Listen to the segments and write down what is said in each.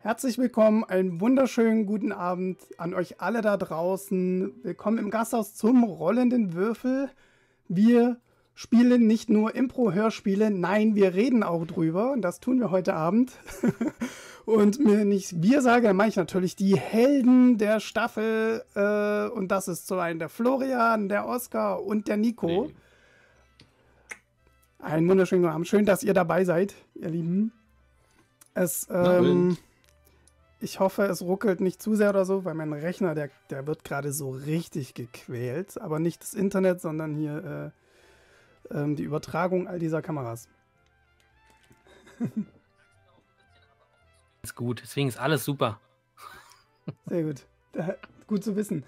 Herzlich willkommen, einen wunderschönen guten Abend an euch alle da draußen. Willkommen im Gasthaus zum rollenden Würfel. Wir spielen nicht nur Impro-Hörspiele, nein, wir reden auch drüber und das tun wir heute Abend. Und mir nicht wir sage, dann meine ich natürlich die Helden der Staffel und das ist zum einen der Florian, der Oskar und der Nico. Nee. Einen wunderschönen guten Abend. Schön, dass ihr dabei seid, ihr Lieben. Ich hoffe, es ruckelt nicht zu sehr oder so, weil mein Rechner, der wird gerade so richtig gequält. Aber nicht das Internet, sondern hier die Übertragung all dieser Kameras. Ist gut, deswegen ist alles super. Sehr gut. Gut zu wissen.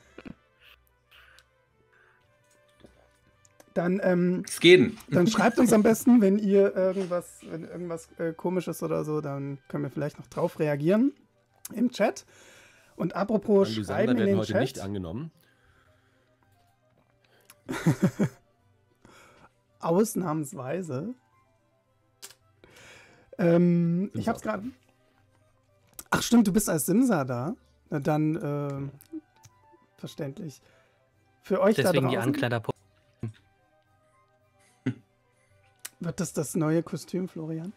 Dann, dann schreibt uns am besten, wenn irgendwas Komisches oder so, dann können wir vielleicht noch drauf reagieren im Chat. Und apropos Schreiben in den werden heute Chat. nicht angenommen. Ausnahmsweise. Ich hab's gerade. Ach stimmt, du bist als Simsa da. Na dann, verständlich. Für euch Deswegen da draußen. die Ankleider. Wird das neue Kostüm, Florian?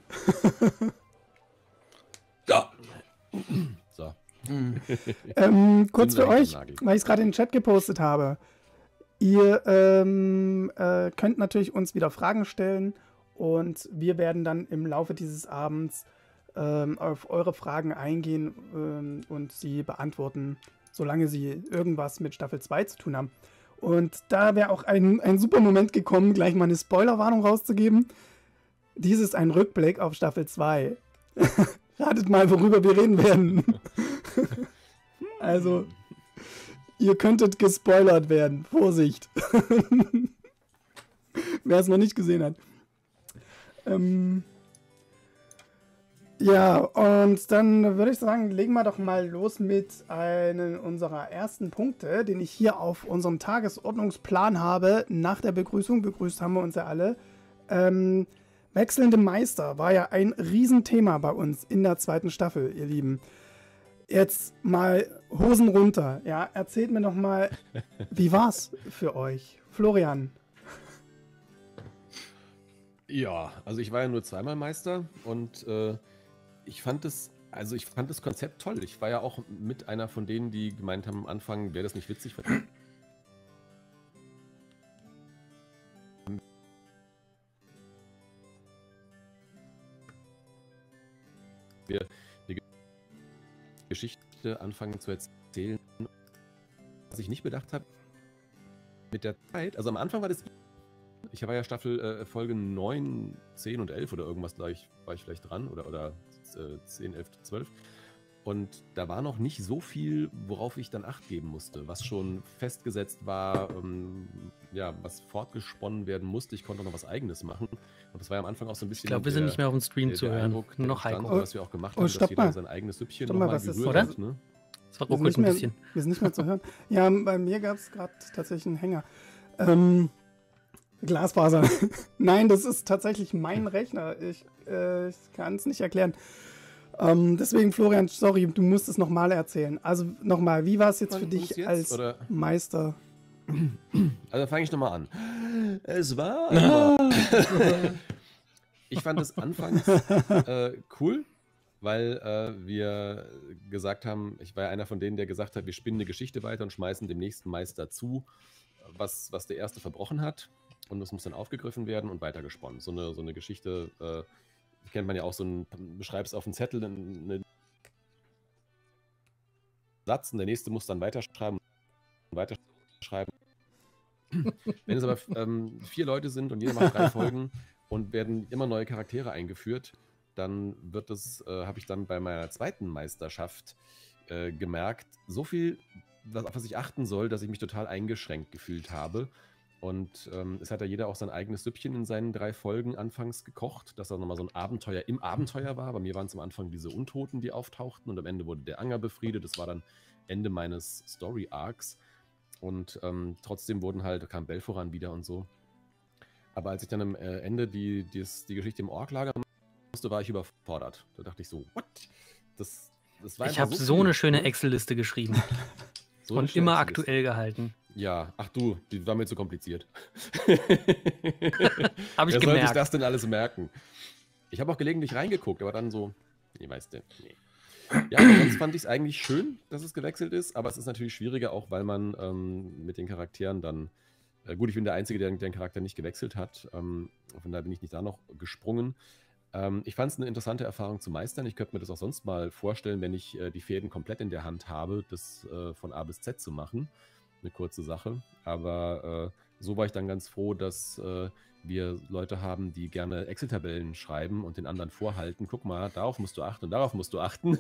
Ja. So. Kurz für euch, weil ich es gerade in den Chat gepostet habe. Ihr könnt natürlich uns wieder Fragen stellen und wir werden dann im Laufe dieses Abends auf eure Fragen eingehen und sie beantworten, solange sie irgendwas mit Staffel 2 zu tun haben. Und da wäre auch ein super Moment gekommen, gleich mal eine Spoilerwarnung rauszugeben. Dies ist ein Rückblick auf Staffel 2. Ratet mal, worüber wir reden werden. Also, ihr könntet gespoilert werden. Vorsicht. Wer es noch nicht gesehen hat. Ja, und dann würde ich sagen, legen wir doch mal los mit einem unserer ersten Punkte, den ich hier auf unserem Tagesordnungsplan habe. Nach der Begrüßung, begrüßt haben wir uns ja alle. Wechselnde Meister war ja ein Riesenthema bei uns in der zweiten Staffel, ihr Lieben. Jetzt mal Hosen runter. Ja, erzählt mir doch mal, wie war's für euch? Florian. Ja, also ich war ja nur zweimal Meister und ich fand das Konzept toll. Ich war ja auch mit einer von denen, die gemeint haben am Anfang, wäre das nicht witzig. Wir die Geschichte anfangen zu erzählen, was ich nicht bedacht habe mit der Zeit. Also am Anfang war das, ich war ja Folge 9, 10 und 11 oder irgendwas, war ich vielleicht dran oder 10, 11, 12. Und da war noch nicht so viel, worauf ich dann Acht geben musste, was schon festgesetzt war, ja, was fortgesponnen werden musste. Ich konnte auch noch was Eigenes machen. Und das war ja am Anfang auch so ein bisschen. Ich glaube, wir sind nicht mehr auf dem Stream zu hören. Eindruck, noch Heiko. Was wir auch gemacht haben, stopp dass jeder mal. sein eigenes Süppchen Stopp mal, nochmal was ist gerührt das? hat. Ne? Das ruckelt ein bisschen. Wir sind nicht mehr zu hören. Ja, bei mir gab es gerade tatsächlich einen Hänger. Glasfaser. Nein, das ist tatsächlich mein Rechner. Ich kann es nicht erklären. Deswegen, Florian, sorry, du musst es nochmal erzählen. Also nochmal, wie war es jetzt für dich als Meister? Also fange ich nochmal an. Es war... Ich fand es anfangs cool, weil wir gesagt haben, ich war ja einer von denen, der gesagt hat, wir spinnen eine Geschichte weiter und schmeißen dem nächsten Meister zu, was der erste verbrochen hat. Und das muss dann aufgegriffen werden und weitergesponnen. So eine Geschichte kennt man ja auch, beschreibst auf einen Zettel einen Satz und der nächste muss dann weiterschreiben. Wenn es aber 4 Leute sind und jeder macht 3 Folgen und werden immer neue Charaktere eingeführt, dann wird das, habe ich dann bei meiner zweiten Meisterschaft gemerkt, so viel, auf was ich achten soll, dass ich mich total eingeschränkt gefühlt habe. Und es hat ja jeder auch sein eigenes Süppchen in seinen 3 Folgen anfangs gekocht, dass da nochmal so ein Abenteuer im Abenteuer war. Bei mir waren es am Anfang diese Untoten, die auftauchten und am Ende wurde der Anger befriedet. Das war dann Ende meines Story-Arcs. Und trotzdem kam Belforan wieder und so. Aber als ich dann am Ende die Geschichte im Orklager musste, war ich überfordert. Da dachte ich so, what? Das Ich habe so eine schöne Excel-Liste geschrieben. So und immer aktuell gehalten. Ja, ach du, die war mir zu kompliziert. Habe ich Wer gemerkt. soll sich das denn alles merken? Ich habe auch gelegentlich reingeguckt, aber dann so, nee, weißt du, nee. Ja, aber sonst fand ich es eigentlich schön, dass es gewechselt ist, aber es ist natürlich schwieriger, auch weil man mit den Charakteren dann, gut, ich bin der Einzige, der den Charakter nicht gewechselt hat, von daher bin ich nicht da noch gesprungen. Ich fand es eine interessante Erfahrung zu meistern. Ich könnte mir das auch sonst mal vorstellen, wenn ich die Fäden komplett in der Hand habe, das von A bis Z zu machen. Eine kurze Sache. Aber so war ich dann ganz froh, dass wir Leute haben, die gerne Excel-Tabellen schreiben und den anderen vorhalten. Guck mal, darauf musst du achten und darauf musst du achten.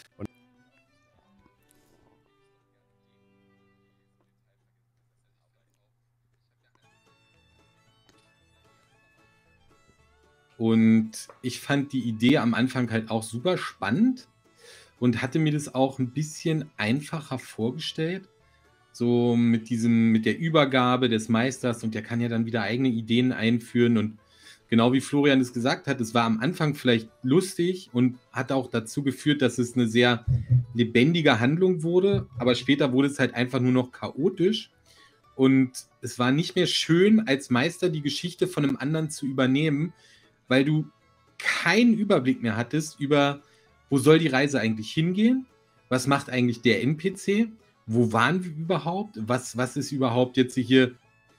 Und ich fand die Idee am Anfang halt auch super spannend und hatte mir das auch ein bisschen einfacher vorgestellt. So mit der Übergabe des Meisters, und der kann ja dann wieder eigene Ideen einführen. Und genau wie Florian es gesagt hat, es war am Anfang vielleicht lustig und hat auch dazu geführt, dass es eine sehr lebendige Handlung wurde. Aber später wurde es halt einfach nur noch chaotisch. Und es war nicht mehr schön, als Meister die Geschichte von einem anderen zu übernehmen, weil du keinen Überblick mehr hattest über, wo soll die Reise eigentlich hingehen? Was macht eigentlich der NPC? Wo waren wir überhaupt? Was ist überhaupt jetzt hier?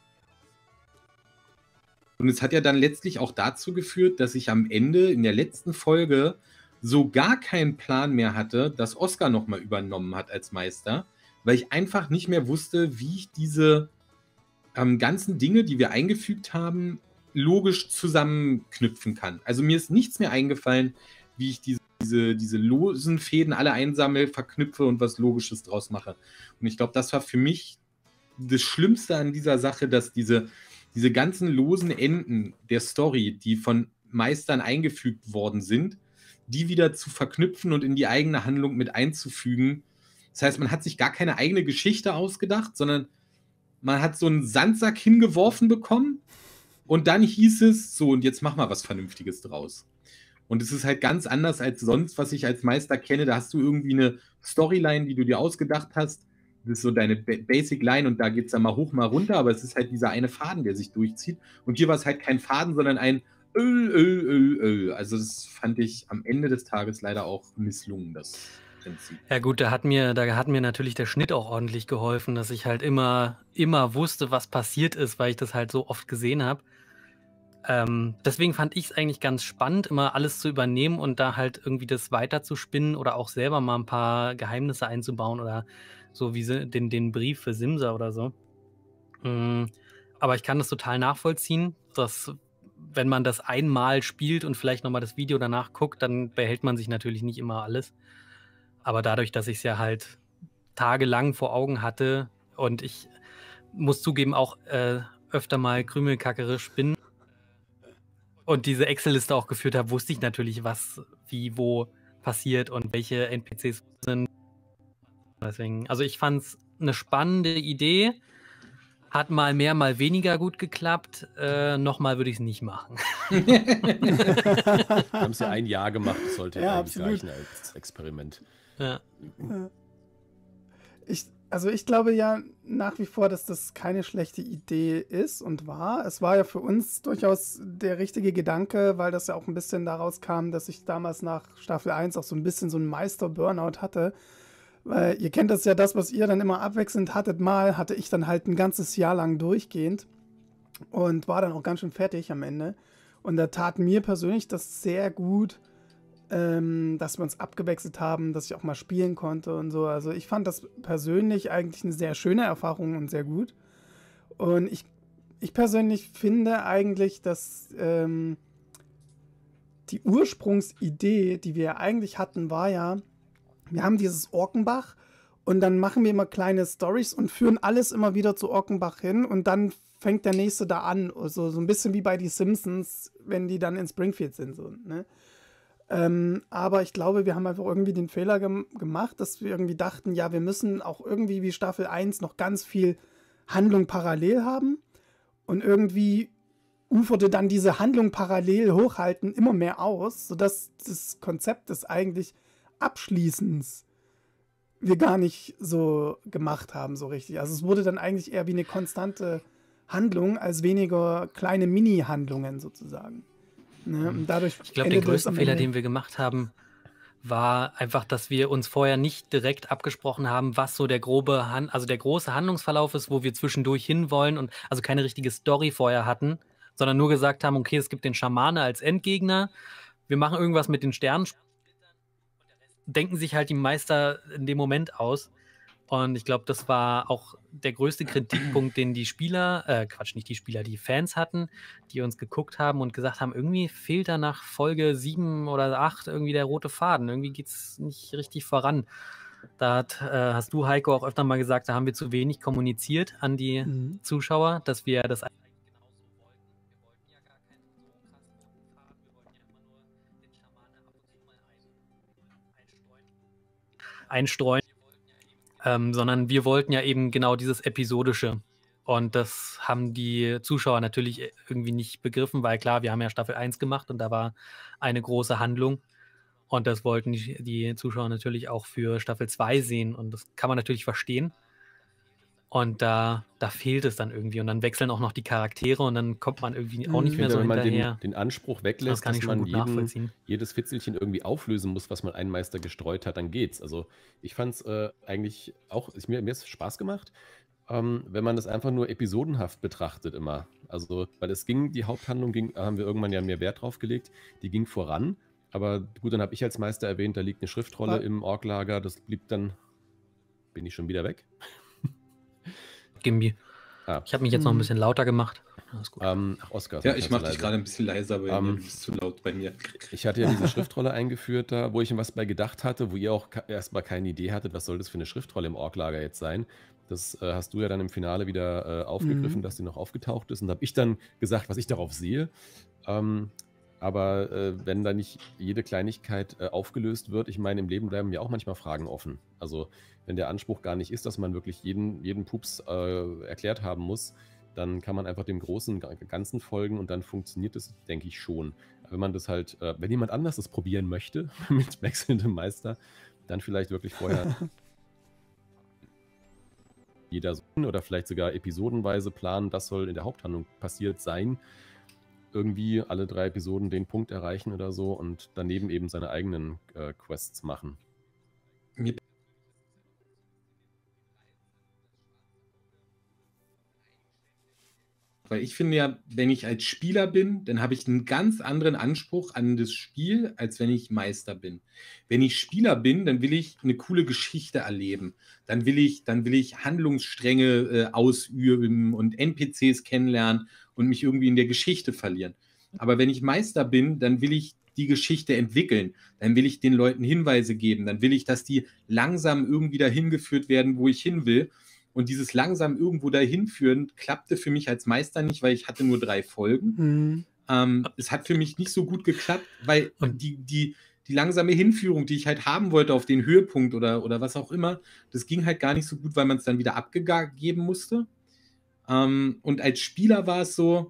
Und es hat ja dann letztlich auch dazu geführt, dass ich am Ende in der letzten Folge so gar keinen Plan mehr hatte, dass Oskar nochmal übernommen hat als Meister, weil ich einfach nicht mehr wusste, wie ich diese ganzen Dinge, die wir eingefügt haben, logisch zusammenknüpfen kann. Also mir ist nichts mehr eingefallen, wie ich diese losen Fäden alle einsammle, verknüpfe und was Logisches draus mache. Und ich glaube, das war für mich das Schlimmste an dieser Sache, dass diese ganzen losen Enden der Story, die von Meistern eingefügt worden sind, die wieder zu verknüpfen und in die eigene Handlung mit einzufügen. Das heißt, man hat sich gar keine eigene Geschichte ausgedacht, sondern man hat so einen Sandsack hingeworfen bekommen und dann hieß es so, und jetzt mach mal was Vernünftiges draus. Und es ist halt ganz anders als sonst, was ich als Meister kenne. Da hast du irgendwie eine Storyline, die du dir ausgedacht hast. Das ist so deine Basic Line und da geht es dann mal hoch, mal runter, aber es ist halt dieser eine Faden, der sich durchzieht. Und hier war es halt kein Faden, sondern ein Öl. Also das fand ich am Ende des Tages leider auch misslungen, das Prinzip. Ja gut, da hat mir natürlich der Schnitt auch ordentlich geholfen, dass ich halt immer wusste, was passiert ist, weil ich das halt so oft gesehen habe. Deswegen fand ich es eigentlich ganz spannend, immer alles zu übernehmen und da halt irgendwie das weiterzuspinnen oder auch selber mal ein paar Geheimnisse einzubauen oder so wie den Brief für Simsa oder so. Aber ich kann das total nachvollziehen, dass wenn man das einmal spielt und vielleicht nochmal das Video danach guckt, dann behält man sich natürlich nicht immer alles. Aber dadurch, dass ich es ja halt tagelang vor Augen hatte und ich muss zugeben auch öfter mal krümelkackerisch bin und diese Excel-Liste auch geführt habe, wusste ich natürlich, was wie wo passiert und welche NPCs sind. Deswegen, also ich fand es eine spannende Idee. Hat mal mehr, mal weniger gut geklappt. Nochmal würde ich es nicht machen. Wir haben es ja ein Jahr gemacht, das sollte ja eigentlich reichen als Experiment. Ja. Ich glaube ja nach wie vor, dass das keine schlechte Idee ist und war. Es war ja für uns durchaus der richtige Gedanke, weil das ja auch ein bisschen daraus kam, dass ich damals nach Staffel 1 auch so ein bisschen so einen Meister-Burnout hatte. Weil ihr kennt das ja, das, was ihr dann immer abwechselnd hattet, mal hatte ich dann halt ein ganzes Jahr lang durchgehend und war dann auch ganz schön fertig am Ende. Und da tat mir persönlich das sehr gut, dass wir uns abgewechselt haben, dass ich auch mal spielen konnte und so. Also ich fand das persönlich eigentlich eine sehr schöne Erfahrung und sehr gut. Und ich persönlich finde eigentlich, dass die Ursprungsidee, die wir eigentlich hatten, war ja, wir haben dieses Orkenbach und dann machen wir immer kleine Storys und führen alles immer wieder zu Orkenbach hin und dann fängt der nächste da an. Also so ein bisschen wie bei die Simpsons, wenn die dann in Springfield sind. So, ne? Aber ich glaube, wir haben einfach irgendwie den Fehler gemacht, dass wir irgendwie dachten, ja, wir müssen auch irgendwie wie Staffel 1 noch ganz viel Handlung parallel haben. Und irgendwie uferte dann diese Handlung parallel hochhalten immer mehr aus, sodass das Konzept, das eigentlich Abschließens wir gar nicht so gemacht haben, so richtig. Also es wurde dann eigentlich eher wie eine konstante Handlung, als weniger kleine Mini-Handlungen sozusagen. Ne? Und dadurch ich glaube, der größte Fehler, den wir gemacht haben, war einfach, dass wir uns vorher nicht direkt abgesprochen haben, was so der große Handlungsverlauf ist, wo wir zwischendurch hinwollen und also keine richtige Story vorher hatten, sondern nur gesagt haben, okay, es gibt den Schamane als Endgegner, wir machen irgendwas mit den Sternen, denken sich halt die Meister in dem Moment aus. Und ich glaube, das war auch der größte Kritikpunkt, den die Spieler, nicht die Spieler, die Fans hatten, die uns geguckt haben und gesagt haben, irgendwie fehlt da nach Folge 7 oder 8 irgendwie der rote Faden. Irgendwie geht es nicht richtig voran. Da hast du, Heiko, auch öfter mal gesagt, da haben wir zu wenig kommuniziert an die Zuschauer, dass wir das einstreuen, sondern wir wollten ja eben genau dieses Episodische. Und das haben die Zuschauer natürlich irgendwie nicht begriffen, weil klar, wir haben ja Staffel 1 gemacht und da war eine große Handlung. Und das wollten die Zuschauer natürlich auch für Staffel 2 sehen. Und das kann man natürlich verstehen. Und da fehlt es dann irgendwie. Und dann wechseln auch noch die Charaktere und dann kommt man irgendwie auch nicht mehr so hinterher. Wenn man den Anspruch weglässt, dass man jedes Fitzelchen irgendwie auflösen muss, was man einen Meister gestreut hat, dann geht's. Also ich fand es eigentlich auch, mir hat es Spaß gemacht, wenn man das einfach nur episodenhaft betrachtet immer. Also, weil die Haupthandlung haben wir irgendwann ja mehr Wert drauf gelegt, die ging voran. Aber gut, dann habe ich als Meister erwähnt, da liegt eine Schriftrolle im Orklager, das blieb dann, bin ich schon wieder weg? Gimbi. Ich habe mich jetzt noch ein bisschen lauter gemacht. Alles gut. Oskar. Ja, ich mache dich gerade ein bisschen leiser, aber du bist zu laut bei mir. Ich hatte ja diese Schriftrolle eingeführt, da, wo ich was bei gedacht hatte, wo ihr auch erstmal keine Idee hattet, was soll das für eine Schriftrolle im Orklager jetzt sein. Das hast du ja dann im Finale wieder aufgegriffen, dass die noch aufgetaucht ist. Und da habe ich dann gesagt, was ich darauf sehe. Aber wenn da nicht jede Kleinigkeit aufgelöst wird, ich meine, im Leben bleiben ja auch manchmal Fragen offen. Also wenn der Anspruch gar nicht ist, dass man wirklich jeden Pups erklärt haben muss, dann kann man einfach dem großen Ganzen folgen und dann funktioniert das, denke ich, schon. Wenn man das halt, wenn jemand anders das probieren möchte, mit wechselndem Meister, dann vielleicht wirklich vorher jeder oder vielleicht sogar episodenweise planen, das soll in der Haupthandlung passiert sein. Irgendwie alle 3 Episoden den Punkt erreichen oder so und daneben eben seine eigenen Quests machen. Weil ich finde ja, wenn ich als Spieler bin, dann habe ich einen ganz anderen Anspruch an das Spiel, als wenn ich Meister bin. Wenn ich Spieler bin, dann will ich eine coole Geschichte erleben. Dann will ich Handlungsstränge ausüben und NPCs kennenlernen und mich irgendwie in der Geschichte verlieren. Aber wenn ich Meister bin, dann will ich die Geschichte entwickeln. Dann will ich den Leuten Hinweise geben. Dann will ich, dass die langsam irgendwie dahin geführt werden, wo ich hin will. Und dieses langsam irgendwo dahin führen klappte für mich als Meister nicht, weil ich hatte nur 3 Folgen. Es hat für mich nicht so gut geklappt, weil die langsame Hinführung, die ich halt haben wollte auf den Höhepunkt oder was auch immer, das ging halt gar nicht so gut, weil man es dann wieder abgeben musste. Und als Spieler war es so,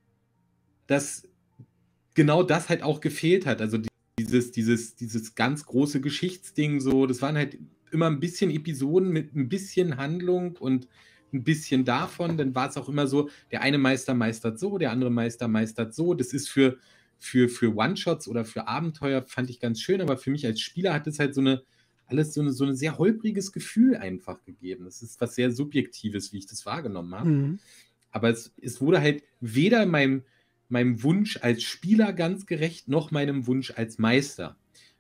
dass genau das halt auch gefehlt hat. Also dieses ganz große Geschichtsding so, das waren halt immer ein bisschen Episoden mit ein bisschen Handlung und ein bisschen davon. Dann war es auch immer so, der eine Meister meistert so, der andere Meister meistert so. Das ist für One-Shots oder für Abenteuer fand ich ganz schön, aber für mich als Spieler hat es halt so ein sehr holpriges Gefühl einfach gegeben. Das ist was sehr Subjektives, wie ich das wahrgenommen habe. Aber es wurde halt weder meinem Wunsch als Spieler ganz gerecht, noch meinem Wunsch als Meister.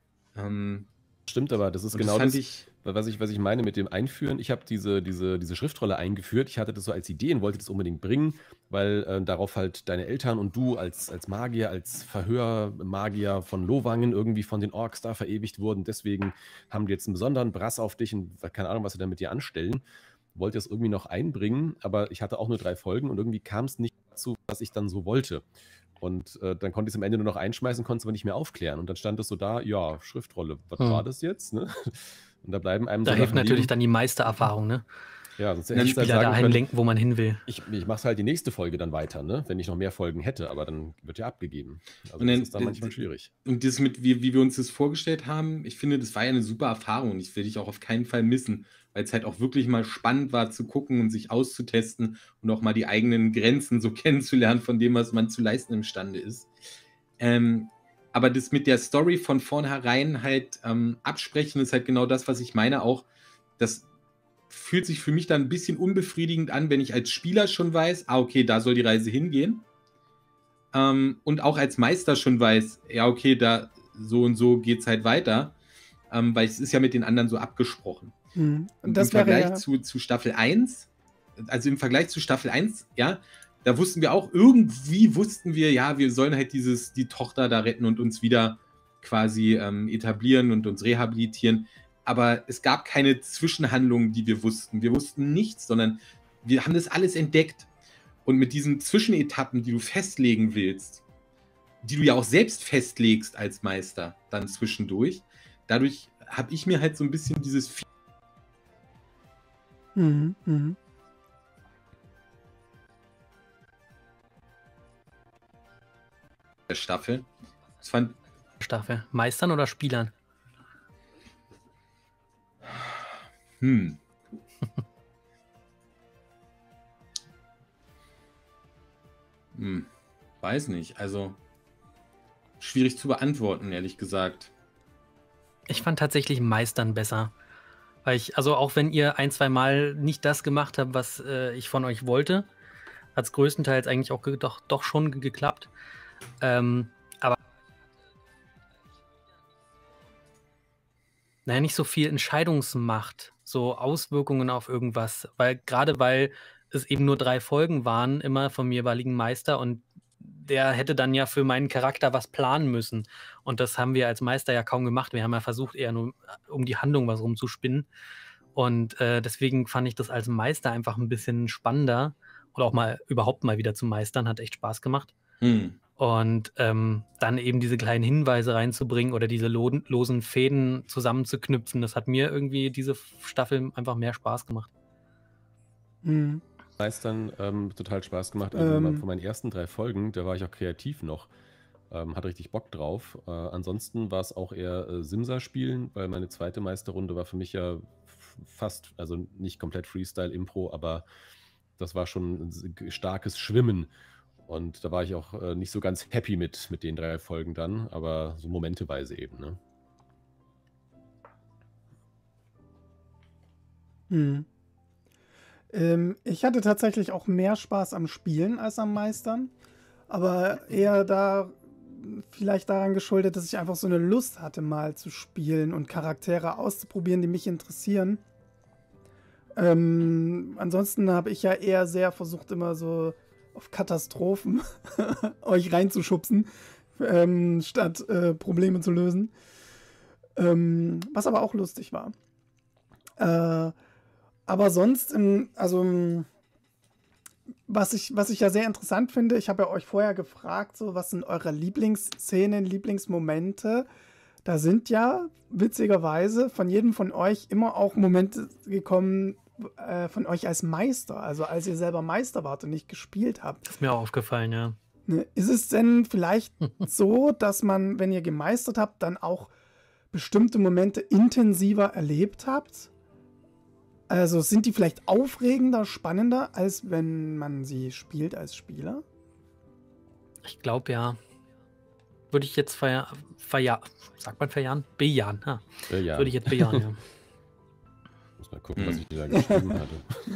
Stimmt, aber das ist genau das, was ich meine mit dem Einführen. Ich habe diese Schriftrolle eingeführt. Ich hatte das so als Idee und wollte das unbedingt bringen, weil darauf halt deine Eltern und du als Magier, als Verhörmagier von Lowvangen irgendwie von den Orks da verewigt wurden. Deswegen haben die jetzt einen besonderen Brass auf dich und keine Ahnung, was sie da mit dir anstellen. Wollte das irgendwie noch einbringen, aber ich hatte auch nur 3 Folgen und irgendwie kam es nicht dazu, was ich dann so wollte. Und dann konnte ich es am Ende nur noch einschmeißen, konnte es aber nicht mehr aufklären. Und dann stand es so da, ja, Schriftrolle, was war das jetzt? Ne? Und da bleiben einem da hilft natürlich dann die Meistererfahrung, ne? Ja, sonst die hätte ich Spieler halt sagen dahin können, lenken, wo man hin will. ich mache halt die nächste Folge dann weiter, ne? Wenn ich noch mehr Folgen hätte, aber dann wird ja abgegeben. Also Und das dann- ist dann manchmal schwierig. Und das mit, wie wir uns das vorgestellt haben, ich finde, das war ja eine super Erfahrung und ich will dich auch auf keinen Fall missen, weil es halt auch wirklich mal spannend war zu gucken und sich auszutesten und auch mal die eigenen Grenzen so kennenzulernen von dem, was man zu leisten imstande ist. Aber das mit der Story von vornherein halt absprechen, ist halt genau das, was ich meine auch. Das fühlt sich für mich dann ein bisschen unbefriedigend an, wenn ich als Spieler schon weiß, okay, da soll die Reise hingehen. Und auch als Meister schon weiß, ja, okay, da so und so geht es halt weiter. Weil es ist ja mit den anderen so abgesprochen. Und Und das im Vergleich wäre zu Staffel 1, also im Vergleich zu Staffel 1, ja, da wussten wir auch, irgendwie wussten wir, ja, wir sollen halt die Tochter da retten und uns wieder quasi etablieren und uns rehabilitieren. Aber es gab keine Zwischenhandlungen, die wir wussten. Wir wussten nichts, sondern wir haben das alles entdeckt. Und mit diesen Zwischenetappen, die du festlegen willst, die du ja auch selbst festlegst als Meister, dann zwischendurch, dadurch habe ich mir halt so ein bisschen dieses der Staffel. Das fand Staffel. Meistern oder Spielern? Weiß nicht. Also schwierig zu beantworten, ehrlich gesagt. Ich fand tatsächlich Meistern besser. Weil also auch wenn ihr ein, zwei Mal nicht das gemacht habt, was ich von euch wollte, hat es größtenteils eigentlich auch doch schon geklappt. Aber naja, nicht so viel Entscheidungsmacht, so Auswirkungen auf irgendwas. Weil es eben nur 3 Folgen waren, immer vom jeweiligen Meister und der hätte dann ja für meinen Charakter was planen müssen. Und das haben wir als Meister ja kaum gemacht. Wir haben ja versucht, eher nur um die Handlung was rumzuspinnen. Und deswegen fand ich das als Meister einfach ein bisschen spannender. Oder auch mal überhaupt mal wieder zu meistern, hat echt Spaß gemacht. Und dann eben diese kleinen Hinweise reinzubringen oder diese losen Fäden zusammenzuknüpfen, das hat mir irgendwie diese Staffel einfach mehr Spaß gemacht. Meistern total Spaß gemacht. Also von meinen ersten 3 Folgen, da war ich auch kreativ noch. Hatte richtig Bock drauf. Ansonsten war es auch eher Simsa spielen, weil meine zweite Meisterrunde war für mich ja fast, also nicht komplett Freestyle-Impro, aber das war schon ein starkes Schwimmen. Und da war ich auch nicht so ganz happy mit den 3 Folgen dann, aber so momenteweise eben, ne? Ich hatte tatsächlich auch mehr Spaß am Spielen als am Meistern, aber eher vielleicht daran geschuldet, dass ich einfach so eine Lust hatte, mal zu spielen und Charaktere auszuprobieren, die mich interessieren. Ansonsten habe ich ja eher sehr versucht, immer so auf Katastrophen euch reinzuschubsen, statt Probleme zu lösen. Was aber auch lustig war. Aber sonst, was ich ja sehr interessant finde, ich habe ja euch vorher gefragt, so, was sind eure Lieblingsszenen, Lieblingsmomente? Da sind ja witzigerweise von jedem von euch immer auch Momente gekommen, von euch als Meister, also als ihr selber Meister wart und nicht gespielt habt. Das ist mir auch aufgefallen, ja. Ist es denn vielleicht so, dass man, wenn ihr gemeistert habt, dann auch bestimmte Momente intensiver erlebt habt? Also sind die vielleicht aufregender, spannender, als wenn man sie spielt als Spieler? Ich glaube, ja. Würde ich jetzt sagt man verjahren? Bejahen. Ja. Würde ich jetzt bejahen, ja. Muss mal gucken, was ich da geschrieben hatte.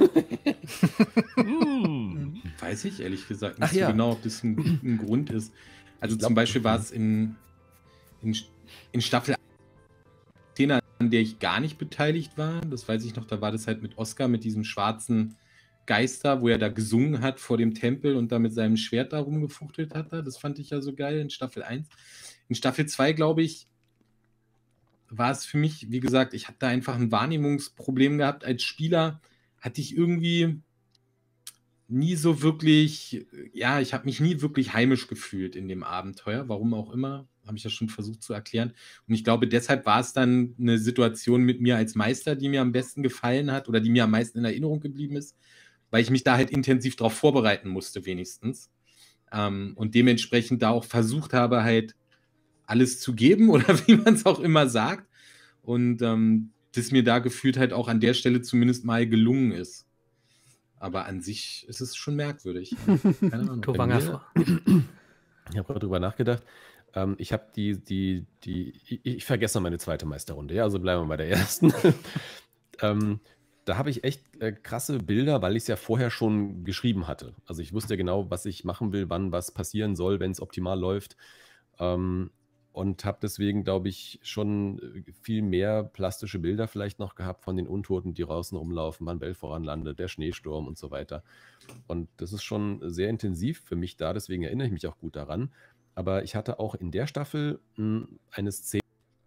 Weiß ich ehrlich gesagt nicht so genau, ob das ein Grund ist. Also zum Beispiel war es in Staffel 10, an der ich gar nicht beteiligt war. Das weiß ich noch, da war das halt mit Oscar, mit diesem schwarzen Geister, wo er da gesungen hat vor dem Tempel und da mit seinem Schwert da rumgefuchtelt hat. Das fand ich ja so geil in Staffel 1. In Staffel 2, glaube ich, war es für mich, wie gesagt, ich habe da einfach ein Wahrnehmungsproblem gehabt. Als Spieler hatte ich irgendwie nie so wirklich, ja, ich habe mich nie wirklich heimisch gefühlt in dem Abenteuer, warum auch immer. habe ich ja schon versucht zu erklären. Und ich glaube, deshalb war es dann eine Situation mit mir als Meister, die mir am besten gefallen hat oder die mir am meisten in Erinnerung geblieben ist, weil ich mich da halt intensiv darauf vorbereiten musste wenigstens. Und dementsprechend da auch versucht habe, halt alles zu geben oder wie man es auch immer sagt. Und das mir da gefühlt halt auch an der Stelle zumindest mal gelungen ist. Aber an sich ist es schon merkwürdig. Keine Ahnung. Ich habe gerade drüber nachgedacht. Ich habe ich vergesse meine zweite Meisterrunde. Ja, also bleiben wir bei der ersten. Da habe ich echt krasse Bilder, weil ich es ja vorher schon geschrieben hatte. Also ich wusste genau, was ich machen will, wann was passieren soll, wenn es optimal läuft. Und habe deswegen, glaube ich, schon viel mehr plastische Bilder vielleicht noch gehabt von den Untoten, die draußen rumlaufen, wann Belforan landet, der Schneesturm und so weiter. Und das ist schon sehr intensiv für mich da, deswegen erinnere ich mich auch gut daran. Aber ich hatte auch in der Staffel eine Szene,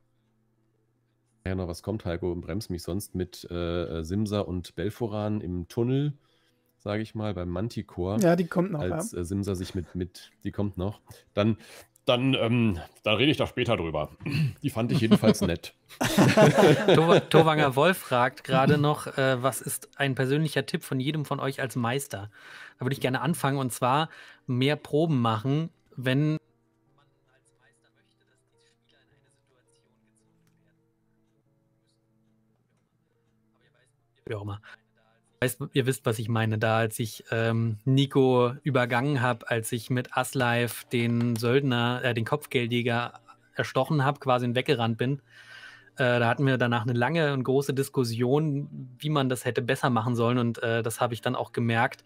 ja noch was kommt, Heiko, bremst mich sonst, mit Simsa und Belforan im Tunnel, sage ich mal, beim Manticore. Ja, die kommt noch. Als Simsa sich die kommt noch. Dann rede ich da später drüber. Die fand ich jedenfalls nett. Torwanger Wolf fragt gerade noch, was ist ein persönlicher Tipp von jedem von euch als Meister? Da würde ich gerne anfangen, und zwar mehr Proben machen, wenn man als Meister möchte, dass die Spieler in eine Situation gezogen werden. Ihr wisst, was ich meine. Da, als ich Nico übergangen habe, als ich mit Aslife den Söldner, den Kopfgeldjäger erstochen habe, quasi und weggerannt bin, da hatten wir danach eine lange und große Diskussion, wie man das hätte besser machen sollen, und das habe ich dann auch gemerkt.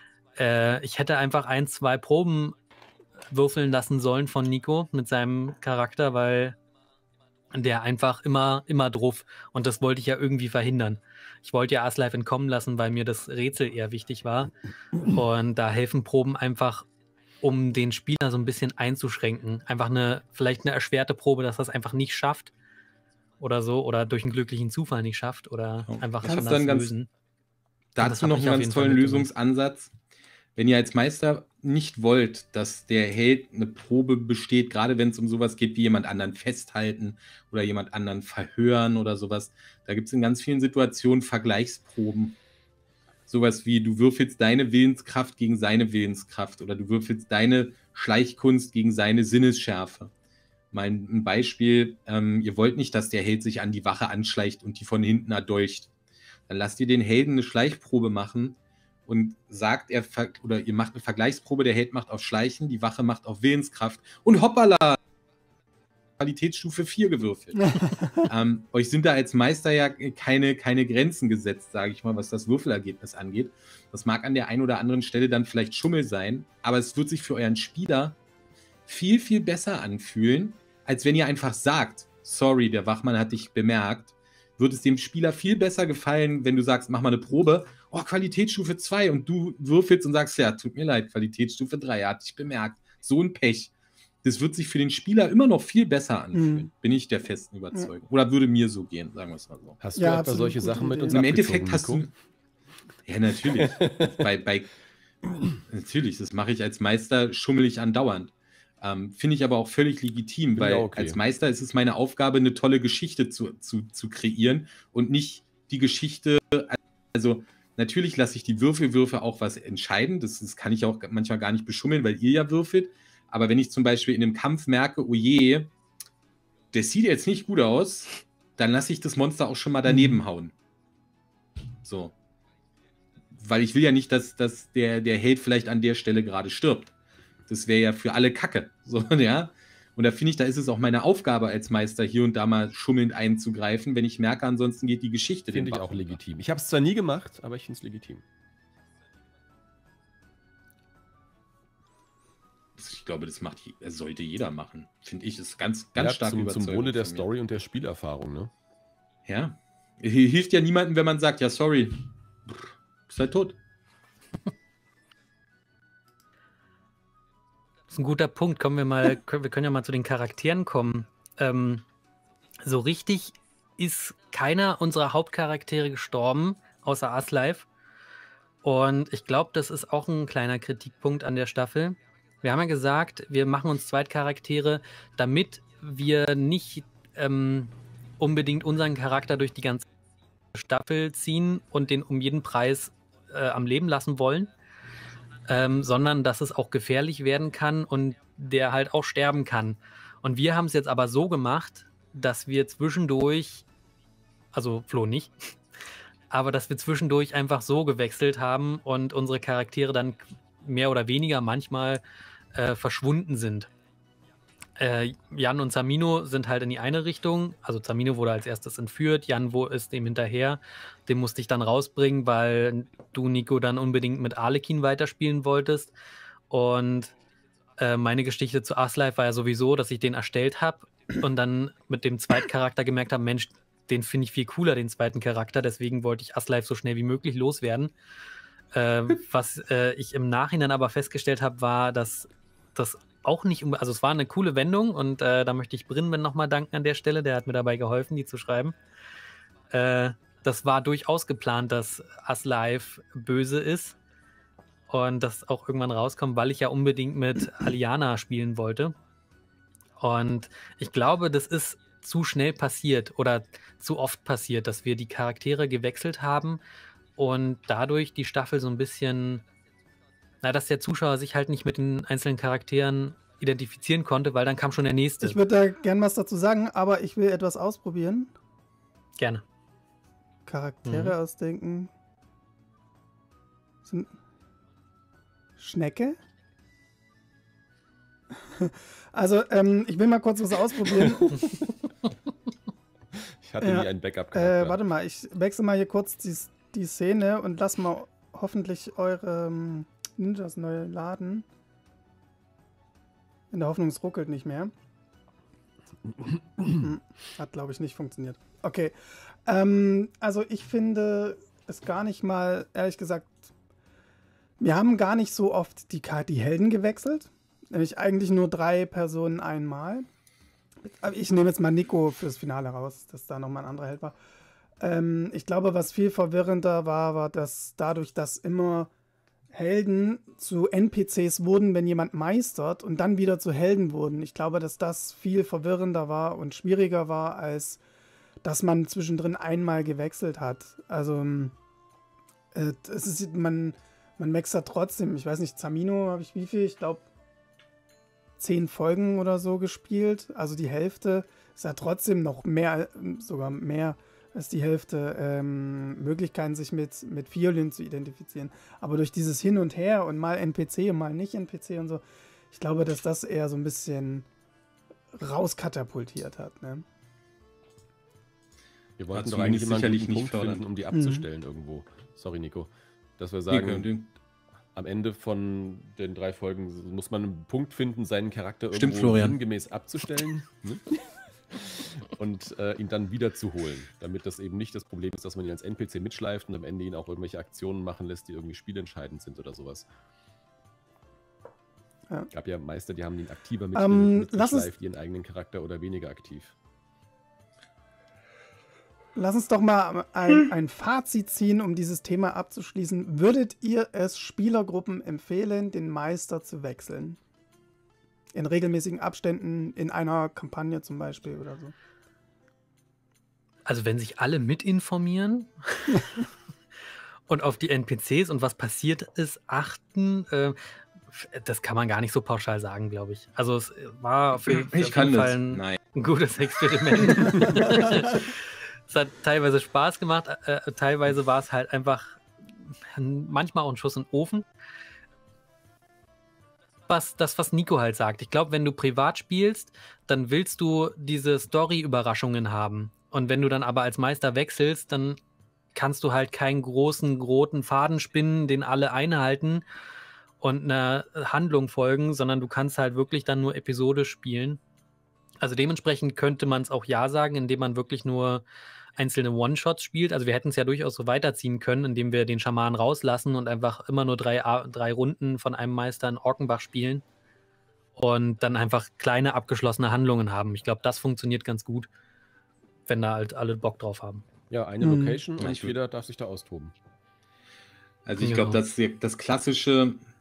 Ich hätte einfach 1, 2 Proben würfeln lassen sollen von Nico mit seinem Charakter, weil der einfach immer drauf, und das wollte ich ja irgendwie verhindern. Ich wollte ja Aslife entkommen lassen, weil mir das Rätsel eher wichtig war. Und da helfen Proben einfach, um den Spieler so ein bisschen einzuschränken. Einfach vielleicht eine erschwerte Probe, dass das einfach nicht schafft oder so, oder durch einen glücklichen Zufall nicht schafft oder einfach anders lösen. Dazu noch einen ganz tollen Lösungsansatz. Wenn ihr als Meister nicht wollt, dass der Held eine Probe besteht, gerade wenn es um sowas geht wie jemand anderen festhalten oder jemand anderen verhören oder sowas, da gibt es in ganz vielen Situationen Vergleichsproben. Sowas wie, du würfelst deine Willenskraft gegen seine Willenskraft oder du würfelst deine Schleichkunst gegen seine Sinnesschärfe. Mal ein Beispiel, ihr wollt nicht, dass der Held sich an die Wache anschleicht und die von hinten erdolcht. Dann lasst ihr den Helden eine Schleichprobe machen und sagt, ihr macht eine Vergleichsprobe, der Held macht auf Schleichen, die Wache macht auf Willenskraft und hoppala, Qualitätsstufe 4 gewürfelt. Euch sind da als Meister ja keine Grenzen gesetzt, sage ich mal, was das Würfelergebnis angeht. Das mag an der einen oder anderen Stelle dann vielleicht Schummel sein, aber es wird sich für euren Spieler viel, viel besser anfühlen, als wenn ihr einfach sagt, sorry, der Wachmann hat dich bemerkt. Wird es dem Spieler viel besser gefallen, wenn du sagst, mach mal eine Probe, oh, Qualitätsstufe 2, und du würfelst und sagst, ja, tut mir leid, Qualitätsstufe 3, er hat dich bemerkt. So ein Pech. Das wird sich für den Spieler immer noch viel besser anfühlen, bin ich der festen Überzeugung. Oder würde mir so gehen, sagen wir es mal so. Hast du etwa solche Sachen mit uns im Endeffekt hast du... Ja, natürlich. Natürlich, das mache ich als Meister, schummel ich andauernd. Finde ich aber auch völlig legitim, weil als Meister ist es meine Aufgabe, eine tolle Geschichte zu kreieren und nicht die Geschichte, also natürlich lasse ich die Würfelwürfe auch was entscheiden, das kann ich auch manchmal gar nicht beschummeln, weil ihr ja würfelt, aber wenn ich zum Beispiel in einem Kampf merke, oh je, das sieht jetzt nicht gut aus, dann lasse ich das Monster auch schon mal daneben hauen. So. Weil ich will ja nicht, dass der Held vielleicht an der Stelle gerade stirbt. Das wäre ja für alle Kacke. So, ja? Und da finde ich, da ist es auch meine Aufgabe als Meister, hier und da mal schummelnd einzugreifen, wenn ich merke, ansonsten geht die Geschichte den Bach. Finde ich auch legitim. Ich habe es zwar nie gemacht, aber ich finde es legitim. Ich glaube, das sollte jeder machen. Finde ich, ist ganz stark überzeugend. Zum Wohle der Story und der Spielerfahrung, ne? Ja. Hilft ja niemandem, wenn man sagt, ja, sorry, bist halt tot. Das ist ein guter Punkt. Wir können ja mal zu den Charakteren kommen. So richtig ist keiner unserer Hauptcharaktere gestorben, außer Aslife. Und ich glaube, das ist auch ein kleiner Kritikpunkt an der Staffel. Wir haben ja gesagt, wir machen uns Zweitcharaktere, damit wir nicht unbedingt unseren Charakter durch die ganze Staffel ziehen und den um jeden Preis am Leben lassen wollen, sondern dass es auch gefährlich werden kann und der halt auch sterben kann. Und wir haben es jetzt aber so gemacht, dass wir zwischendurch, also Flo nicht, aber dass wir zwischendurch einfach so gewechselt haben und unsere Charaktere dann mehr oder weniger manchmal verschwunden sind. Jan und Zamino sind halt in die eine Richtung, also Zamino wurde als erstes entführt, Jan ist dem hinterher, den musste ich dann rausbringen, weil du, Nico, dann unbedingt mit Arlekin weiterspielen wolltest. Und meine Geschichte zu Aslife war ja sowieso, dass ich den erstellt habe und dann mit dem Zweitcharakter gemerkt habe, Mensch, den finde ich viel cooler, den zweiten Charakter, deswegen wollte ich Aslife so schnell wie möglich loswerden. Was ich im Nachhinein aber festgestellt habe, war, dass das auch nicht, also es war eine coole Wendung und da möchte ich Brinman nochmal danken an der Stelle, der hat mir dabei geholfen, die zu schreiben. Das war durchaus geplant, dass Aslife böse ist und das auch irgendwann rauskommt, weil ich ja unbedingt mit Aliana spielen wollte. Und ich glaube, das ist zu schnell passiert oder zu oft passiert, dass wir die Charaktere gewechselt haben und dadurch die Staffel so ein bisschen, dass der Zuschauer sich halt nicht mit den einzelnen Charakteren identifizieren konnte, weil dann kam schon der nächste. Ich würde da gern was dazu sagen, aber ich will etwas ausprobieren. Gerne. Charaktere ausdenken. Schnecke? Also, ich will mal kurz was ausprobieren. Ich hatte nie ein Backup-Charakter. Warte mal, ich wechsle mal hier kurz die Szene und lass mal hoffentlich eure Ninjas neu laden. In der Hoffnung, es ruckelt nicht mehr. Hat, glaube ich, nicht funktioniert. Okay. Also ich finde es gar nicht mal, ehrlich gesagt, wir haben gar nicht so oft die Helden gewechselt. Nämlich eigentlich nur 3 Personen einmal. Ich nehme jetzt mal Nico fürs Finale raus, dass da nochmal ein anderer Held war. Ich glaube, was viel verwirrender war, dass dadurch, dass immer Helden zu NPCs wurden, wenn jemand meistert und dann wieder zu Helden wurden. Ich glaube, dass das viel verwirrender war und schwieriger war, als dass man zwischendrin einmal gewechselt hat. Also es ist, man wechselt trotzdem. Ich weiß nicht, Zamino habe ich wie viel? Ich glaube 10 Folgen oder so gespielt. Also die Hälfte ist ja trotzdem noch mehr, sogar mehr als die Hälfte Möglichkeiten, sich mit Violin zu identifizieren. Aber durch dieses Hin und Her und mal NPC und mal nicht NPC und so, ich glaube, dass das eher so ein bisschen rauskatapultiert hat. Ne? Wir wollten doch eigentlich immer einen Punkt finden, um die abzustellen irgendwo. Sorry, Nico. Dass wir sagen, am Ende von den 3 Folgen muss man einen Punkt finden, seinen Charakter irgendwo sinngemäß abzustellen. Ne? Und ihn dann wieder zu holen, damit das eben nicht das Problem ist, dass man ihn als NPC mitschleift und am Ende ihn auch irgendwelche Aktionen machen lässt, die irgendwie spielentscheidend sind oder sowas. Ja. Es gab ja Meister, die haben ihn aktiver mitgeschleift, ihren eigenen Charakter oder weniger aktiv. Lass uns doch mal ein Fazit ziehen, um dieses Thema abzuschließen. Würdet ihr es Spielergruppen empfehlen, den Meister zu wechseln? In regelmäßigen Abständen, in einer Kampagne zum Beispiel oder so? Also wenn sich alle mitinformieren und auf die NPCs und was passiert ist achten, das kann man gar nicht so pauschal sagen, glaube ich. Also es war auf jeden Fall ein gutes Experiment. Es hat teilweise Spaß gemacht, teilweise war es halt einfach manchmal auch ein Schuss in den Ofen. Was Nico halt sagt. Ich glaube, wenn du privat spielst, dann willst du diese Story-Überraschungen haben. Und wenn du dann aber als Meister wechselst, dann kannst du halt keinen großen, roten Faden spinnen, den alle einhalten und einer Handlung folgen, sondern du kannst halt wirklich dann nur episodisch spielen. Also dementsprechend könnte man es auch ja sagen, indem man wirklich nur einzelne One-Shots spielt. Also wir hätten es ja durchaus so weiterziehen können, indem wir den Schamanen rauslassen und einfach immer nur 3 Runden von einem Meister in Orkenbach spielen und dann einfach kleine abgeschlossene Handlungen haben. Ich glaube, das funktioniert ganz gut, wenn da halt alle Bock drauf haben. Ja, eine Location und jeder darf sich da austoben. Also ich glaube, das klassische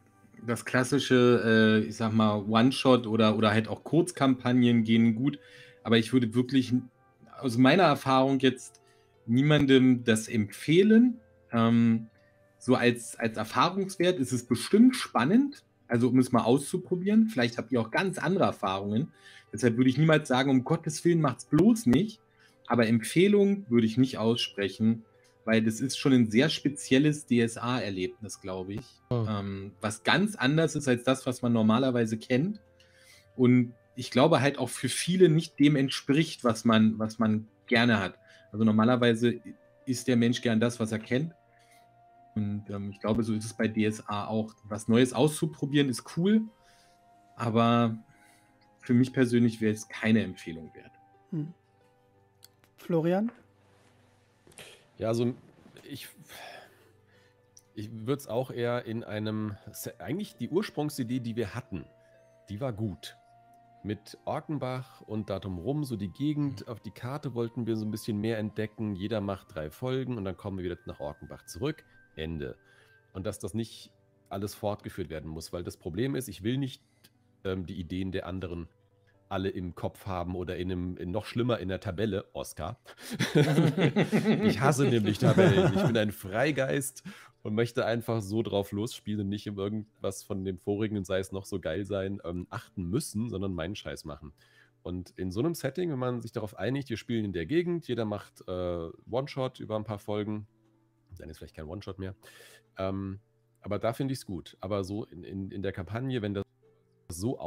das klassische, ich sag mal, One-Shot oder halt auch Kurzkampagnen gehen gut. Aber ich würde wirklich aus meiner Erfahrung jetzt niemandem das empfehlen. So als Erfahrungswert ist es bestimmt spannend, also um es mal auszuprobieren. Vielleicht habt ihr auch ganz andere Erfahrungen. Deshalb würde ich niemals sagen, um Gottes Willen macht's bloß nicht. Aber Empfehlung würde ich nicht aussprechen, weil das ist schon ein sehr spezielles DSA-Erlebnis, glaube ich. Was ganz anders ist als das, was man normalerweise kennt. Und ich glaube halt auch für viele nicht dem entspricht, was man gerne hat. Also normalerweise ist der Mensch gern das, was er kennt. Und ich glaube, so ist es bei DSA auch. Was Neues auszuprobieren ist cool, aber für mich persönlich wäre es keine Empfehlung wert. Florian? Ja, also ich würde es auch eher in einem, eigentlich die Ursprungsidee, die wir hatten, die war gut. Mit Orkenbach und da drumherum, so die Gegend, auf die Karte wollten wir so ein bisschen mehr entdecken. Jeder macht 3 Folgen und dann kommen wir wieder nach Orkenbach zurück. Ende. Und dass das nicht alles fortgeführt werden muss, weil das Problem ist, ich will nicht die Ideen der anderen alle im Kopf haben oder noch schlimmer in der Tabelle, Oscar. Ich hasse nämlich Tabellen. Ich bin ein Freigeist und möchte einfach so drauf losspielen und nicht in irgendwas von dem vorigen, sei es noch so geil sein, achten müssen, sondern meinen Scheiß machen. Und in so einem Setting, wenn man sich darauf einigt, wir spielen in der Gegend, jeder macht One-Shot über ein paar Folgen, dann ist vielleicht kein One-Shot mehr. Aber da finde ich es gut. Aber so in der Kampagne, wenn das so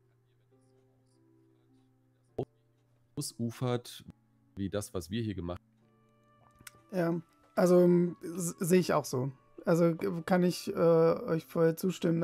ausufert, wie das, was wir hier gemacht haben. Ja, also sehe ich auch so. Also kann ich euch voll zustimmen.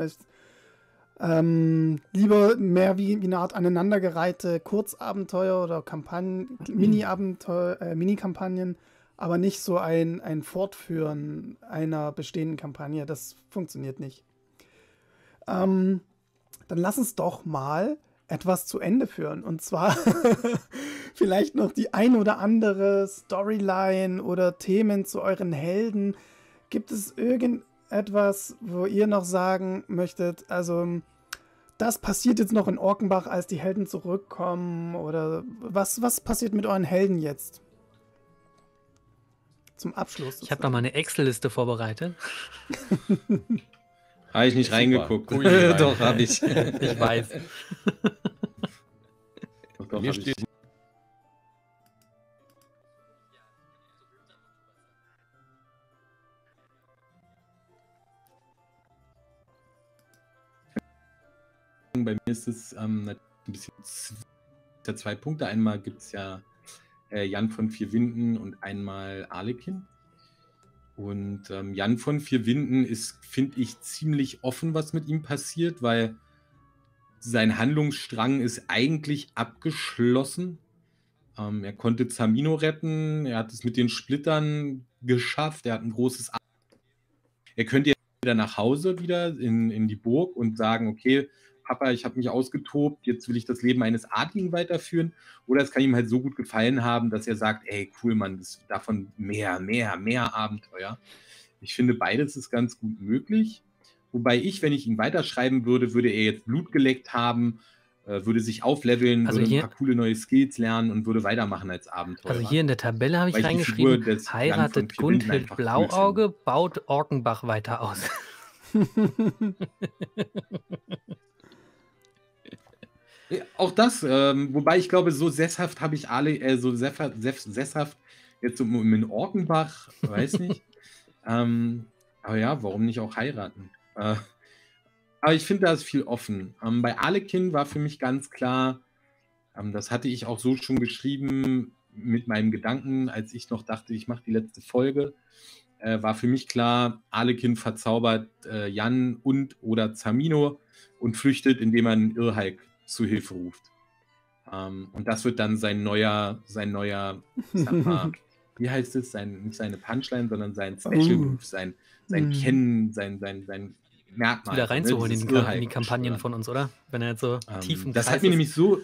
Lieber mehr wie eine Art aneinandergereihte Kurzabenteuer oder Kampagnen, Mini-Kampagnen, aber nicht so ein Fortführen einer bestehenden Kampagne. Das funktioniert nicht. Dann lass uns doch mal etwas zu Ende führen. Und zwar vielleicht noch die ein oder andere Storyline oder Themen zu euren Helden. Gibt es irgendetwas, wo ihr noch sagen möchtet, also das passiert jetzt noch in Orkenbach, als die Helden zurückkommen? Oder was passiert mit euren Helden jetzt? Zum Abschluss. Ich habe da mal eine Excel-Liste vorbereitet. Habe ich nicht reingeguckt. Doch, habe ich. Ich weiß. Bei mir steht bei mir ist es ein bisschen 2 Punkte. Einmal gibt es ja Jan von 4 Winden und einmal Arlekin. Und Jan von 4 Winden ist, finde ich, ziemlich offen, was mit ihm passiert, weil sein Handlungsstrang ist eigentlich abgeschlossen. Er konnte Zamino retten, er hat es mit den Splittern geschafft, er hat ein großes... Er könnte jetzt wieder nach Hause, wieder in die Burg und sagen, okay, Papa, ich habe mich ausgetobt, jetzt will ich das Leben eines Adligen weiterführen. Oder es kann ihm halt so gut gefallen haben, dass er sagt, ey, cool, Mann, davon mehr Abenteuer. Ich finde, beides ist ganz gut möglich. Wobei wenn ich ihn weiterschreiben würde, würde er jetzt Blut geleckt haben, würde sich aufleveln, Also würde hier- ein paar coole neue Skills lernen und würde weitermachen als Abenteurer. Also hier in der Tabelle habe ich Weil ich die reingeschrieben, Figur des Jan von heiratet 4 Winden Gundhild einfach cool Blauauge, baut Orkenbach weiter aus. Ja, auch das, wobei ich glaube, so sesshaft habe ich alle, sesshaft jetzt so in Orkenbach, weiß nicht. Aber ja, warum nicht auch heiraten? Aber ich finde, da ist viel offen. Bei Arlekin war für mich ganz klar, das hatte ich auch so schon geschrieben mit meinem Gedanken, als ich noch dachte, ich mache die letzte Folge, war für mich klar, Arlekin verzaubert Jan oder Zamino und flüchtet, indem er einen Irrhalk zu Hilfe ruft. Und das wird dann sein neuer, sag mal, wie heißt es, nicht seine Punchline, sondern sein Special Move, sein Kennen, sein Merkmal. Wieder reinzuholen dieses in die Irrhalk Kampagnen beschwören. von uns, oder? Wenn er jetzt so tief im Das Kreis hat mir ist. nämlich so.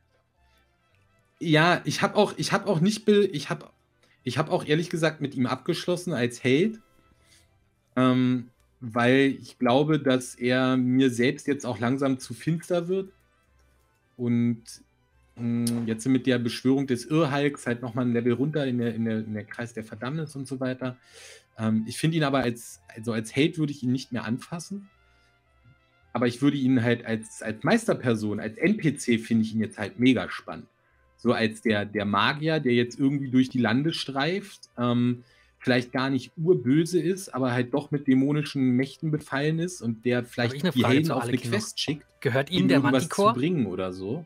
Ja, ich habe auch ehrlich gesagt mit ihm abgeschlossen als Held. weil ich glaube, dass er mir selbst jetzt auch langsam zu finster wird. Und jetzt mit der Beschwörung des Irrhalks halt nochmal ein Level runter in der Kreis der Verdammnis und so weiter. Ich finde ihn aber als Held würde ich ihn nicht mehr anfassen. Aber ich würde ihn halt als Meisterperson, als NPC finde ich ihn jetzt halt mega spannend. So als der Magier, der jetzt irgendwie durch die Lande streift, vielleicht gar nicht urböse ist, aber halt doch mit dämonischen Mächten befallen ist und der vielleicht die Helden auf eine Quest schickt. Gehört ihm der Manticore? Zu bringen oder so.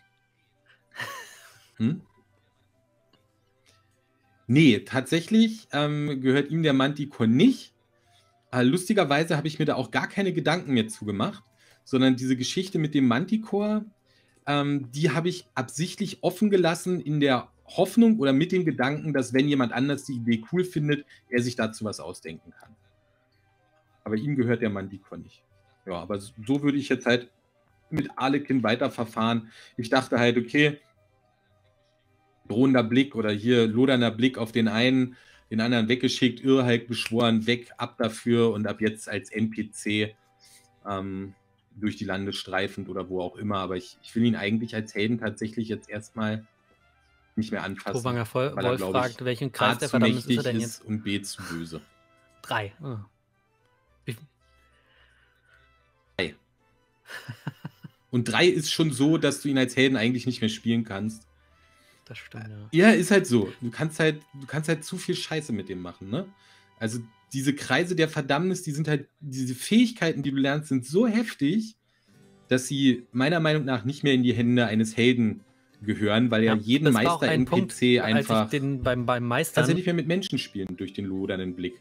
Nee, tatsächlich gehört ihm der Manticore nicht. Lustigerweise habe ich mir da auch gar keine Gedanken mehr zugemacht, sondern diese Geschichte mit dem Manticore, die habe ich absichtlich offen gelassen in der Hoffnung oder mit dem Gedanken, dass wenn jemand anders die Idee cool findet, er sich dazu was ausdenken kann. Aber ihm gehört der Manticore nicht. Ja, aber so würde ich jetzt halt mit Arlekin weiterverfahren. Ich dachte halt, okay, drohender Blick oder hier lodernder Blick auf den einen, den anderen weggeschickt, Irrhalk beschworen, weg, ab dafür und ab jetzt als NPC durch die Lande streifend oder wo auch immer. Aber ich will ihn eigentlich als Helden tatsächlich jetzt erstmal nicht mehr anfassen. Rowanger Wolf fragt, welchen Kreis der Verdammnis ist er denn jetzt? Und B zu böse. 3. Oh. 3. Und 3 ist schon so, dass du ihn als Helden eigentlich nicht mehr spielen kannst. Das stimmt, ja. Ja, ist halt so. Du kannst halt zu viel Scheiße mit dem machen, ne? Also diese Kreise der Verdammnis, diese Fähigkeiten, die du lernst, sind so heftig, dass sie meiner Meinung nach nicht mehr in die Hände eines Helden gehören, weil ja jeden Meister-NPC einfach... beim Meistern... Kannst ja nicht mehr mit Menschen spielen durch den lodernden Blick.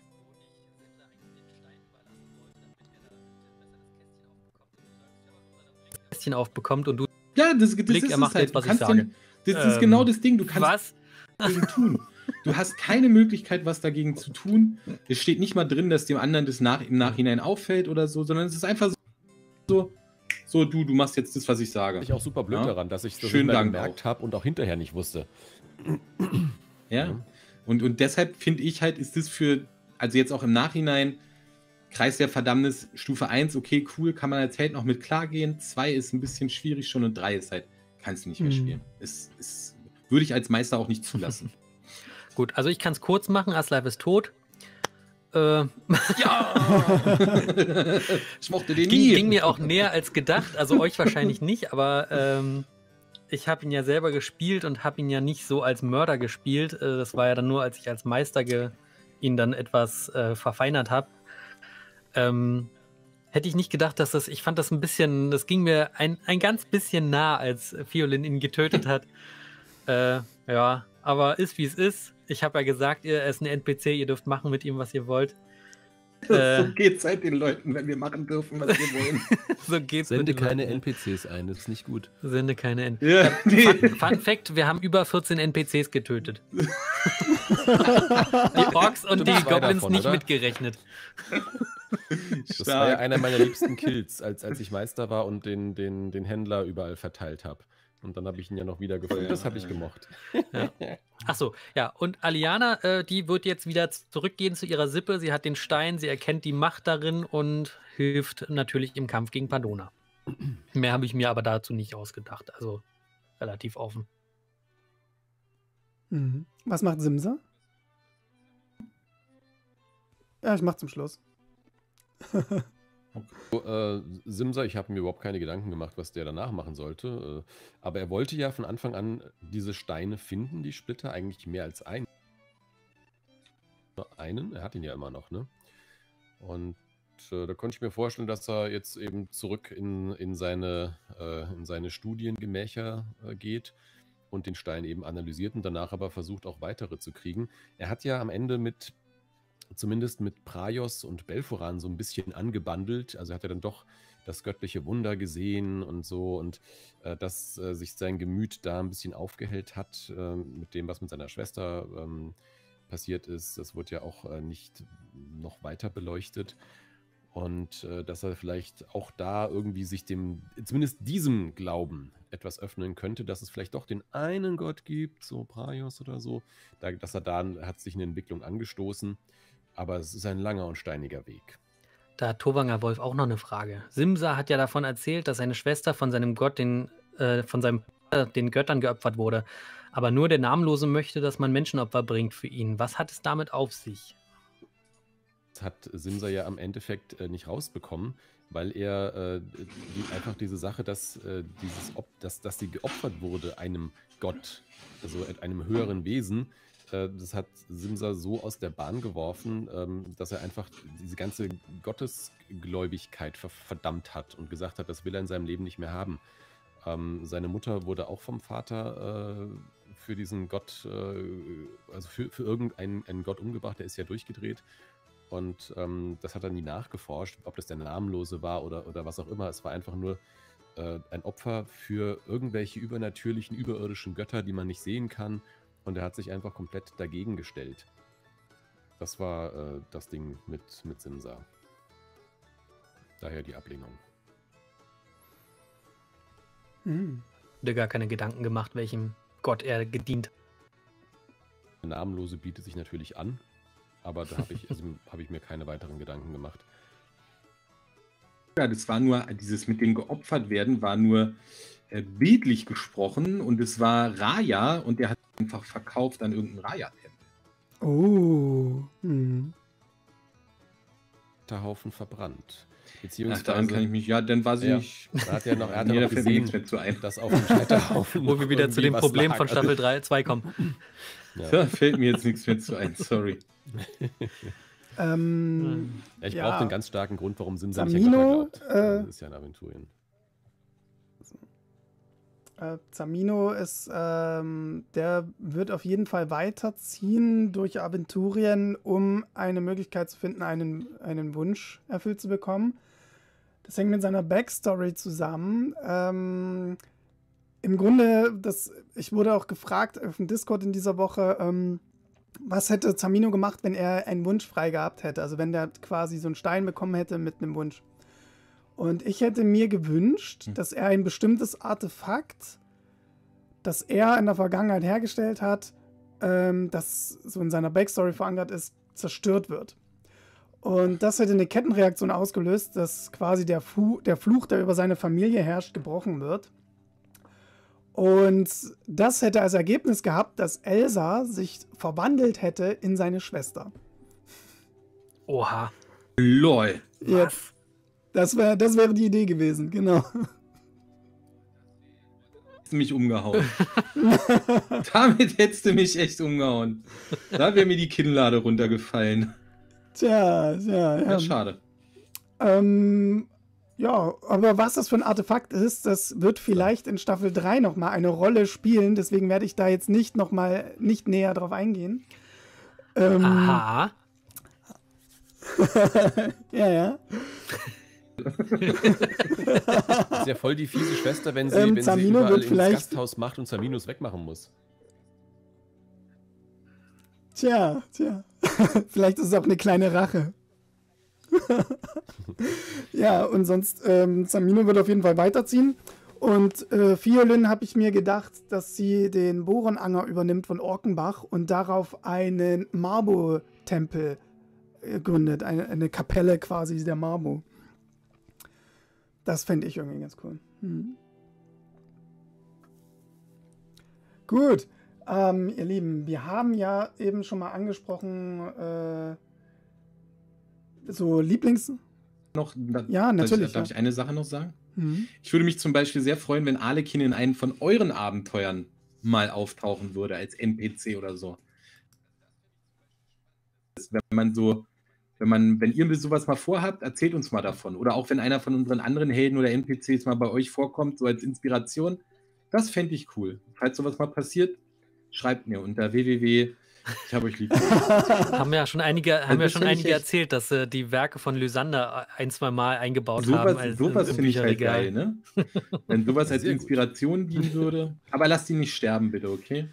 Kästchen aufbekommt und du... Ja, das Blick, ist er macht halt, jetzt, was ich sage. Das ist genau das Ding. Du kannst was? dagegen tun. Du hast keine Möglichkeit, was dagegen zu tun. Es steht nicht mal drin, dass dem anderen das im Nachhinein auffällt oder so, sondern es ist einfach so du machst jetzt das, was ich sage. Ich auch super blöd daran, dass ich das nicht mehr gemerkt habe und auch hinterher nicht wusste. Ja. Und deshalb finde ich halt, ist das also jetzt auch im Nachhinein, Kreis der Verdammnis, Stufe 1, okay, cool, kann man als Held noch mit klargehen. 2 ist ein bisschen schwierig schon und 3 ist halt, kannst du nicht mehr spielen. Würde ich als Meister auch nicht zulassen. Gut, also ich kann es kurz machen, Asleif ist tot. Ja! Ich mochte den nie. Ging mir auch näher als gedacht, also euch wahrscheinlich nicht, aber ich habe ihn ja selber gespielt und habe ihn ja nicht so als Mörder gespielt. Das war ja dann nur, als ich als Meister ihn dann etwas verfeinert habe. Hätte ich nicht gedacht, dass ich fand das ein bisschen, das ging mir ein ganz bisschen nah, als Fiolin ihn getötet hat. Ja, aber ist wie es ist. Ich habe ja gesagt, er ist ein NPC, ihr dürft machen mit ihm, was ihr wollt. So geht's halt den Leuten, wenn wir machen dürfen, was wir wollen. So geht's. Sende keine NPCs ein, das ist nicht gut. Sende keine NPCs. Ja, nee. Fun Fact, wir haben über 14 NPCs getötet. Die Orks und die Goblins davon, nicht oder? Mitgerechnet. Das war ja einer meiner liebsten Kills, als ich Meister war und den Händler überall verteilt habe. Und dann habe ich ihn ja noch wieder gefunden. Das habe ich gemocht. Ja. Achso, ja. Und Aliana, die wird jetzt wieder zurückgehen zu ihrer Sippe. Sie hat den Stein, sie erkennt die Macht darin und hilft natürlich im Kampf gegen Padona. Mehr habe ich mir aber dazu nicht ausgedacht. Also relativ offen. Mhm. Was macht Simsa? Ja, ich mach zum Schluss. Simsa, ich habe mir überhaupt keine Gedanken gemacht, was der danach machen sollte. Aber er wollte ja von Anfang an diese Steine finden, die Splitter, eigentlich mehr als einen. Er hat ihn ja immer noch, ne? Und da konnte ich mir vorstellen, dass er jetzt eben zurück in seine Studiengemächer geht und den Stein eben analysiert und danach aber versucht auch weitere zu kriegen. Er hat ja am Ende zumindest mit Praios und Belforan so ein bisschen angebandelt. Also hat er dann doch das göttliche Wunder gesehen und so und dass sich sein Gemüt da ein bisschen aufgehellt hat mit dem, was mit seiner Schwester passiert ist. Das wurde ja auch nicht noch weiter beleuchtet. Und dass er vielleicht auch da irgendwie sich zumindest diesem Glauben etwas öffnen könnte, dass es vielleicht doch den einen Gott gibt, so Praios oder so. Hat sich eine Entwicklung angestoßen. Aber es ist ein langer und steiniger Weg. Da hat Tovanger Wolf auch noch eine Frage. Simsa hat ja davon erzählt, dass seine Schwester von seinem Gott, den Göttern geopfert wurde. Aber nur der Namenlose möchte, dass man Menschenopfer bringt für ihn. Was hat es damit auf sich? Das hat Simsa ja am Endeffekt nicht rausbekommen, weil er einfach diese Sache, dass sie geopfert wurde einem Gott, also einem höheren Wesen, das hat Simsa so aus der Bahn geworfen, dass er einfach diese ganze Gottesgläubigkeit verdammt hat und gesagt hat, das will er in seinem Leben nicht mehr haben. Seine Mutter wurde auch vom Vater für diesen Gott, also für irgendeinen Gott umgebracht, der ist ja durchgedreht. Und das hat er nie nachgeforscht, ob das der Namenlose war oder was auch immer. Es war einfach nur ein Opfer für irgendwelche übernatürlichen, überirdischen Götter, die man nicht sehen kann. Und er hat sich einfach komplett dagegen gestellt. Das war das Ding mit Simsa. Daher die Ablehnung. Wurde gar keine Gedanken gemacht, welchem Gott er gedient. Der Namenlose bietet sich natürlich an, aber da habe ich mir keine weiteren Gedanken gemacht. Ja, das war nur, dieses mit dem geopfert werden, war nur bildlich gesprochen und es war Raya und der hat einfach verkauft an irgendeinen Raya-Tempel. Oh. Der Haufen verbrannt. Ach, daran kann ich mich, ja, dann war sie nicht. Er hat ja noch gesehen, dass auf dem Scheiterhaufen wo wir wieder zu dem Problem von Staffel 2 kommen. Ja. Da fällt mir jetzt nichts mehr zu ein, sorry. Ich brauche einen ganz starken Grund, warum Simsa nicht Zamino, das ist ja ein Aventurien. Zamino ist, der wird auf jeden Fall weiterziehen durch Aventurien, um eine Möglichkeit zu finden, einen Wunsch erfüllt zu bekommen. Das hängt mit seiner Backstory zusammen. Im Grunde, ich wurde auch gefragt auf dem Discord in dieser Woche, was hätte Zamino gemacht, wenn er einen Wunsch frei gehabt hätte? Also wenn der quasi so einen Stein bekommen hätte mit einem Wunsch. Und ich hätte mir gewünscht, dass er ein bestimmtes Artefakt, das er in der Vergangenheit hergestellt hat, das so in seiner Backstory verankert ist, zerstört wird. Und das hätte eine Kettenreaktion ausgelöst, dass quasi der Fluch, der über seine Familie herrscht, gebrochen wird. Und das hätte als Ergebnis gehabt, dass Elsa sich verwandelt hätte in seine Schwester. Oha. LOL. Jetzt. Das wäre die Idee gewesen, genau. Hättest du mich umgehauen. Damit hättest du mich echt umgehauen. Da wäre mir die Kinnlade runtergefallen. Tja. Ja, schade. Ja, aber was das für ein Artefakt ist, das wird vielleicht in Staffel 3 nochmal eine Rolle spielen. Deswegen werde ich da jetzt nicht näher drauf eingehen. Aha. Ja. Das ist ja voll die fiese Schwester, wenn sie überall ins Gasthaus macht und Zaminos wegmachen muss. Tja. Vielleicht ist es auch eine kleine Rache. Ja, und sonst, Zamino wird auf jeden Fall weiterziehen. Und Fiolin habe ich mir gedacht, dass sie den Boronanger übernimmt von Orkenbach und darauf einen Marbo-Tempel gründet. Eine Kapelle quasi der Marbo. Das fände ich irgendwie ganz cool. Gut, ihr Lieben, wir haben ja eben schon mal angesprochen, so Lieblings... Ja, natürlich. Darf ich eine Sache noch sagen? Ich würde mich zum Beispiel sehr freuen, wenn Arlekin in einem von euren Abenteuern mal auftauchen würde, als NPC oder so. Wenn ihr sowas mal vorhabt, erzählt uns mal davon. Oder auch wenn einer von unseren anderen Helden oder NPCs mal bei euch vorkommt, so als Inspiration. Das fände ich cool. Falls sowas mal passiert, schreibt mir unter www. Ich habe euch lieb. Haben ja schon einige erzählt, dass sie die Werke von Lysander ein, zwei Mal eingebaut haben. Sowas finde ich halt geil, ne? Wenn sowas als Inspiration dienen würde. Aber lasst ihn nicht sterben, bitte, okay?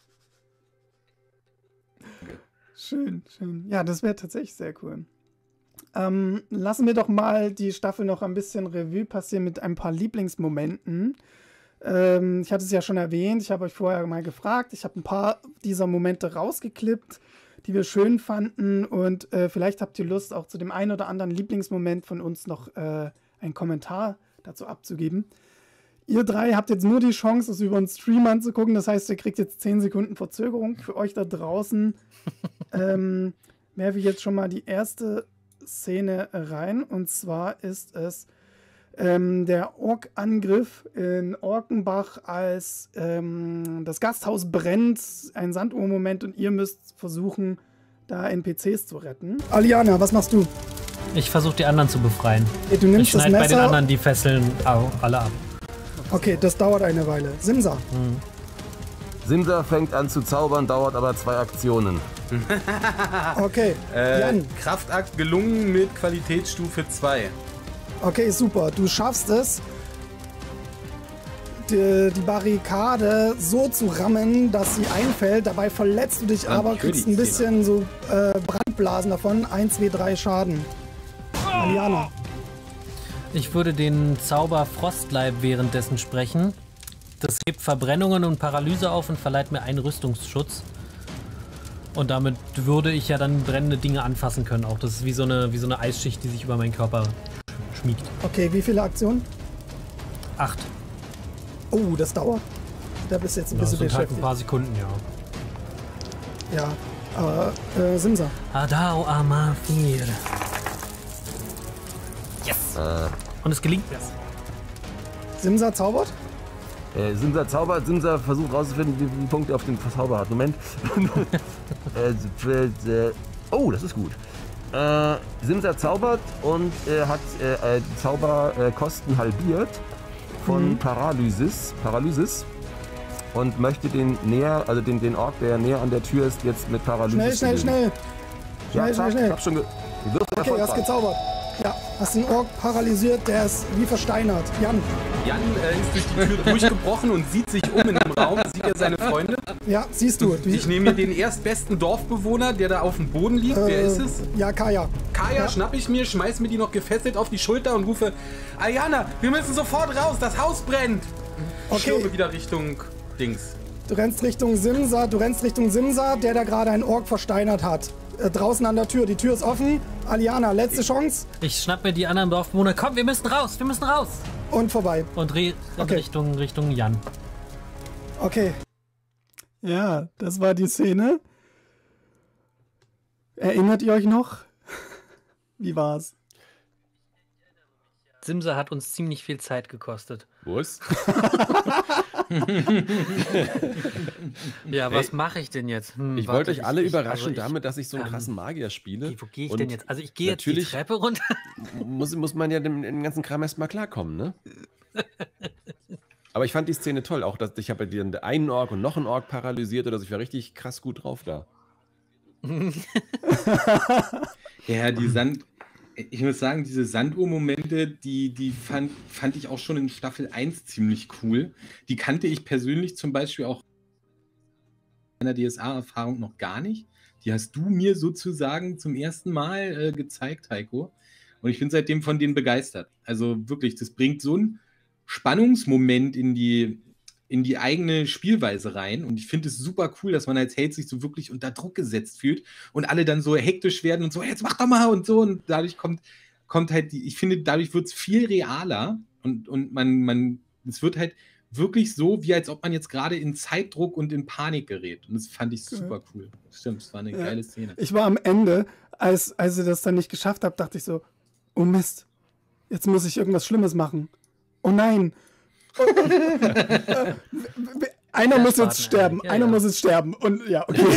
Schön. Ja, das wäre tatsächlich sehr cool. Lassen wir doch mal die Staffel noch ein bisschen Revue passieren mit ein paar Lieblingsmomenten. Ich hatte es ja schon erwähnt, ich habe euch vorher mal gefragt, ich habe ein paar dieser Momente rausgeklippt. die wir schön fanden. Und vielleicht habt ihr Lust, auch zu dem einen oder anderen Lieblingsmoment von uns noch einen Kommentar dazu abzugeben. Ihr drei habt jetzt nur die Chance, es über einen Stream anzugucken. Das heißt, ihr kriegt jetzt 10 Sekunden Verzögerung. Für euch da draußen werfe ich jetzt schon mal die erste Szene rein. Und zwar ist es der Ork-Angriff in Orkenbach, als das Gasthaus brennt, ein Sanduhr-Moment, und ihr müsst versuchen, da NPCs zu retten. Aliana, was machst du? Ich versuche die anderen zu befreien. Okay, du nimmst ich schneide das bei den Messer. anderen die Fesseln alle ab. Okay, das dauert eine Weile. Simsa. Simsa fängt an zu zaubern, dauert aber 2 Aktionen. Okay, Jan. Kraftakt gelungen mit Qualitätsstufe 2. Okay, super. Du schaffst es, die Barrikade so zu rammen, dass sie einfällt. Dabei verletzt du dich aber, kriegst ein bisschen so Brandblasen davon. 1, 2, 3 Schaden. Aliana. Ich würde den Zauber Frostleib währenddessen sprechen. Das hebt Verbrennungen und Paralyse auf und verleiht mir einen Rüstungsschutz. Und damit würde ich ja dann brennende Dinge anfassen können. Auch das ist wie so eine Eisschicht, die sich über meinen Körper schmiegt. Okay, wie viele Aktionen? 8. Oh, das dauert. Da bist du jetzt ein bisschen Das sind halt beschäftigt. ein paar Sekunden, ja. Ja, aber Simsa. Adao Amafir. Yes! Und es gelingt mir. Simsa zaubert? Simsa zaubert, Simsa versucht rauszufinden, wie viele Punkte er auf dem Zauber hat. Moment. Oh, das ist gut. Simsa zaubert und hat Zauberkosten halbiert von Paralysis und möchte den Ork, der näher an der Tür ist, jetzt mit Paralysis. Schnell. Ja, ich hab schon Okay, du hast gezaubert. Ja, hast den Ork paralysiert, der ist wie versteinert. Jan. Jan ist durch die Tür durchgebrochen und sieht sich um in dem Raum. Sieht er seine Freunde? Ja, siehst du. Ich nehme mir den erstbesten Dorfbewohner, der da auf dem Boden liegt. Wer ist es? Ja, Kaya. Kaya schnapp ich mir, schmeiß mir die noch gefesselt auf die Schulter und rufe: Ayana, wir müssen sofort raus, das Haus brennt! Okay. Stürme wieder Richtung Dings. Du rennst Richtung Simsa, der da gerade einen Ork versteinert hat. Draußen an der Tür, die Tür ist offen. Aliana, letzte Chance. Ich schnapp mir die anderen Dorfbewohner. Komm, wir müssen raus! Und vorbei. Und Richtung Jan. Okay. Ja, das war die Szene. Erinnert ihr euch noch? Wie war's? Simsa hat uns ziemlich viel Zeit gekostet. Was? Ja, was mache ich denn jetzt? Ich wollte euch alle überraschen damit, dass ich so einen krassen Magier spiele. Wo gehe ich denn jetzt? Also ich gehe jetzt die Treppe runter. muss man ja den ganzen Kram erstmal klarkommen, ne? Aber ich fand die Szene toll. Auch, dass ich habe ja einen Ork und noch einen Ork paralysiert. Oder ich war richtig krass gut drauf da. Ja, ich muss sagen, diese Sanduhr-Momente, die fand ich auch schon in Staffel 1 ziemlich cool. Die kannte ich persönlich zum Beispiel auch in meiner DSA-Erfahrung noch gar nicht. Die hast du mir sozusagen zum ersten Mal gezeigt, Heiko. Und ich bin seitdem von denen begeistert. Also wirklich, das bringt so einen Spannungsmoment in die eigene Spielweise rein. Und ich finde es super cool, dass man als Held sich so wirklich unter Druck gesetzt fühlt und alle dann so hektisch werden und so, jetzt mach doch mal und so. Und dadurch kommt halt ich finde, dadurch wird es viel realer und es wird halt wirklich so, wie als ob man jetzt gerade in Zeitdruck und in Panik gerät. Und das fand ich super cool. Stimmt, es war eine geile Szene. Ich war am Ende, als ihr das dann nicht geschafft habt, dachte ich so, oh Mist, jetzt muss ich irgendwas Schlimmes machen. Oh nein. Einer muss jetzt sterben. Einer muss jetzt sterben. Und ja, okay.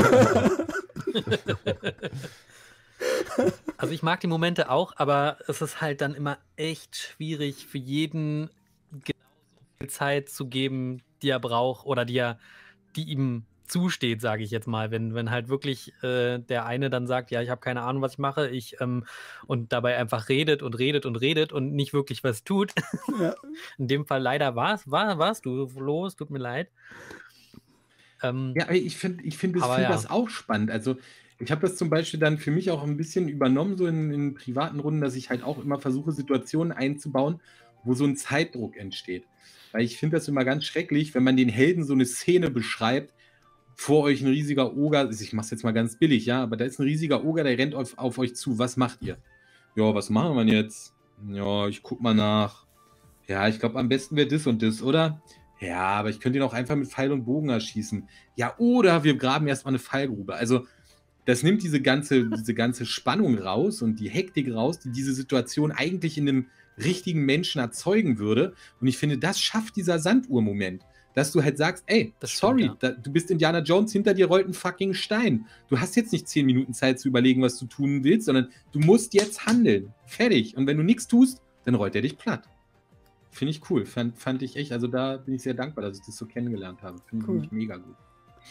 Also ich mag die Momente auch, aber es ist halt dann immer echt schwierig für jeden genauso viel Zeit zu geben, die er braucht oder die ihm zusteht, sage ich jetzt mal, wenn halt wirklich der eine dann sagt, ja, ich habe keine Ahnung, was ich mache, und dabei einfach redet und nicht wirklich was tut. Ja. In dem Fall leider warst du los, tut mir leid. Ja, ich finde das auch spannend. Also ich habe das zum Beispiel dann für mich auch ein bisschen übernommen, so in privaten Runden, dass ich halt auch immer versuche, Situationen einzubauen, wo so ein Zeitdruck entsteht. Weil ich finde das immer ganz schrecklich, wenn man den Helden so eine Szene beschreibt, vor euch ein riesiger Oger, ich mach's jetzt mal ganz billig, ja, aber da ist ein riesiger Oger, der rennt auf euch zu. Was macht ihr? Ja, was machen wir jetzt? Ja, ich guck mal nach. Ja, ich glaube, am besten wäre das und das, oder? Ja, aber ich könnte ihn auch einfach mit Pfeil und Bogen erschießen. Ja, oder wir graben erstmal eine Fallgrube. Also, das nimmt diese ganze Spannung raus und die Hektik raus, die diese Situation eigentlich in einem richtigen Menschen erzeugen würde. Und ich finde, das schafft dieser Sanduhr-Moment. Dass du halt sagst, ey, Das sorry, stimmt, ja. du bist Indiana Jones, hinter dir rollt ein fucking Stein. Du hast jetzt nicht 10 Minuten Zeit zu überlegen, was du tun willst, sondern du musst jetzt handeln. Fertig. Und wenn du nichts tust, dann rollt er dich platt. Finde ich cool. Fand ich echt, also da bin ich sehr dankbar, dass ich das so kennengelernt habe. Finde ich mega gut.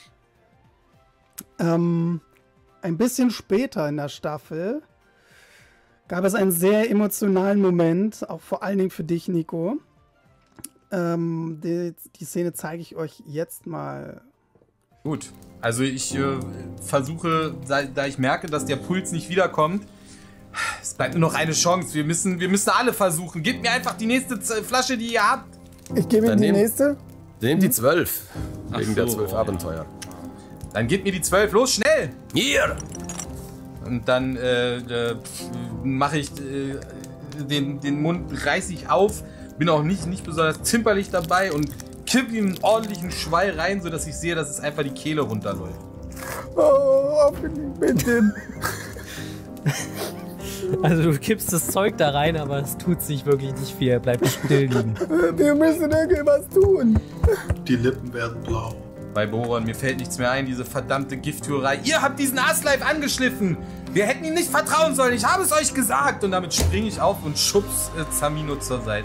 Ein bisschen später in der Staffel gab es einen sehr emotionalen Moment, auch vor allen Dingen für dich, Nico. Die Szene zeige ich euch jetzt mal. Gut, also ich versuche, da ich merke, dass der Puls nicht wiederkommt, es bleibt nur noch eine Chance. Wir müssen alle versuchen. Gebt mir einfach die nächste Flasche, die ihr habt. Ich gebe Ihnen die nächste. Nehmt die 12. Wegen so, der 12 Abenteuer. Dann gebt mir die 12. Los, schnell! Hier! Und dann mache ich den Mund, reiße ich auf, bin auch nicht besonders zimperlich dabei und kipp ihm einen ordentlichen Schwall rein, sodass ich sehe, dass es einfach die Kehle runterläuft. Oh, bitte. Also du kippst das Zeug da rein, aber es tut sich wirklich nicht viel. Er bleibt still liegen. Wir müssen irgendwas tun. Die Lippen werden blau. Bei Boron, mir fällt nichts mehr ein, diese verdammte Gifthürerei. Ihr habt diesen Aslife angeschliffen! Wir hätten ihm nicht vertrauen sollen, ich habe es euch gesagt! Und damit springe ich auf und schubs Zamino zur Seite.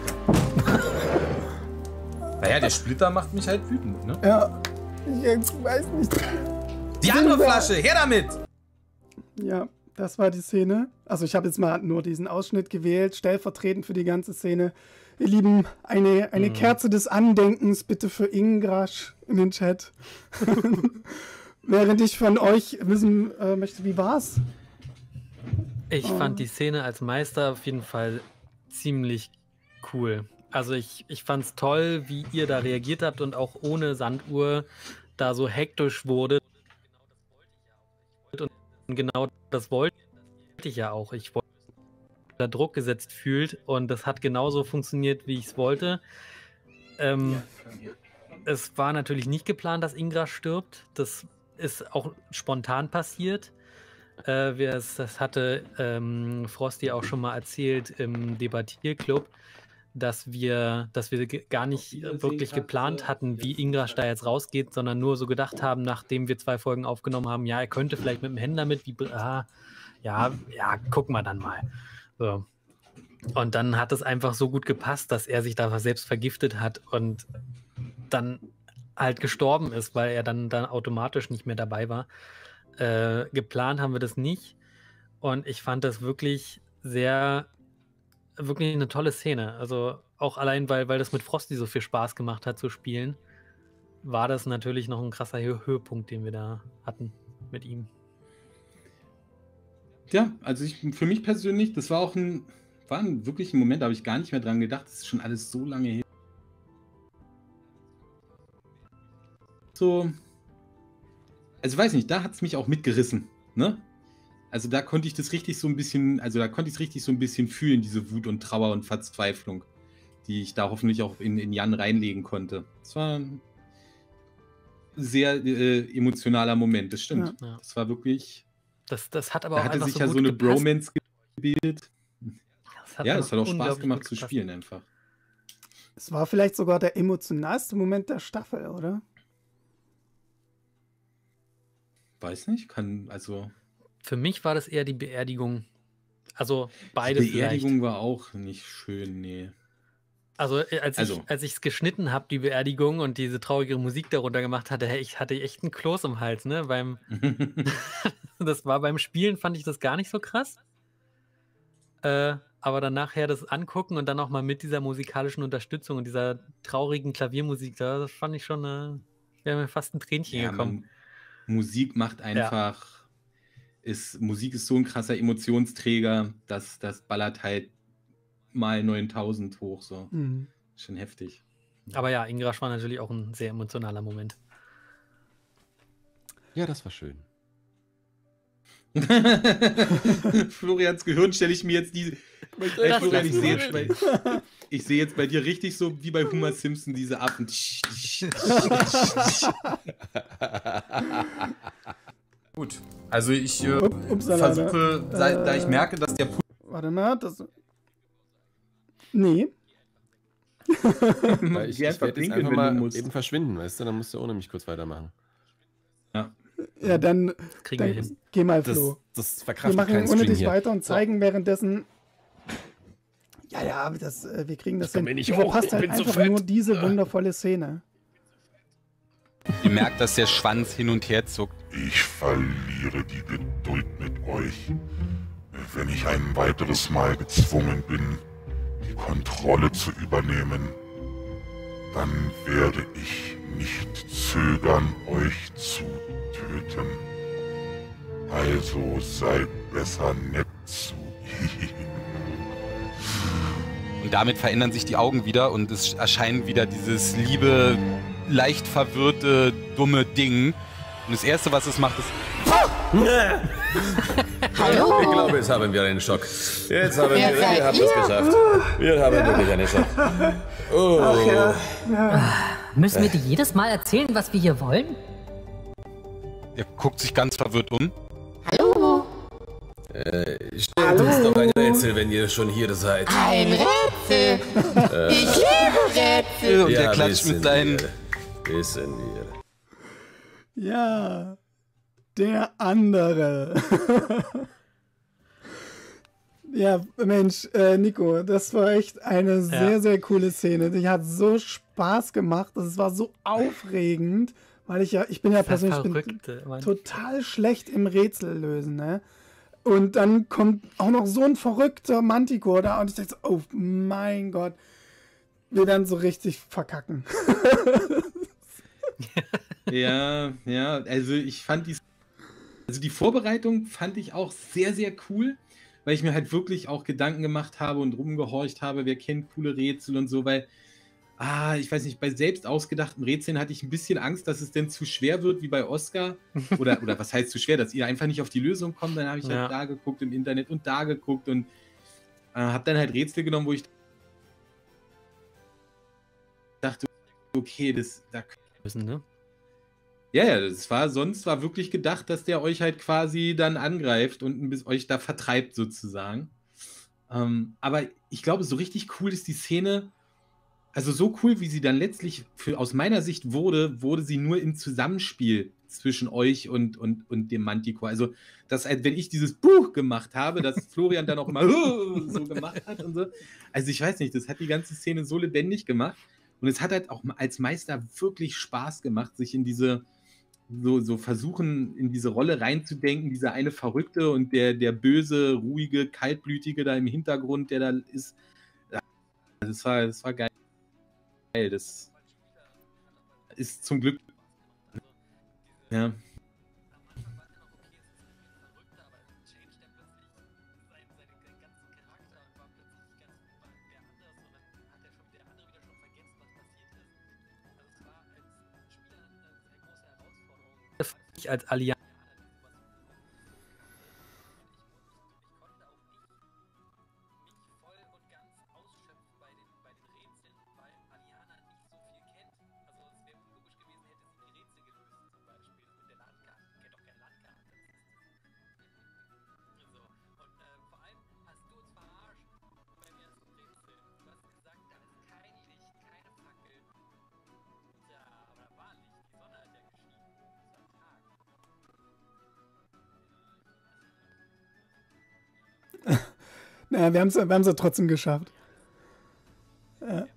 Naja, der Splitter macht mich halt wütend, ne? Ja, ich weiß nicht. Die andere Flasche, her damit! Ja, das war die Szene. Also ich habe jetzt mal nur diesen Ausschnitt gewählt, stellvertretend für die ganze Szene. Ihr Lieben, eine Kerze des Andenkens bitte für Ingrasch in den Chat. Während ich von euch wissen möchte, wie war's? Ich fand die Szene als Meister auf jeden Fall ziemlich cool. Also ich fand's toll, wie ihr da reagiert habt und auch ohne Sanduhr da so hektisch wurde. Und genau das wollte ich ja auch. Ich wollte unter Druck gesetzt fühlt und das hat genauso funktioniert, wie ich es wollte. Es war natürlich nicht geplant, dass Ingra stirbt. Das ist auch spontan passiert. Das hatte Frosty auch schon mal erzählt im Debattierclub, dass wir gar nicht wirklich geplant hatten, wie Ingrash da jetzt rausgeht, sondern nur so gedacht haben, nachdem wir 2 Folgen aufgenommen haben, ja, er könnte vielleicht mit dem Händler mit, gucken wir dann mal. So. Und dann hat es einfach so gut gepasst, dass er sich da selbst vergiftet hat und dann halt gestorben ist, weil er dann automatisch nicht mehr dabei war. Geplant haben wir das nicht und ich fand das wirklich wirklich eine tolle Szene. Also auch allein, weil das mit Frosty so viel Spaß gemacht hat zu spielen, war das natürlich noch ein krasser Höhepunkt, den wir da hatten mit ihm. Ja, also für mich persönlich, das war auch wirklich ein Moment, da habe ich gar nicht mehr dran gedacht, das ist schon alles so lange her. So, also weiß nicht, da hat es mich auch mitgerissen, ne? Also da konnte ich das richtig so ein bisschen, fühlen, diese Wut und Trauer und Verzweiflung, die ich da hoffentlich auch in Jan reinlegen konnte. Das war ein sehr emotionaler Moment, das stimmt. Ja. Das war wirklich... Das hat aber da auch hatte einfach sich so ja gut so eine gepasst. Bromance gebildet. Ja, es hat auch Spaß unglaublich gemacht gut zu gepasst. spielen einfach. Es war vielleicht sogar der emotionalste Moment der Staffel, oder? Weiß nicht, also... Für mich war das eher die Beerdigung. Also beide Die Beerdigung vielleicht. war auch nicht schön, nee. Also als ich es geschnitten habe, die Beerdigung und diese traurige Musik darunter gemacht hatte, ich hatte echt einen Kloß im Hals, ne? Das war beim Spielen, fand ich das gar nicht so krass. Aber dann nachher das angucken und dann auch mal mit dieser musikalischen Unterstützung und dieser traurigen Klaviermusik, das fand ich schon, wäre mir fast ein Tränchen gekommen. Musik macht einfach... Musik ist so ein krasser Emotionsträger, dass das ballert halt mal 9000 hoch, so. Mhm. Schon heftig. Aber ja, Ingrash war natürlich auch ein sehr emotionaler Moment. Ja, das war schön. Florians Gehirn stelle ich mir jetzt die. Florian, ich sehe jetzt bei dir richtig so wie bei Homer Simpson diese Affen. Gut, also ich versuche, da ich merke, dass der Warte mal, das. Nee. Weil ich werde jetzt einfach mal eben verschwinden, weißt du? Dann musst du ohne mich kurz weitermachen. Ja, dann kriegen wir hin. Geh mal, Flo. Das Wir verkraftet machen keinen ohne Stream dich hier. weiter und zeigen währenddessen. Ja, wir kriegen das hin. Du verpasst halt einfach nur diese wundervolle Szene. Ihr merkt, dass der Schwanz hin und her zuckt. Ich verliere die Geduld mit euch, wenn ich ein weiteres Mal gezwungen bin, die Kontrolle zu übernehmen. Dann werde ich nicht zögern, euch zu töten. Also seid besser nett zu ihm. Und damit verändern sich die Augen wieder und es erscheint wieder dieses liebe, leicht verwirrte, dumme Ding. Und das Erste, was es macht, ist... Hallo? Ich glaube, jetzt haben wir einen Schock. Jetzt haben wir es geschafft. Wir haben wirklich einen Schock. Oh. Ach ja. Müssen wir dir jedes Mal erzählen, was wir hier wollen? Er guckt sich ganz verwirrt um. Hallo? Stellt uns doch ein Rätsel, wenn ihr schon hier seid. Ein Rätsel! Ich liebe Rätsel! Und er klatscht mit seinen... Wissen wir. Ja, der andere. Ja, Mensch, Nico, das war echt eine sehr, sehr coole Szene. Die hat so Spaß gemacht. Das war so aufregend, weil ich bin ja persönlich total schlecht im Rätsel lösen, ne? Und dann kommt auch noch so ein verrückter Manticore da und ich dachte so, oh mein Gott, wir dann so richtig verkacken. Ja, also ich fand die Vorbereitung fand ich auch sehr, sehr cool, weil ich mir halt wirklich auch Gedanken gemacht habe und rumgehorcht habe, wer kennt coole Rätsel und so, weil, ich weiß nicht, bei selbst ausgedachten Rätseln hatte ich ein bisschen Angst, dass es denn zu schwer wird, wie bei Oscar, oder was heißt zu schwer, dass ihr einfach nicht auf die Lösung kommt, dann habe ich halt da geguckt im Internet und da geguckt und habe dann halt Rätsel genommen, wo ich dachte, okay, da müssen, ne? Ja, sonst war wirklich gedacht, dass der euch halt quasi dann angreift und euch da vertreibt sozusagen. Aber ich glaube, so richtig cool ist die Szene, also so cool, wie sie dann letztlich aus meiner Sicht wurde sie nur im Zusammenspiel zwischen euch und dem Manticore. Also, wenn ich dieses Buch gemacht habe, dass Florian dann auch immer so gemacht hat und so. Also ich weiß nicht, das hat die ganze Szene so lebendig gemacht. Und es hat halt auch als Meister wirklich Spaß gemacht, sich in diese so versuchen, in diese Rolle reinzudenken, dieser eine Verrückte und der böse, ruhige, kaltblütige da im Hintergrund, der da ist. Das war geil. Das ist zum Glück. Ja. Als Allianz. Naja, wir haben es ja trotzdem geschafft. Ja.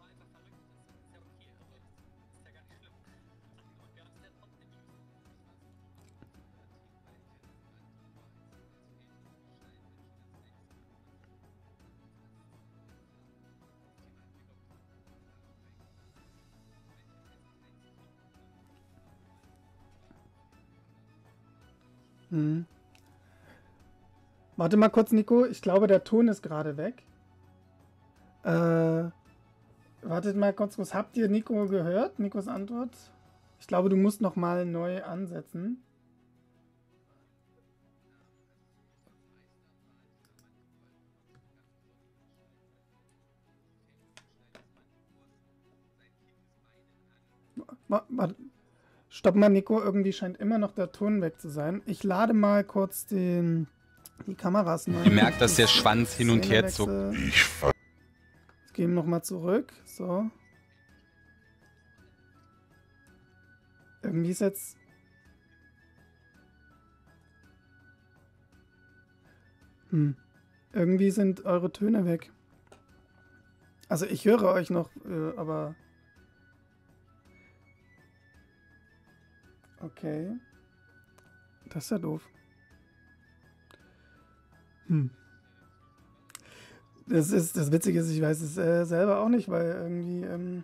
Hm. Warte mal kurz, Nico. Ich glaube, der Ton ist gerade weg. Wartet mal kurz. Habt ihr Nico gehört? Nikos Antwort? Ich glaube, du musst noch mal neu ansetzen. Warte. Stopp mal, Nico. Irgendwie scheint immer noch der Ton weg zu sein. Ich lade mal kurz die Kameras neu. Ihr merkt, dass der Schwanz hin und her zuckt. Jetzt gehen wir nochmal zurück. So. Irgendwie ist jetzt... Irgendwie sind eure Töne weg. Also ich höre euch noch, aber... Okay. Das ist ja doof. Das Witzige ist, ich weiß es selber auch nicht, weil irgendwie...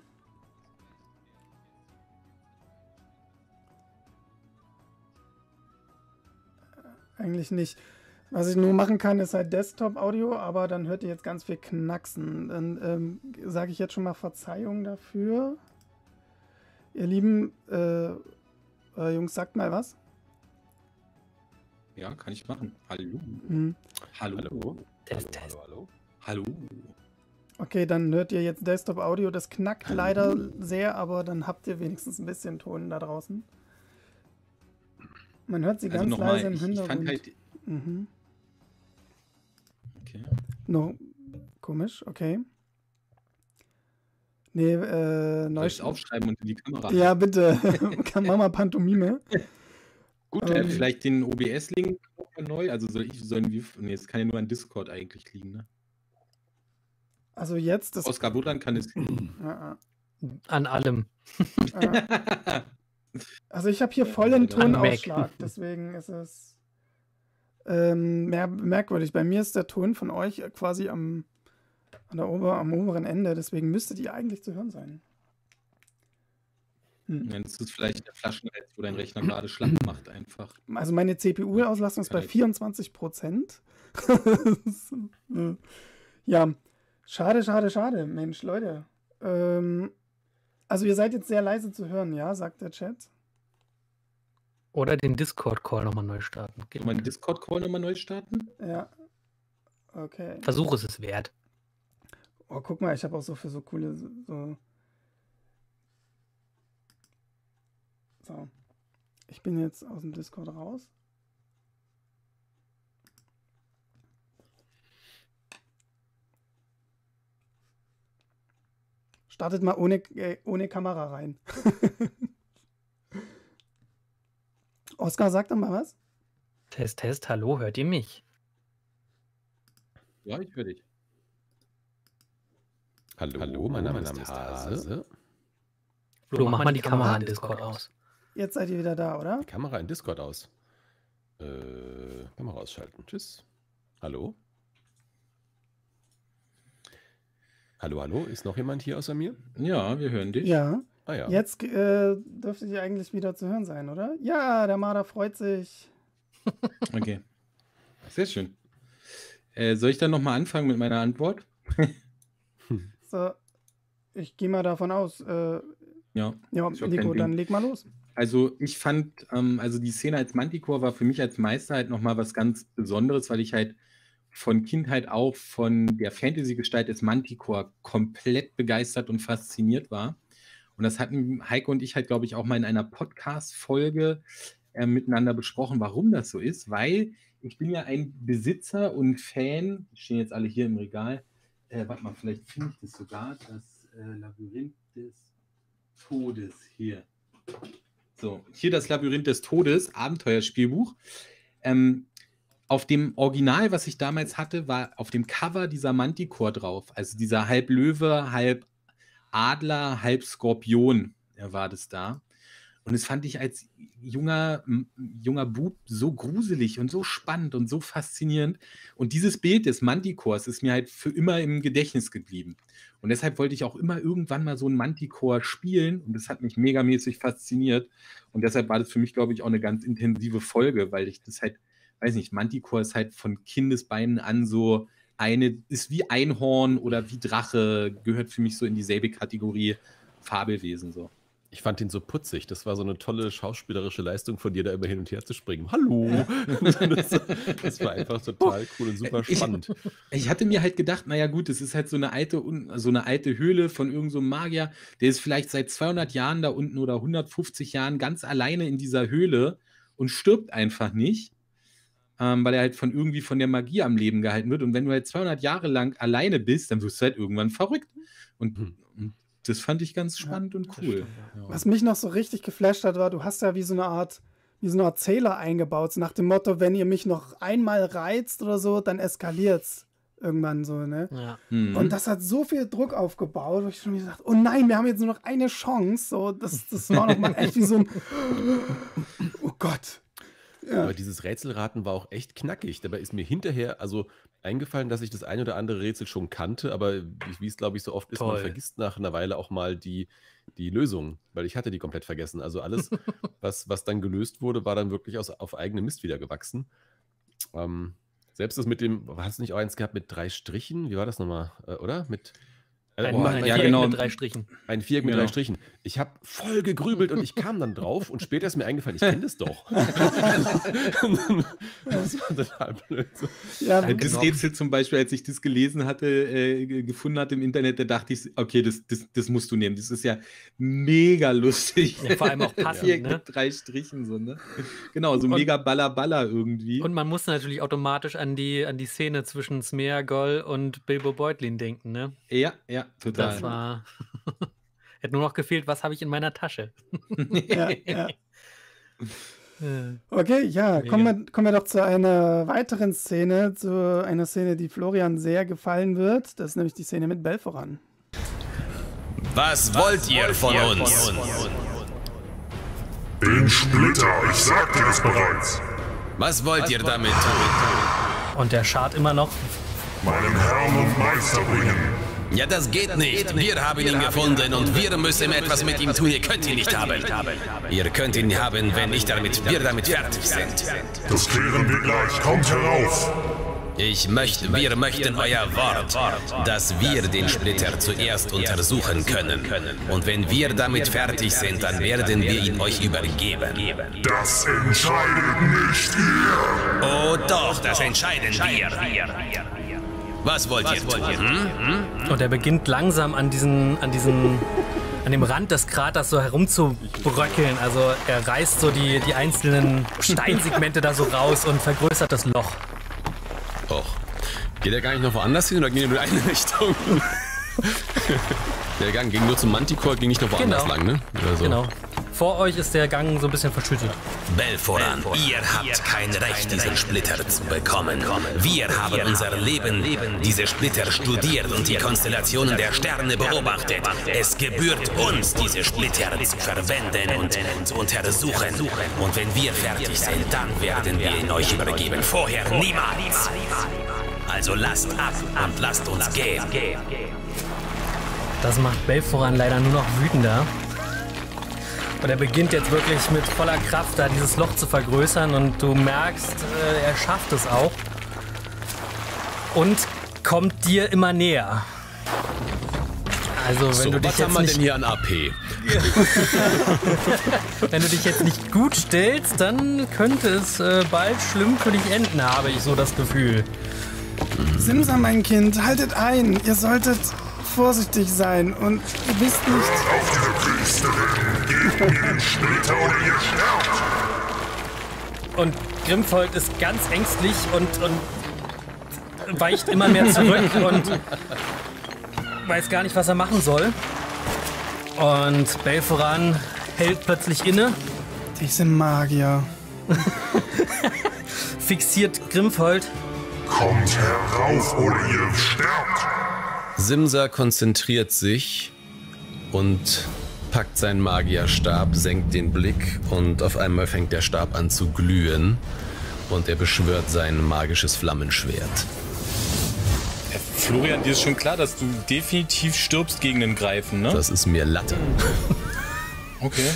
eigentlich nicht. Was ich nur machen kann, ist halt Desktop-Audio, aber dann hört ihr jetzt ganz viel Knacksen. Dann sage ich jetzt schon mal Verzeihung dafür. Ihr Lieben, Jungs, sagt mal was. Ja, kann ich machen. Hallo. Hallo. Hallo. Hallo. Okay, dann hört ihr jetzt Desktop-Audio. Das knackt leider sehr, aber dann habt ihr wenigstens ein bisschen Ton da draußen. Man hört sie ganz leise im Hintergrund. Ich fand halt... Okay. No, komisch, okay. Nee, Soll ich aufschreiben und in die Kamera? Ja, bitte. Mach mal Pantomime. Gut, vielleicht den OBS-Link neu. Also sollen wir... Nee, es kann ja nur an Discord eigentlich liegen, ne? Also jetzt... Oskar, woran kann es liegen? An allem. Also ich habe hier vollen Tonausschlag, deswegen ist es merkwürdig. Bei mir ist der Ton von euch quasi am oberen Ende, deswegen müsstet ihr eigentlich zu hören sein. Dann ist es vielleicht der Flaschenhals, wo dein Rechner gerade schlapp macht einfach. Also meine CPU-Auslastung ist bei 24%. Ja, schade. Mensch, Leute. Also ihr seid jetzt sehr leise zu hören, ja, sagt der Chat. Oder den Discord-Call nochmal neu starten. Kann man den Discord-Call nochmal neu starten? Ja. Okay. Versuch es ist wert. Oh, guck mal, ich habe auch so für so coole... So. Ich bin jetzt aus dem Discord raus. Startet mal ohne Kamera rein. Oskar, sag doch mal was. Test, hallo, hört ihr mich? Ja, ich höre dich. Hallo, mein Name ist Hase. Flo, mach mal die Kamera in Discord aus. Jetzt seid ihr wieder da, oder? Die Kamera in Discord aus. Kamera ausschalten. Tschüss. Hallo? Hallo, ist noch jemand hier außer mir? Ja, wir hören dich. Ja. Ah, ja. Jetzt dürfte ihr eigentlich wieder zu hören sein, oder? Ja, der Marder freut sich. Okay. Sehr schön. Soll ich dann nochmal anfangen mit meiner Antwort? So, ich gehe mal davon aus. Ja, Nico, dann leg mal los. Also ich fand, also die Szene als Manticore war für mich als Meister halt nochmal was ganz Besonderes, weil ich halt von Kindheit auf von der Fantasy-Gestalt des Manticore komplett begeistert und fasziniert war. Und das hatten Heiko und ich halt, glaube ich, auch mal in einer Podcast-Folge miteinander besprochen, warum das so ist, weil ich bin ja ein Besitzer und Fan, die stehen jetzt alle hier im Regal, warte mal, vielleicht finde ich das sogar, das Labyrinth des Todes hier. So, hier das Labyrinth des Todes, Abenteuerspielbuch. Auf dem Original, was ich damals hatte, war auf dem Cover dieser Manticore drauf. Also dieser halb Löwe, halb Adler, halb Skorpion war das da. Und das fand ich als junger Bub so gruselig und so spannend und so faszinierend. Und dieses Bild des Manticores ist mir halt für immer im Gedächtnis geblieben. Und deshalb wollte ich auch immer irgendwann mal so ein Manticore spielen. Und das hat mich megamäßig fasziniert. Und deshalb war das für mich, glaube ich, auch eine ganz intensive Folge, weil ich das halt, weiß nicht, Manticore ist halt von Kindesbeinen an so ist wie Einhorn oder wie Drache, gehört für mich so in dieselbe Kategorie Fabelwesen so. Ich fand ihn so putzig. Das war so eine tolle schauspielerische Leistung von dir, da immer hin und her zu springen. Hallo! Das war einfach total cool und super spannend. Ich hatte mir halt gedacht, naja gut, es ist halt so eine alte Höhle von irgendeinem so Magier, der ist vielleicht seit 200 Jahren da unten oder 150 Jahren ganz alleine in dieser Höhle und stirbt einfach nicht, weil er halt irgendwie von der Magie am Leben gehalten wird. Und wenn du halt 200 Jahre lang alleine bist, dann wirst du halt irgendwann verrückt. Und das fand ich ganz spannend und cool. Ja. Was mich noch so richtig geflasht hat, war, du hast ja wie so eine Art Zähler eingebaut, so nach dem Motto, wenn ihr mich noch einmal reizt oder so, dann eskaliert's irgendwann so, ne? Ja. Und das hat so viel Druck aufgebaut, wo ich schon gesagt, oh nein, wir haben jetzt nur noch eine Chance. So, das war noch mal echt wie so ein oh Gott. Ja. Aber dieses Rätselraten war auch echt knackig. Dabei ist mir hinterher eingefallen, dass ich das ein oder andere Rätsel schon kannte, aber wie es, glaube ich, so oft ist, man vergisst nach einer Weile auch mal die Lösung, weil ich hatte die komplett vergessen. Also alles, was dann gelöst wurde, war dann wirklich auf eigenem Mist wieder gewachsen. Selbst das mit dem, hast du nicht auch eins gehabt mit 3 Strichen? Wie war das nochmal, oder? Ein Viereck mit 3 Strichen. Ein Viereck mit 3 Strichen. Ich habe voll gegrübelt und ich kam dann drauf und später ist mir eingefallen, ich kenne das doch. Das war total blöd. Ja, das Rätsel zum Beispiel, als ich das gelesen hatte, gefunden hatte im Internet, da dachte ich, okay, das musst du nehmen. Das ist ja mega lustig. Ja, vor allem auch passend, ne? Mit 3 Strichen so, ne? Genau, so mega Balla irgendwie. Und man muss natürlich automatisch an die Szene zwischen Smeagol und Bilbo Beutlin denken, ne? Ja, total. Das war. Hätte nur noch gefehlt, was habe ich in meiner Tasche? Ja. Okay, ja, kommen wir doch zu einer weiteren Szene, zu einer Szene, die Florian sehr gefallen wird. Das ist nämlich die Szene mit Belforan. Was wollt ihr von uns? Den Splitter, ich sagte es bereits. Was wollt ihr damit? Und der schart immer noch. Meinen Herrn und Meister bringen. Ja, das geht nicht. Wir haben ihn gefunden und wir müssen etwas mit ihm tun. Ihr könnt ihn nicht haben. Ihr könnt ihn haben, wenn wir damit fertig sind. Das klären wir gleich. Kommt herauf. Wir möchten euer Wort, dass wir den Splitter zuerst untersuchen können. Und wenn wir damit fertig sind, dann werden wir ihn euch übergeben. Das entscheidet nicht ihr. Oh doch, das entscheiden wir. Was wollt ihr tun? Und er beginnt langsam an dem Rand des Kraters so herumzubröckeln. Also er reißt so die einzelnen Steinsegmente da so raus und vergrößert das Loch. Och. Geht er gar nicht noch woanders hin oder geht er nur in eine Richtung? Der Gang ging nur zum Manticore, ging nicht noch woanders lang, ne? So. Genau. Vor euch ist der Gang so ein bisschen verschüttet. Belforan, ihr habt kein Recht, diesen Splitter zu bekommen. Wir haben unser Leben diese Splitter studiert und die Konstellationen der Sterne beobachtet. Es gebührt uns, diese Splitter zu verwenden und zu untersuchen. Und wenn wir fertig sind, dann werden wir ihn euch übergeben. Vorher niemals. Also lasst ab und lasst uns gehen. Das macht Belforan leider nur noch wütender. Und er beginnt jetzt wirklich mit voller Kraft da dieses Loch zu vergrößern und du merkst, er schafft es auch. Und kommt dir immer näher. Also wenn du dich was haben wir denn hier an AP? Wenn du dich jetzt nicht gut stellst, dann könnte es bald schlimm für dich enden, habe ich so das Gefühl. Simsa, mein Kind, haltet ein. Ihr solltet vorsichtig sein und ihr wisst nicht... Auf diese Priesterin, gebt mir den Splitter oder ihr sterbt! Und Grimfold ist ganz ängstlich und weicht immer mehr zurück und weiß gar nicht, was er machen soll. Und Belforan hält plötzlich inne. Diese Magier. Fixiert Grimfold. Kommt herauf oder ihr sterbt! Simsa konzentriert sich und packt seinen Magierstab, senkt den Blick und auf einmal fängt der Stab an zu glühen und er beschwört sein magisches Flammenschwert. Florian, dir ist schon klar, dass du definitiv stirbst gegen den Greifen, ne? Das ist mir Latte. Okay.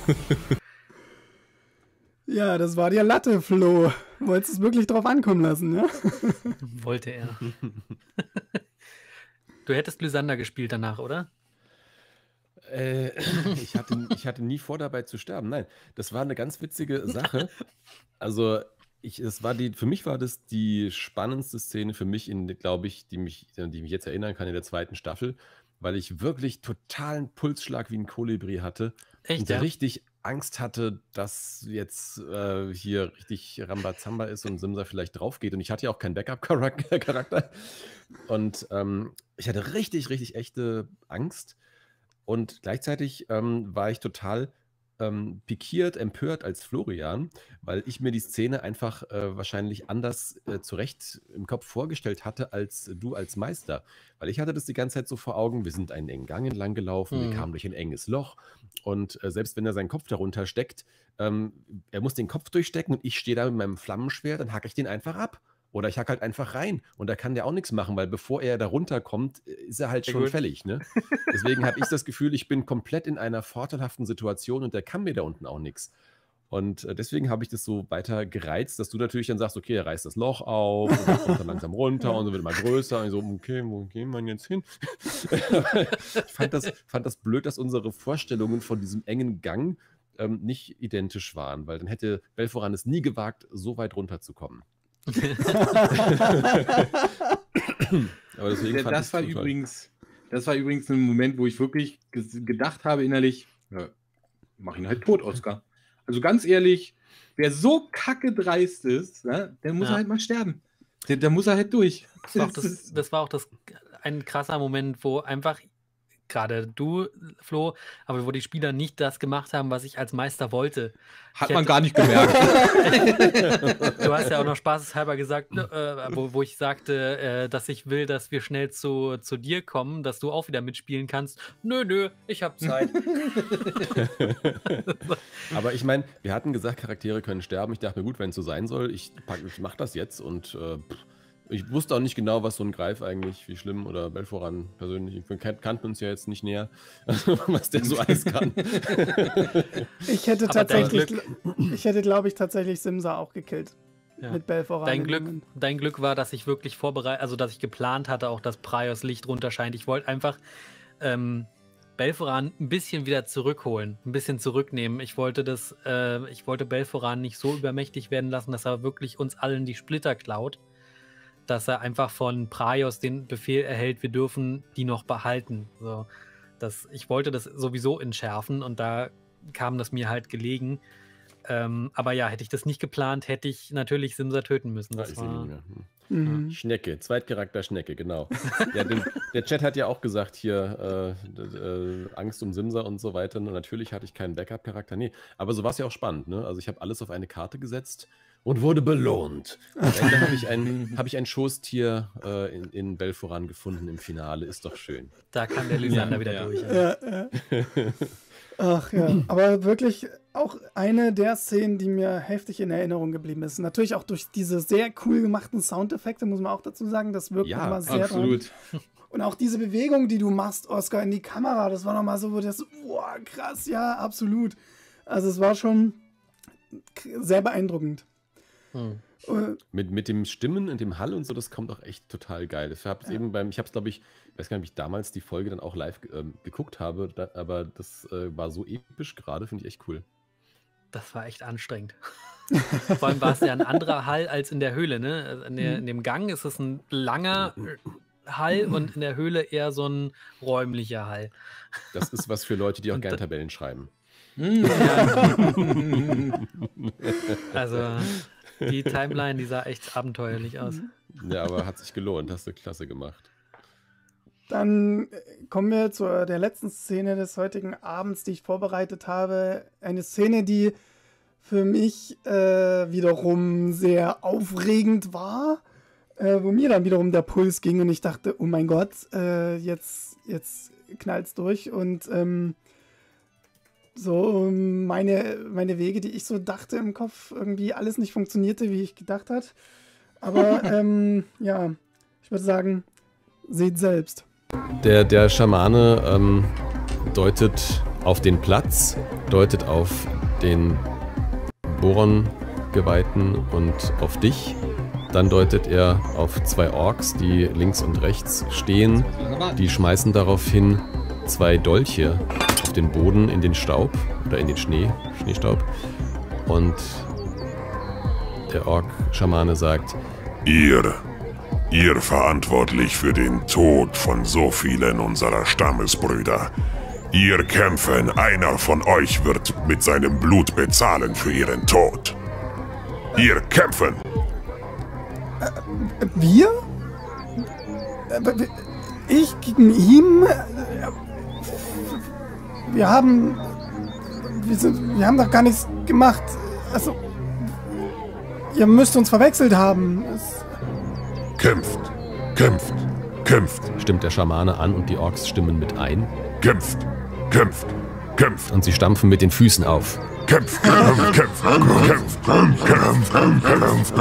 Ja, das war dir Latte, Flo. Wolltest es wirklich drauf ankommen lassen, ja? Wollte er. Du hättest Lysander gespielt danach, oder? Ich hatte nie vor, dabei zu sterben. Nein, das war eine ganz witzige Sache. Also, für mich war das die spannendste Szene für mich, glaube ich, die mich jetzt erinnern kann in der 2. Staffel, weil ich wirklich totalen Pulsschlag wie ein Kolibri hatte. Echt, und ja? richtig Angst hatte, dass jetzt hier richtig Rambazamba ist und Simsa vielleicht drauf geht. Und ich hatte ja auch keinen Backup-Charakter. Und ich hatte richtig, richtig echte Angst. Und gleichzeitig war ich total pikiert, empört als Florian, weil ich mir die Szene einfach wahrscheinlich anders zurecht im Kopf vorgestellt hatte, als du als Meister. Weil ich hatte das die ganze Zeit so vor Augen, wir sind einen engen Gang entlang gelaufen, wir kamen durch ein enges Loch und selbst wenn er seinen Kopf darunter steckt, er muss den Kopf durchstecken und ich stehe da mit meinem Flammenschwert, dann hacke ich den einfach ab. Oder ich hack halt einfach rein und da kann der auch nichts machen, weil bevor er da runterkommt, ist er halt schon fällig. Ne? Deswegen habe ich das Gefühl, ich bin komplett in einer vorteilhaften Situation und der kann mir da unten auch nichts. Und deswegen habe ich das so weiter gereizt, dass du natürlich dann sagst, okay, er reißt das Loch auf und dann kommt er langsam runter und so wird immer größer. Und ich so, okay, wo gehen wir jetzt hin? Ich fand das blöd, dass unsere Vorstellungen von diesem engen Gang nicht identisch waren, weil dann hätte Belforan es nie gewagt, so weit runterzukommen. Aber deswegen das war übrigens ein Moment, wo ich wirklich gedacht habe innerlich, ja, mach ihn halt tot, Oscar. Also ganz ehrlich, wer so kacke dreist ist, ne, der muss halt mal sterben. Der muss er halt durch. Das war auch ein krasser Moment, wo einfach gerade du, Flo, aber wo die Spieler nicht das gemacht haben, was ich als Meister wollte. Hat man gar nicht gemerkt. Du hast ja auch noch spaßeshalber gesagt, wo ich sagte, dass ich will, dass wir schnell zu dir kommen, dass du auch wieder mitspielen kannst. Nö, ich habe Zeit. Aber ich meine, wir hatten gesagt, Charaktere können sterben. Ich dachte mir, gut, wenn es so sein soll, ich mache das jetzt und ich wusste auch nicht genau, was so ein Greif eigentlich, wie schlimm, oder Belforan persönlich, wir kannten uns ja jetzt nicht näher, was der so alles kann. Ich hätte, glaube ich, tatsächlich Simsa auch gekillt. Ja. Mit Belforan. Dein Glück war, dass ich wirklich dass ich geplant hatte, auch dass Praios Licht runterscheint. Ich wollte einfach Belforan ein bisschen wieder zurückholen, ein bisschen zurücknehmen. Ich wollte Belforan nicht so übermächtig werden lassen, dass er wirklich uns allen die Splitter klaut. Dass er einfach von Praios den Befehl erhält, wir dürfen die noch behalten. So, ich wollte das sowieso entschärfen und da kam das mir halt gelegen. Aber ja, hätte ich das nicht geplant, hätte ich natürlich Simsa töten müssen. Das war Schnecke, Zweitcharakter Schnecke, genau. Ja, der Chat hat ja auch gesagt hier, Angst um Simsa und so weiter. Und natürlich hatte ich keinen Backup-Charakter. Nee, aber so war es ja auch spannend. Ne? Also ich habe alles auf eine Karte gesetzt und wurde belohnt. Am Ende habe ich ein Schoßtier in Belforan gefunden im Finale. Ist doch schön. Da kam der Lysander wieder durch. Ja. Ach ja, aber wirklich auch eine der Szenen, die mir heftig in Erinnerung geblieben ist. Natürlich auch durch diese sehr cool gemachten Soundeffekte, muss man auch dazu sagen. Das wirkt nochmal sehr absolut dran. Und auch diese Bewegung, die du machst, Oscar, in die Kamera, das war nochmal so, wo das, boah, krass, ja, absolut. Also es war schon sehr beeindruckend. Mit dem Stimmen und dem Hall und so, das kommt auch echt total geil. Ich habe es glaube ich, weiß gar nicht, ob ich damals die Folge dann auch live geguckt habe, aber das war so episch gerade, finde ich echt cool. Das war echt anstrengend. Vor allem war es ja ein anderer Hall als in der Höhle, ne? In dem Gang ist es ein langer Hall und in der Höhle eher so ein räumlicher Hall. Das ist was für Leute, die auch gerne Tabellen schreiben. Also die Timeline, die sah echt abenteuerlich aus. Ja, aber hat sich gelohnt, hast du klasse gemacht. Dann kommen wir zu der letzten Szene des heutigen Abends, die ich vorbereitet habe. Eine Szene, die für mich wiederum sehr aufregend war, wo mir dann wiederum der Puls ging und ich dachte, oh mein Gott, jetzt knallt's durch. Und so meine Wege, die ich so dachte im Kopf, irgendwie alles nicht funktionierte, wie ich gedacht hat. Aber ja, ich würde sagen, seht selbst. Der Schamane deutet auf den Platz, deutet auf den Boron-Geweihten und auf dich. Dann deutet er auf 2 Orks, die links und rechts stehen. Die schmeißen daraufhin 2 Dolche auf den Boden in den Staub oder in den Schneestaub. Und der Ork-Schamane sagt: Ihr verantwortlich für den Tod von so vielen unserer Stammesbrüder. Ihr kämpfen, einer von euch wird mit seinem Blut bezahlen für ihren Tod. Ihr kämpfen! Wir? Ich gegen ihn? Wir haben doch gar nichts gemacht. Also, ihr müsst uns verwechselt haben. Kämpft, kämpft, kämpft. Stimmt der Schamane an und die Orks stimmen mit ein. Kämpft, kämpft, kämpft. Und sie stampfen mit den Füßen auf. Kämpft, kämpft, kämpft, kämpft, kämpft, kämpft,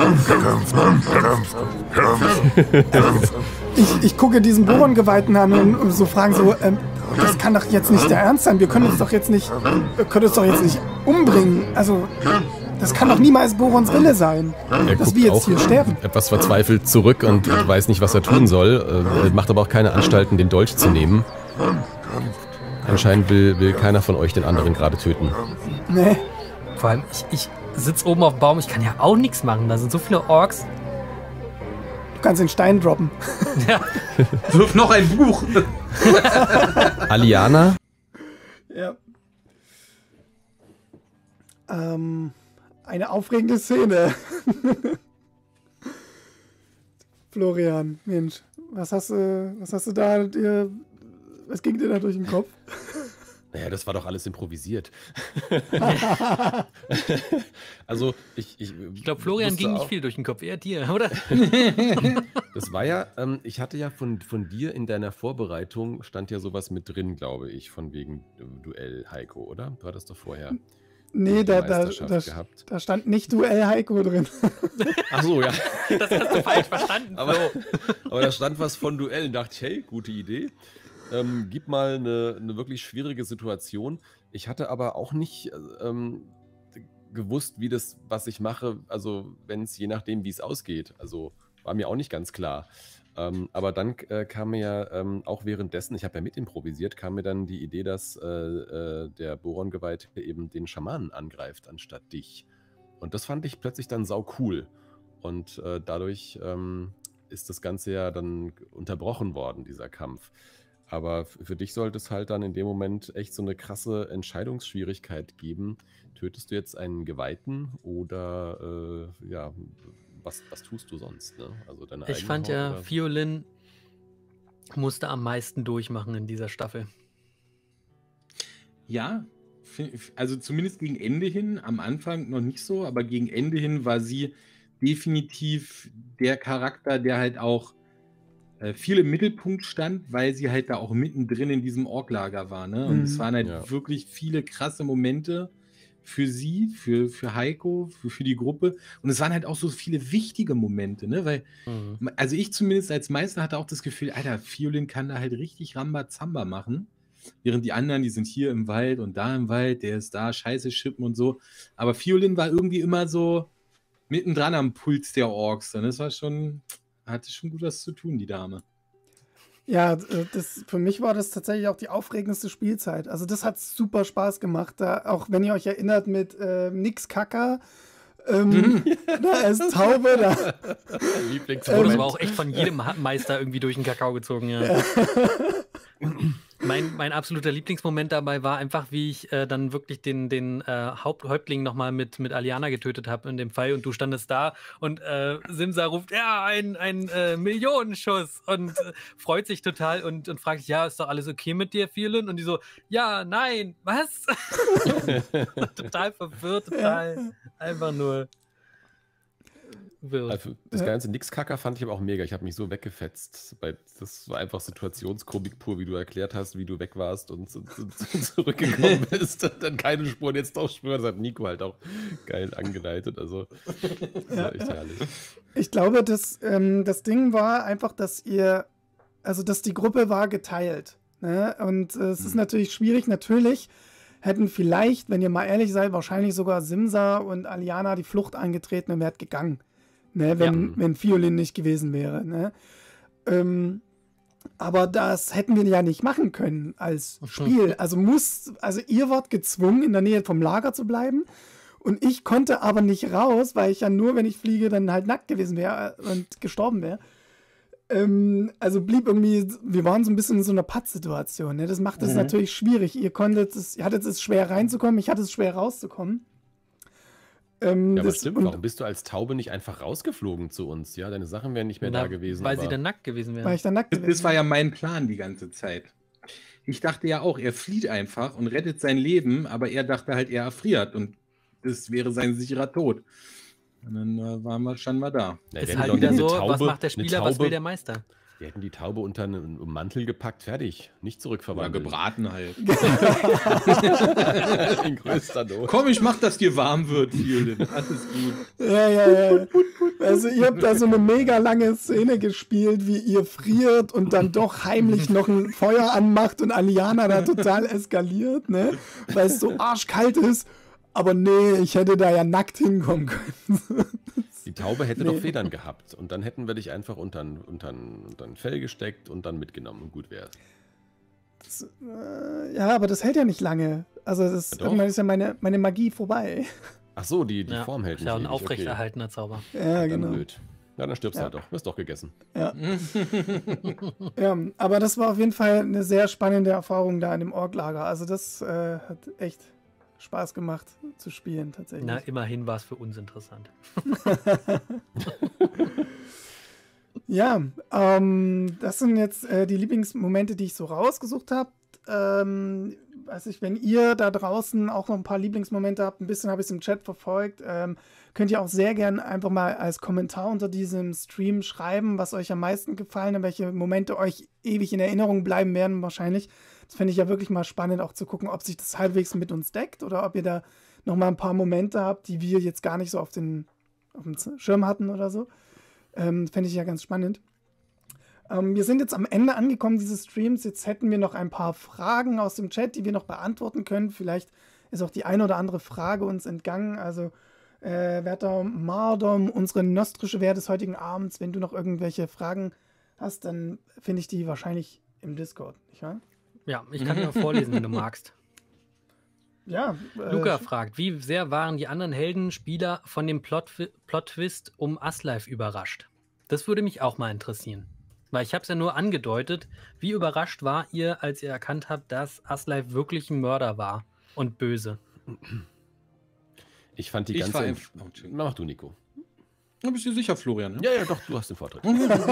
kämpft, kämpft. Ich gucke diesen Boron-Geweihten an und so fragen so, das kann doch jetzt nicht der Ernst sein. Wir können uns doch jetzt nicht umbringen. Also, das kann doch niemals Borons Wille sein, dass wir jetzt hier sterben. Etwas verzweifelt zurück und weiß nicht, was er tun soll. Macht aber auch keine Anstalten, den Dolch zu nehmen. Anscheinend will keiner von euch den anderen gerade töten. Nee. Vor allem, ich sitze oben auf dem Baum, ich kann ja auch nichts machen. Da sind so viele Orks. Du kannst den Stein droppen. Ja. Wirf noch ein Buch. Aliana? Ja. Eine aufregende Szene. Florian, Mensch, was hast du da dir... Was ging dir da durch den Kopf? Naja, das war doch alles improvisiert. Also, ich glaube, Florian ging nicht viel durch den Kopf, eher dir, oder? Das war ja, ich hatte ja von dir in deiner Vorbereitung, stand ja sowas mit drin, glaube ich, von wegen Duell Heiko, oder? Du hattest doch vorher... Nee, da stand nicht Duell Heiko drin. Ach so, ja. Das hast du falsch verstanden. Aber da stand was von Duell und dachte ich, hey, gute Idee. Gib mal eine wirklich schwierige Situation. Ich hatte aber auch nicht gewusst, was ich mache, also wenn es je nachdem, wie es ausgeht. Also war mir auch nicht ganz klar. Aber dann kam mir ja auch währenddessen, ich habe ja mit improvisiert, kam mir dann die Idee, dass der Boron-Geweihte eben den Schamanen angreift, anstatt dich. Und das fand ich plötzlich dann sau cool. Und dadurch ist das Ganze ja dann unterbrochen worden, dieser Kampf. Aber für dich sollte es halt dann in dem Moment echt so eine krasse Entscheidungsschwierigkeit geben. Tötest du jetzt einen Geweihten oder ja, was tust du sonst? Ne? Also deine ich fand Haut, ja, oder? Fiolin musste am meisten durchmachen in dieser Staffel. Ja, also zumindest gegen Ende hin, am Anfang noch nicht so, aber gegen Ende hin war sie definitiv der Charakter, der halt auch viel im Mittelpunkt stand, weil sie halt da auch mittendrin in diesem Orklager war. Ne? Und es waren halt wirklich viele krasse Momente für sie, für Heiko, für die Gruppe. Und es waren halt auch so viele wichtige Momente, ne? Weil, also ich zumindest als Meister hatte auch das Gefühl, Alter, Fiolin kann da halt richtig Rambazamba machen. Während die anderen, die sind hier im Wald und da im Wald, der ist da, Scheiße schippen und so. Aber Fiolin war irgendwie immer so mittendran am Puls der Orks. Und das war schon... Hatte schon gut was zu tun, die Dame. Ja, für mich war das tatsächlich auch die aufregendste Spielzeit. Also das hat super Spaß gemacht. Da, auch wenn ihr euch erinnert mit Nix Kacker, da ist Taube. Das war auch echt von jedem Meister irgendwie durch den Kakao gezogen. Ja. Mein absoluter Lieblingsmoment dabei war einfach, wie ich dann wirklich den Haupthäuptling nochmal mit Aliana getötet habe in dem Fall und du standest da und Simsa ruft, ja, ein Millionenschuss und freut sich total und fragt, ja, ist doch alles okay mit dir, Fiolin? Und die so, ja, nein, was? Total verwirrt, total einfach nur wirr. Also das ganze Nix-Kacker fand ich aber auch mega. Ich habe mich so weggefetzt. Das war einfach Situationskomik pur, wie du erklärt hast, wie du weg warst und zurückgekommen bist und dann keine Spuren, jetzt doch Spuren. Das hat Nico halt auch geil angeleitet. Also das war echt herrlich. Ich glaube, das Ding war einfach, dass die Gruppe war geteilt. Ne? Und es ist natürlich schwierig. Natürlich hätten vielleicht, wenn ihr mal ehrlich seid, wahrscheinlich sogar Simsa und Aliana die Flucht angetreten und wärt gegangen. Ne, wenn Fiolin nicht gewesen wäre. Ne? Aber das hätten wir ja nicht machen können als Spiel. Also ihr wart gezwungen, in der Nähe vom Lager zu bleiben. Und ich konnte aber nicht raus, weil ich ja nur, wenn ich fliege, dann halt nackt gewesen wäre und gestorben wäre. Also blieb irgendwie, wir waren so ein bisschen in so einer Pattsituation. Ne? Das macht es natürlich schwierig. Ihr hattet es schwer reinzukommen, ich hatte es schwer rauszukommen. Ja, aber stimmt, warum bist du als Taube nicht einfach rausgeflogen zu uns? Ja, deine Sachen wären nicht mehr da gewesen. Weil sie dann nackt gewesen wären. Weil ich dann nackt gewesen Das war ja mein Plan die ganze Zeit. Ich dachte ja auch, er flieht einfach und rettet sein Leben, aber er dachte halt, er erfriert und das wäre sein sicherer Tod. Und dann standen wir da. Ja, ist halt wieder so, was macht der Spieler, was will der Meister? Wir hätten die Taube unter einen Mantel gepackt, fertig. Nicht zurückverwandeln. Ja, gebraten halt. In größter Not. Komm, ich mach, dass dir warm wird, Fielden. Alles gut. Ja. Also ihr habt da so eine mega lange Szene gespielt, wie ihr friert und dann doch heimlich noch ein Feuer anmacht und Aliana da total eskaliert, ne? Weil es so arschkalt ist. Aber nee, ich hätte da ja nackt hinkommen können. Die Taube hätte doch Federn gehabt und dann hätten wir dich einfach unter ein Fell gesteckt und dann mitgenommen und gut wäre es. Ja, aber das hält ja nicht lange. Also irgendwann ist ja meine Magie vorbei. Ach so, die Form hält nicht. Ja, ein aufrechterhaltener Zauber. Ja, genau. Blöd. Ja, dann stirbst du halt doch. Wirst doch gegessen. Ja. Ja, aber das war auf jeden Fall eine sehr spannende Erfahrung da in dem Orklager. Also das hat echt Spaß gemacht zu spielen, tatsächlich. Na, immerhin war es für uns interessant. Ja, das sind jetzt die Lieblingsmomente, die ich so rausgesucht habe. Wenn ihr da draußen auch noch ein paar Lieblingsmomente habt, ein bisschen habe ich es im Chat verfolgt, könnt ihr auch sehr gerne einfach mal als Kommentar unter diesem Stream schreiben, was euch am meisten gefallen hat, welche Momente euch ewig in Erinnerung bleiben werden wahrscheinlich. Das fände ich ja wirklich mal spannend, auch zu gucken, ob sich das halbwegs mit uns deckt oder ob ihr da noch mal ein paar Momente habt, die wir jetzt gar nicht so auf dem Schirm hatten oder so. Fände ich ja ganz spannend. Wir sind jetzt am Ende angekommen dieses Streams. Jetzt hätten wir noch ein paar Fragen aus dem Chat, die wir noch beantworten können. Vielleicht ist auch die eine oder andere Frage uns entgangen. Also, werter Mardom, unsere nostrische Wehr des heutigen Abends, wenn du noch irgendwelche Fragen hast, dann finde ich die wahrscheinlich im Discord, nicht wahr? Ja, ich kann dir auch vorlesen, wenn du magst. Ja. Luca fragt, wie sehr waren die anderen Heldenspieler von dem Plot-Twist um Aslife überrascht? Das würde mich auch mal interessieren. Weil ich habe es ja nur angedeutet. Wie überrascht war ihr, als ihr erkannt habt, dass Aslife wirklich ein Mörder war und böse? Ich fand die ganze... Mach du, Nico. Da bist du sicher, Florian. Ne? Ja, doch, du hast den Vortritt.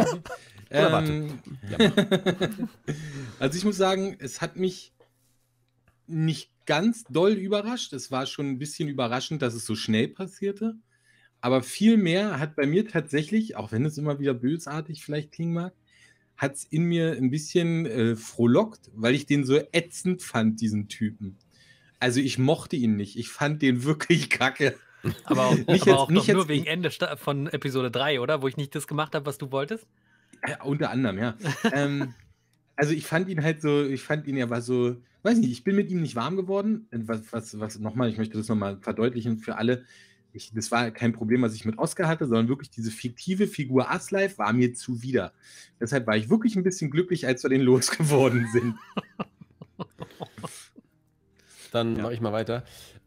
Also ich muss sagen, es hat mich nicht ganz doll überrascht. Es war schon ein bisschen überraschend, dass es so schnell passierte. Aber viel mehr hat bei mir tatsächlich, auch wenn es immer wieder bösartig vielleicht klingen mag, hat es in mir ein bisschen frohlockt, weil ich den so ätzend fand, diesen Typen. Also ich mochte ihn nicht. Ich fand den wirklich kacke. Aber auch nur wegen Ende von Episode 3, oder? Wo ich nicht das gemacht habe, was du wolltest? Ja, unter anderem, ja. Also ich fand ihn halt so, er war so, weiß nicht, ich bin mit ihm nicht warm geworden. Was nochmal, ich möchte das nochmal verdeutlichen für alle. Das war kein Problem, was ich mit Oscar hatte, sondern wirklich diese fiktive Figur Aslife war mir zuwider. Deshalb war ich wirklich ein bisschen glücklich, als wir den losgeworden sind. Dann mache ich mal weiter.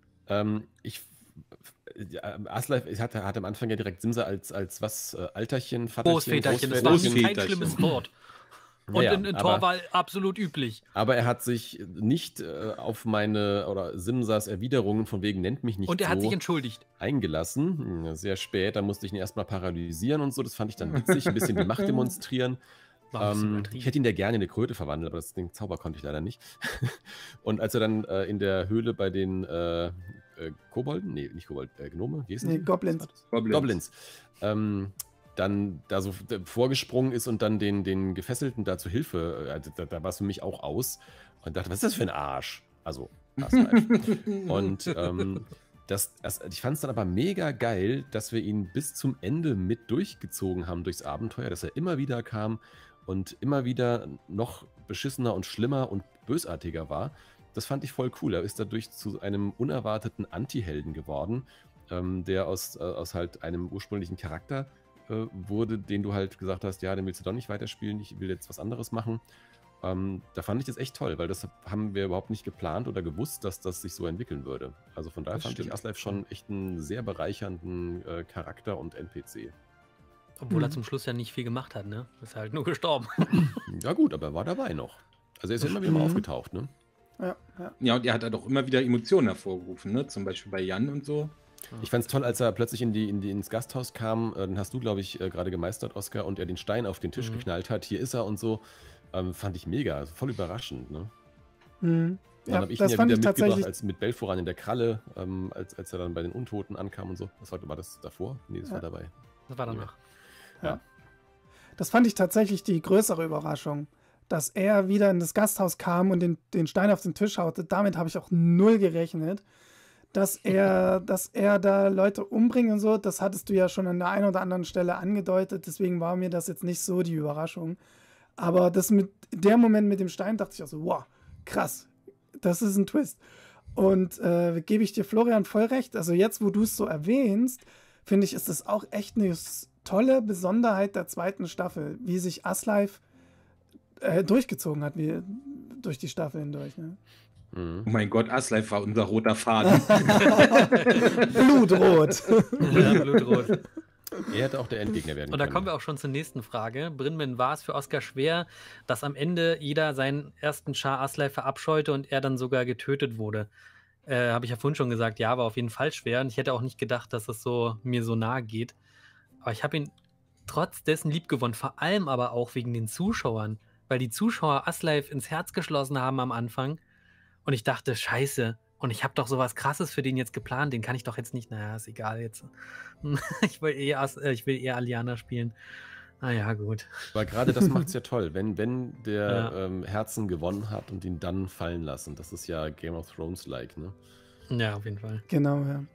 Aslife hatte am Anfang ja direkt Simsa als Alterchen, Vaterchen, Großväterchen, das war kein schlimmes Wort. Und in Torwall absolut üblich. Aber er hat sich nicht auf meine oder Simsas Erwiderungen von wegen nennt mich nicht und er hat sich entschuldigt. Eingelassen. Sehr spät, da musste ich ihn erstmal paralysieren und so. Das fand ich dann witzig, ein bisschen die Macht demonstrieren. Ich hätte ihn ja gerne in eine Kröte verwandelt, aber den Zauber konnte ich leider nicht. Und als er dann in der Höhle bei den Kobolden, nee, nicht Kobold, Gnome, wie hießen die? Goblins. Dann da so vorgesprungen ist und dann den Gefesselten da zur Hilfe, da war es für mich auch aus und dachte, was ist das für ein Arsch? Also, und ich fand es dann aber mega geil, dass wir ihn bis zum Ende mit durchgezogen haben durchs Abenteuer, dass er immer wieder kam und immer wieder noch beschissener und schlimmer und bösartiger war. Das fand ich voll cool. Er ist dadurch zu einem unerwarteten Anti-Helden geworden, der aus halt einem ursprünglichen Charakter wurde, den du halt gesagt hast, ja, den willst du doch nicht weiterspielen, ich will jetzt was anderes machen. Da fand ich das echt toll, weil das haben wir überhaupt nicht geplant oder gewusst, dass das sich so entwickeln würde. Also von daher fand ich Aslife schon echt einen sehr bereichernden Charakter und NPC. Obwohl er zum Schluss ja nicht viel gemacht hat, ne? Ist halt nur gestorben. Ja gut, aber er war dabei noch. Also er ist ja immer wieder mal aufgetaucht, ne? Ja, und er hat halt auch immer wieder Emotionen hervorgerufen, ne? Zum Beispiel bei Jan und so. Ich fand es toll, als er plötzlich ins Gasthaus kam, den hast du, glaube ich, gerade gemeistert, Oskar, und er den Stein auf den Tisch geknallt hat, hier ist er und so. Fand ich mega, also voll überraschend, ne? Dann habe ich ihn ja wieder mitgebracht, als mit Belforan in der Kralle, als er dann bei den Untoten ankam und so. War das davor? Nee, das war dabei. Das war danach. Ja. Das fand ich tatsächlich die größere Überraschung, dass er wieder in das Gasthaus kam und den Stein auf den Tisch haute. Damit habe ich auch null gerechnet. Dass er da Leute umbringt und so, das hattest du ja schon an der einen oder anderen Stelle angedeutet, deswegen war mir das jetzt nicht so die Überraschung. Aber der Moment mit dem Stein dachte ich auch so, wow, krass, das ist ein Twist. Und gebe ich dir, Florian, voll recht. Also jetzt, wo du es so erwähnst, finde ich, ist das auch echt eine tolle Besonderheit der zweiten Staffel, wie sich Aslife durchgezogen hat, wie durch die Staffel hindurch. Ne? Oh mein Gott, Aslife war unser roter Faden. Blutrot. Ja, blutrot. Er hätte auch der Endgegner werden können. Und da kommen wir auch schon zur nächsten Frage. Brynman, war es für Oskar schwer, dass am Ende jeder seinen ersten Char Aslife verabscheute und er dann sogar getötet wurde? Habe ich ja vorhin schon gesagt, ja, war auf jeden Fall schwer. Und ich hätte auch nicht gedacht, dass es mir so nahe geht. Aber ich habe ihn trotz dessen liebgewonnen. Vor allem aber auch wegen den Zuschauern. Weil die Zuschauer Aslife ins Herz geschlossen haben am Anfang. Und ich dachte, scheiße. Und ich habe doch sowas Krasses für den jetzt geplant. Den kann ich doch jetzt nicht. Naja, ist egal jetzt. Ich will eher Aliana spielen. Naja, gut. Aber gerade das macht es ja toll, wenn der Herzen gewonnen hat und ihn dann fallen lassen. Das ist ja Game of Thrones-like, ne? Ja, auf jeden Fall. Genau, ja.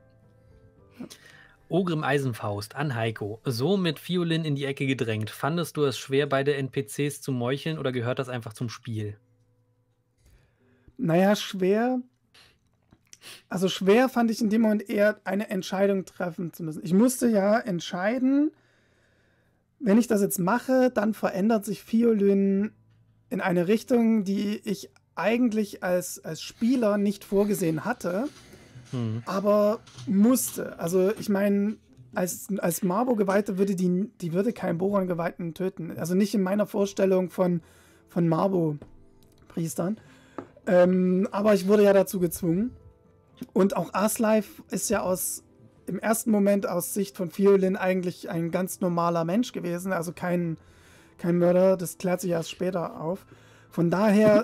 Ogrim Eisenfaust an Heiko. So mit Fiolin in die Ecke gedrängt. Fandest du es schwer, beide NPCs zu meucheln oder gehört das einfach zum Spiel? Naja, schwer. Also schwer fand ich in dem Moment eher, eine Entscheidung treffen zu müssen. Ich musste ja entscheiden, wenn ich das jetzt mache, dann verändert sich Fiolin in eine Richtung, die ich eigentlich als Spieler nicht vorgesehen hatte, aber musste. Also ich meine, als Marbo-Geweihte würde die würde keinen Boron-Geweihten töten. Also nicht in meiner Vorstellung von Marbo-Priestern. Aber ich wurde ja dazu gezwungen. Und auch Aslife ist ja im ersten Moment aus Sicht von Fiolin eigentlich ein ganz normaler Mensch gewesen, also kein Mörder, das klärt sich erst später auf. Von daher,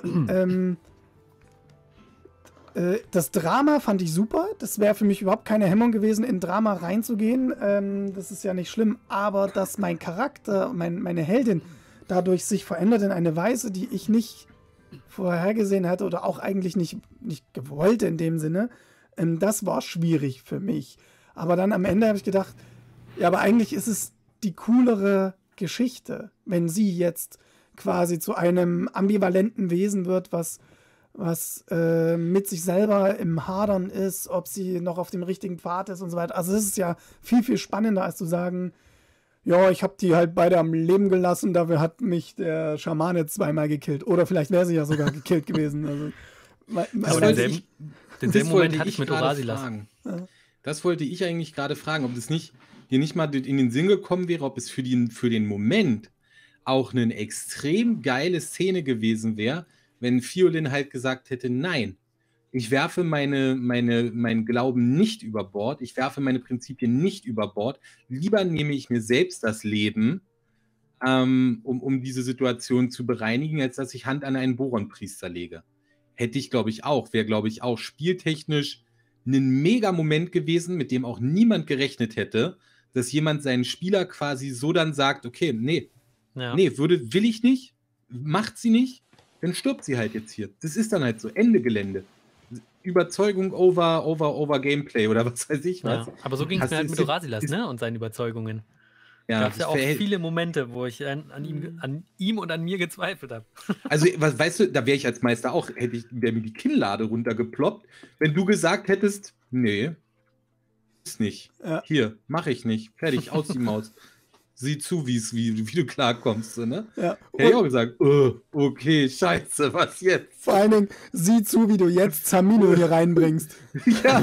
das Drama fand ich super, das wäre für mich überhaupt keine Hemmung gewesen, in Drama reinzugehen, das ist ja nicht schlimm, aber dass mein Charakter, meine Heldin, dadurch sich verändert in eine Weise, die ich nicht vorhergesehen hatte oder auch eigentlich nicht gewollt in dem Sinne, das war schwierig für mich. Aber dann am Ende habe ich gedacht, ja, aber eigentlich ist es die coolere Geschichte, wenn sie jetzt quasi zu einem ambivalenten Wesen wird, was mit sich selber im Hadern ist, ob sie noch auf dem richtigen Pfad ist und so weiter. Also es ist ja viel, viel spannender, als zu sagen, ja, ich habe die halt beide am Leben gelassen, dafür hat mich der Schamane zweimal gekillt. Oder vielleicht wäre sie ja sogar gekillt gewesen. Also, denselben Moment hatte ich mit Orasilas. Das wollte ich eigentlich gerade fragen, ob das dir nicht mal in den Sinn gekommen wäre, ob es für den Moment auch eine extrem geile Szene gewesen wäre, wenn Fiolin halt gesagt hätte, nein, ich werfe meinen Glauben nicht über Bord, ich werfe meine Prinzipien nicht über Bord, lieber nehme ich mir selbst das Leben, um diese Situation zu bereinigen, als dass ich Hand an einen Boron-Priester lege. Hätte ich, wäre, glaube ich, auch spieltechnisch ein Mega-Moment gewesen, mit dem auch niemand gerechnet hätte, dass jemand seinen Spieler quasi so dann sagt, okay, nee, will ich nicht, macht sie nicht, dann stirbt sie halt jetzt hier. Das ist dann halt so, Ende Gelände. Überzeugung over Gameplay oder was weiß ich was. Ja, aber so ging es mir halt mit Orasilas, ne? Und seinen Überzeugungen. Ja, gab es ja auch viele Momente, wo ich an ihm und an mir gezweifelt habe. Also, weißt du, da wäre ich als Meister auch, wäre mir die Kinnlade runtergeploppt, wenn du gesagt hättest, nee, ist nicht. Ja. Hier, mache ich nicht. Fertig, aus die Maus. sieh zu, wie du klarkommst. So, ne? Ja. Hätte ich auch gesagt, okay, scheiße, was jetzt? Vor allen Dingen, sieh zu, wie du jetzt Zamino hier reinbringst. Ja.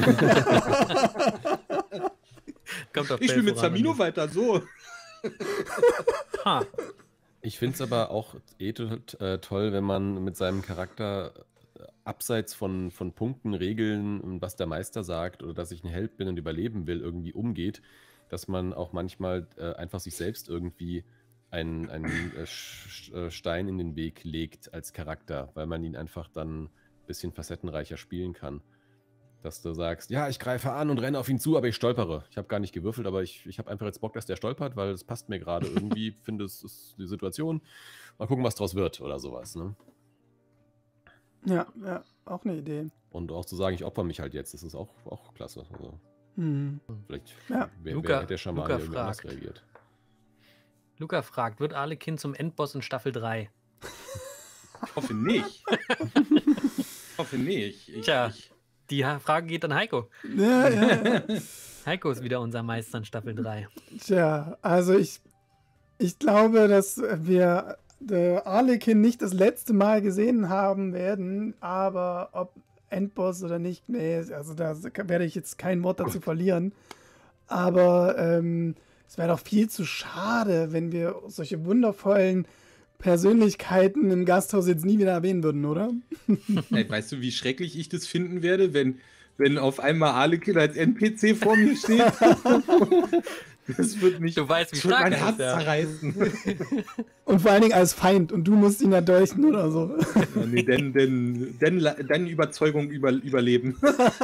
Kommt Ich spiele mit Zamino weiter, so. Ha. Ich finde es aber auch toll, wenn man mit seinem Charakter abseits von Punkten, Regeln, was der Meister sagt oder dass ich ein Held bin und überleben will, irgendwie umgeht, dass man auch manchmal einfach sich selbst irgendwie einen Stein in den Weg legt als Charakter, weil man ihn einfach dann ein bisschen facettenreicher spielen kann. Dass du sagst, ja, ich greife an und renne auf ihn zu, aber ich stolpere. Ich habe gar nicht gewürfelt, aber ich habe einfach jetzt Bock, dass der stolpert, weil es passt mir gerade irgendwie, finde es ist die Situation. Mal gucken, was draus wird oder sowas. Ne? Ja, auch eine Idee. Und auch zu sagen, ich opfer mich halt jetzt, das ist auch klasse. Also, vielleicht Luca, hätte der Schaman Luca irgendwie anders fragt. reagiert. Luca fragt, wird Arlekin zum Endboss in Staffel 3? Ich hoffe nicht. hoffe nicht. Tja, die Frage geht an Heiko. Ja. Heiko ist wieder unser Meister in Staffel 3. Tja, also ich glaube, dass wir Arlekin nicht das letzte Mal gesehen haben werden, aber ob Endboss oder nicht, nee, also da werde ich jetzt kein Wort dazu verlieren. Aber es wäre doch viel zu schade, wenn wir solche wundervollen Persönlichkeiten im Gasthaus jetzt nie wieder erwähnen würden, oder? Ey, weißt du, wie schrecklich ich das finden werde, wenn auf einmal Arlekin als NPC vor mir steht? Das wird mich, du weißt, wie stark mein Herz zerreißen. Und vor allen Dingen als Feind und du musst ihn erdolchen oder so. Ja, nee, denn Überzeugung überleben.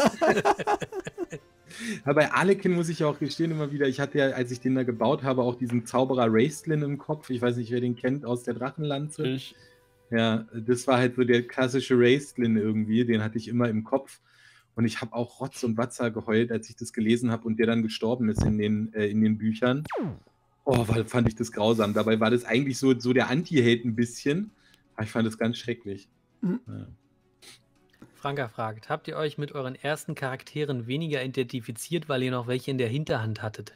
Aber bei Arlekin muss ich ja auch gestehen immer wieder, ich hatte ja, als ich den da gebaut habe, auch diesen Zauberer Raistlin im Kopf. Ich weiß nicht, wer den kennt aus der Drachenlanze. Ja, das war halt so der klassische Raistlin irgendwie, den hatte ich immer im Kopf. Und ich habe auch Rotz und Watzer geheult, als ich das gelesen habe und der dann gestorben ist in den Büchern. Oh, fand ich das grausam. Dabei war das eigentlich so der Anti-Hate ein bisschen. Aber ich fand das ganz schrecklich. Mhm. Ja. Franka fragt, habt ihr euch mit euren ersten Charakteren weniger identifiziert, weil ihr noch welche in der Hinterhand hattet?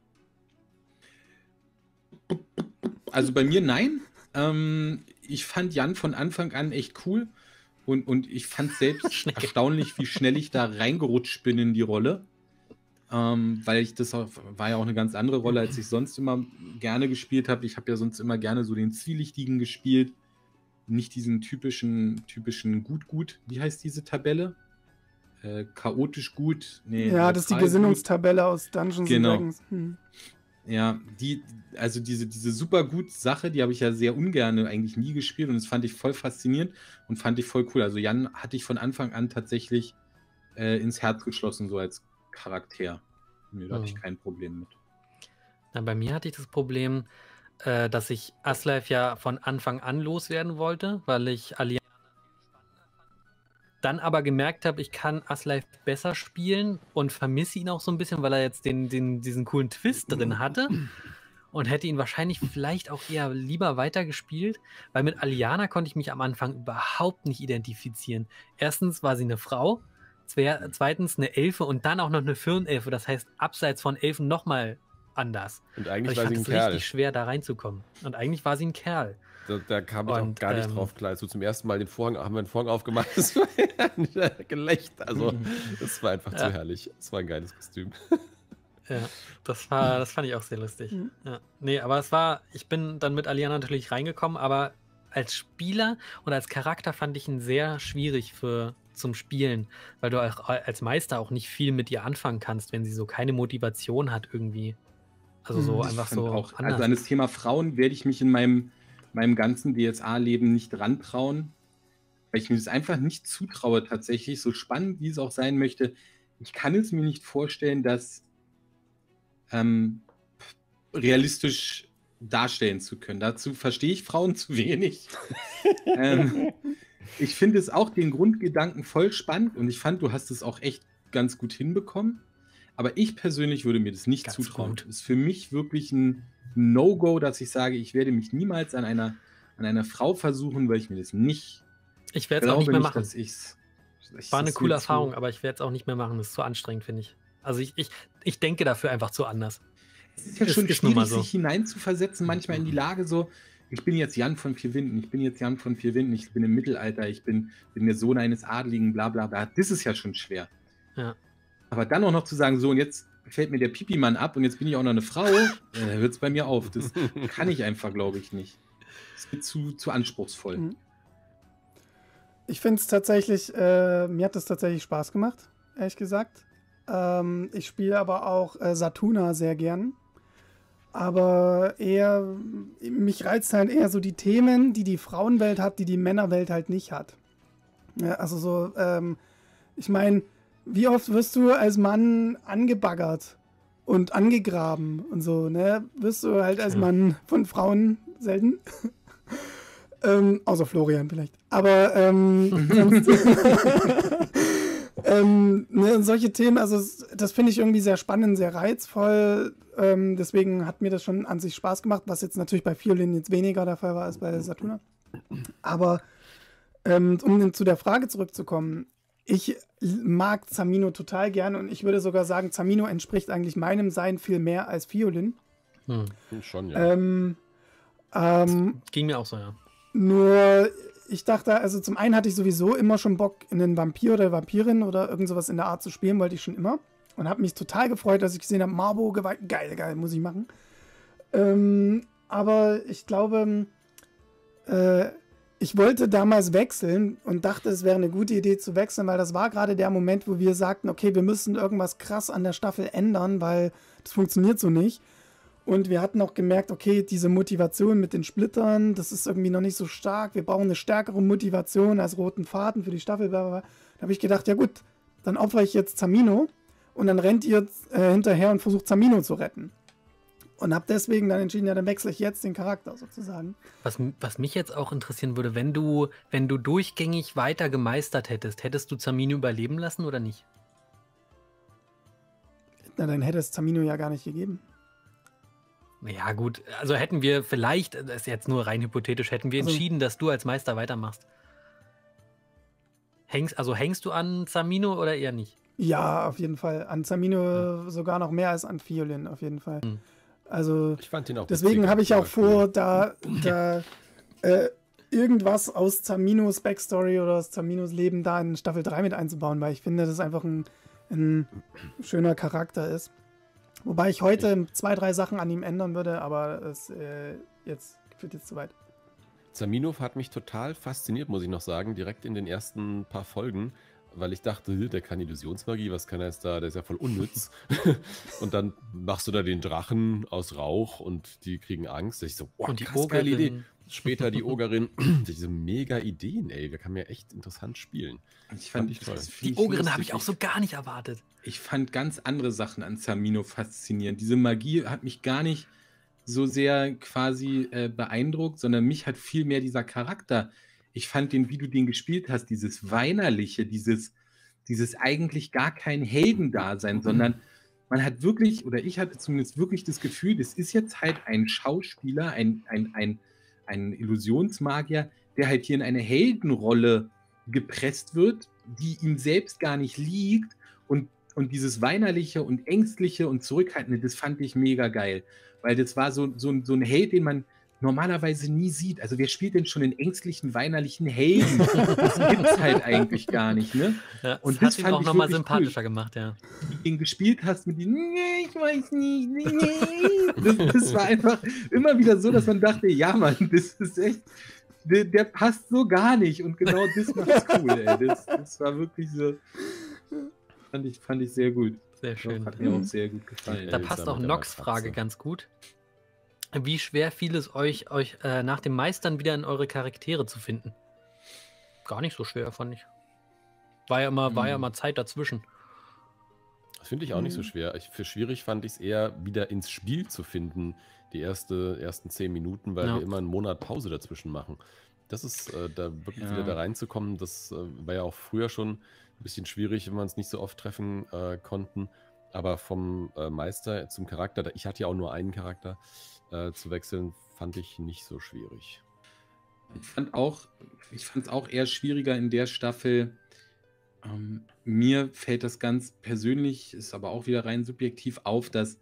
Also bei mir nein. Ich fand Jan von Anfang an echt cool. Und ich fand selbst erstaunlich, wie schnell ich da reingerutscht bin in die Rolle. Weil war ja auch eine ganz andere Rolle, als ich sonst immer gerne gespielt habe. Ich habe ja sonst immer gerne so den Zwielichtigen gespielt. Nicht diesen typischen Gut. Wie heißt diese Tabelle? Chaotisch gut. Nee, ja, das ist die Gesinnungstabelle aus Dungeons & Dragons. Ja, diese super gut Sache, die habe ich ja sehr ungern eigentlich nie gespielt und das fand ich voll faszinierend und fand ich voll cool. Also Jan hatte ich von Anfang an tatsächlich ins Herz geschlossen, so als Charakter. Nee, da hatte ich kein Problem mit. Na, bei mir hatte ich das Problem, dass ich Asleif ja von Anfang an loswerden wollte, weil ich Allianz dann aber gemerkt habe, ich kann Asleif besser spielen und vermisse ihn auch so ein bisschen, weil er jetzt diesen coolen Twist drin hatte und hätte ihn wahrscheinlich vielleicht auch eher lieber weitergespielt, weil mit Aliana konnte ich mich am Anfang überhaupt nicht identifizieren. Erstens war sie eine Frau, zweitens eine Elfe und dann auch noch eine Firnelfe, das heißt abseits von Elfen nochmal anders. Und eigentlich also war sie ein Ich fand es richtig schwer, da reinzukommen. Und eigentlich war sie ein Kerl. Da kam ich auch gar nicht drauf klar. Also zum ersten Mal haben wir den Vorhang aufgemacht, das war ja Gelächter. Also das war einfach zu herrlich. Das war ein geiles Kostüm. Ja, das fand ich auch sehr lustig. Ja. Nee, aber ich bin dann mit Aliana natürlich reingekommen, aber als Spieler und als Charakter fand ich ihn sehr schwierig zum Spielen, weil du auch als Meister auch nicht viel mit ihr anfangen kannst, wenn sie so keine Motivation hat irgendwie. Also so einfach so auch, anders. Also an das Thema Frauen werde ich mich in meinem ganzen DSA-Leben nicht rantrauen, weil ich mir das einfach nicht zutraue tatsächlich, so spannend wie es auch sein möchte. Ich kann es mir nicht vorstellen, das realistisch darstellen zu können. Dazu verstehe ich Frauen zu wenig. Ich finde es auch den Grundgedanken voll spannend und ich fand, du hast es auch echt ganz gut hinbekommen. Aber ich persönlich würde mir das nicht zutrauen. Das ist für mich wirklich ein No-Go, dass ich sage, ich werde mich niemals an einer Frau versuchen, weil ich mir das nicht. Ich werde es auch nicht mehr machen. War eine coole Erfahrung, aber ich werde es auch nicht mehr machen. Das ist zu anstrengend, finde ich. Also ich denke dafür einfach zu anders. Es ist ja schon schwierig, sich hineinzuversetzen, manchmal in die Lage so, ich bin jetzt Jan von Vier Winden, ich bin im Mittelalter, ich bin der Sohn eines Adligen, bla bla bla. Das ist ja schon schwer. Ja. Aber dann auch noch zu sagen, so, und jetzt fällt mir der Pipi-Mann ab und jetzt bin ich auch noch eine Frau, hört es bei mir auf. Das kann ich einfach, glaube ich, nicht. Das wird zu anspruchsvoll. Ich finde es tatsächlich, mir hat das tatsächlich Spaß gemacht, ehrlich gesagt. Ich spiele aber auch Satuna sehr gern. Aber mich reizt halt eher so die Themen, die Frauenwelt hat, die Männerwelt halt nicht hat. Ja, also so, ich meine, wie oft wirst du als Mann angebaggert und angegraben und so, ne? Wirst du halt als Mann von Frauen selten. Außer Florian vielleicht. Aber sonst ne, solche Themen, also das finde ich irgendwie sehr spannend, sehr reizvoll. Deswegen hat mir das schon an sich Spaß gemacht, was jetzt natürlich bei Fiolin jetzt weniger der Fall war als bei Satuna. Aber um zu der Frage zurückzukommen, ich mag Zamino total gern und ich würde sogar sagen, Zamino entspricht eigentlich meinem Sein viel mehr als Fiolin. Schon, ja. Ging mir auch so, ja. Nur, ich dachte, also zum einen hatte ich sowieso immer schon Bock, in einen Vampir oder Vampirin oder irgend sowas in der Art zu spielen, wollte ich schon immer. Und habe mich total gefreut, dass ich gesehen habe, Marbo, Gewalt, geil, muss ich machen. Aber ich glaube, ich wollte damals wechseln und dachte, es wäre eine gute Idee zu wechseln, weil das war gerade der Moment, wo wir sagten, okay, wir müssen irgendwas krass an der Staffel ändern, weil das funktioniert so nicht. Und wir hatten auch gemerkt, okay, diese Motivation mit den Splittern, das ist irgendwie noch nicht so stark. Wir brauchen eine stärkere Motivation als roten Faden für die Staffel. Da habe ich gedacht, ja gut, dann opfere ich jetzt Zamino und dann rennt ihr hinterher und versucht Zamino zu retten. Und habe deswegen dann entschieden, ja, dann wechsle ich jetzt den Charakter sozusagen. Was mich jetzt auch interessieren würde, wenn du durchgängig weiter gemeistert hättest du Zamino überleben lassen oder nicht? Na, dann hätte es Zamino ja gar nicht gegeben. Ja gut, also hätten wir vielleicht, das ist jetzt nur rein hypothetisch, hätten wir entschieden, dass du als Meister weitermachst. Hängst du an Zamino oder eher nicht? Ja, auf jeden Fall. An Zamino sogar noch mehr als an Fiolin, auf jeden Fall. Also ich fand ihn auch deswegen habe ich auch vor, da irgendwas aus Zaminos Backstory oder aus Zaminos Leben da in Staffel 3 mit einzubauen, weil ich finde, dass es einfach ein schöner Charakter ist. Wobei ich heute 2, 3 Sachen an ihm ändern würde, aber es führt jetzt zu weit. Zamino hat mich total fasziniert, muss ich noch sagen, direkt in den ersten paar Folgen, weil ich dachte, der kann Illusionsmagie, was kann er jetzt da, der ist ja voll unnütz. Und dann machst du da den Drachen aus Rauch und die kriegen Angst. Ich so, wow, und die krass, geile Idee. Ogerin. Später die Ogerin, diese mega Ideen, ey, wir kann ja echt interessant spielen. Fand ich toll. Die Ogerin habe ich auch so gar nicht erwartet. Ich fand ganz andere Sachen an Zamino faszinierend. Diese Magie hat mich gar nicht so sehr quasi beeindruckt, sondern mich hat viel mehr dieser Charakter. Ich fand den, wie du den gespielt hast, dieses Weinerliche, dieses eigentlich gar kein Heldendasein, sondern man hat wirklich, oder ich hatte zumindest wirklich das Gefühl, das ist jetzt halt ein Schauspieler, ein Illusionsmagier, der halt hier in eine Heldenrolle gepresst wird, die ihm selbst gar nicht liegt und dieses Weinerliche und Ängstliche und Zurückhaltende, das fand ich mega geil, weil das war so ein Held, den man normalerweise nie sieht. Also wer spielt denn schon einen ängstlichen, weinerlichen Helden? Das gibt's halt eigentlich gar nicht, ne? Ja, und das hat ihn auch nochmal sympathischer gemacht, ja. Wie du ihn gespielt hast mit dem, nee, ich weiß nicht, nee. Das war einfach immer wieder so, dass man dachte, ja Mann, das ist echt, der passt so gar nicht und genau das macht's cool, ey. Das war wirklich so, fand ich sehr gut. Sehr schön. Hat mir auch sehr gut gefallen. Da passt auch Nox Frage ganz gut. Wie schwer fiel es euch nach dem Meistern wieder in eure Charaktere zu finden? Gar nicht so schwer, fand ich. War ja immer Zeit dazwischen. Das finde ich auch nicht so schwer. Für schwierig fand ich es eher, wieder ins Spiel zu finden, die ersten 10 Minuten, weil wir immer einen Monat Pause dazwischen machen. Das ist, da wirklich wieder da reinzukommen, das war ja auch früher schon ein bisschen schwierig, wenn wir uns nicht so oft treffen konnten. Aber vom Meister zum Charakter, ich hatte ja auch nur einen Charakter, zu wechseln, fand ich nicht so schwierig. Ich fand es auch eher schwieriger in der Staffel. Mir fällt das ganz persönlich, ist aber auch wieder rein subjektiv auf, dass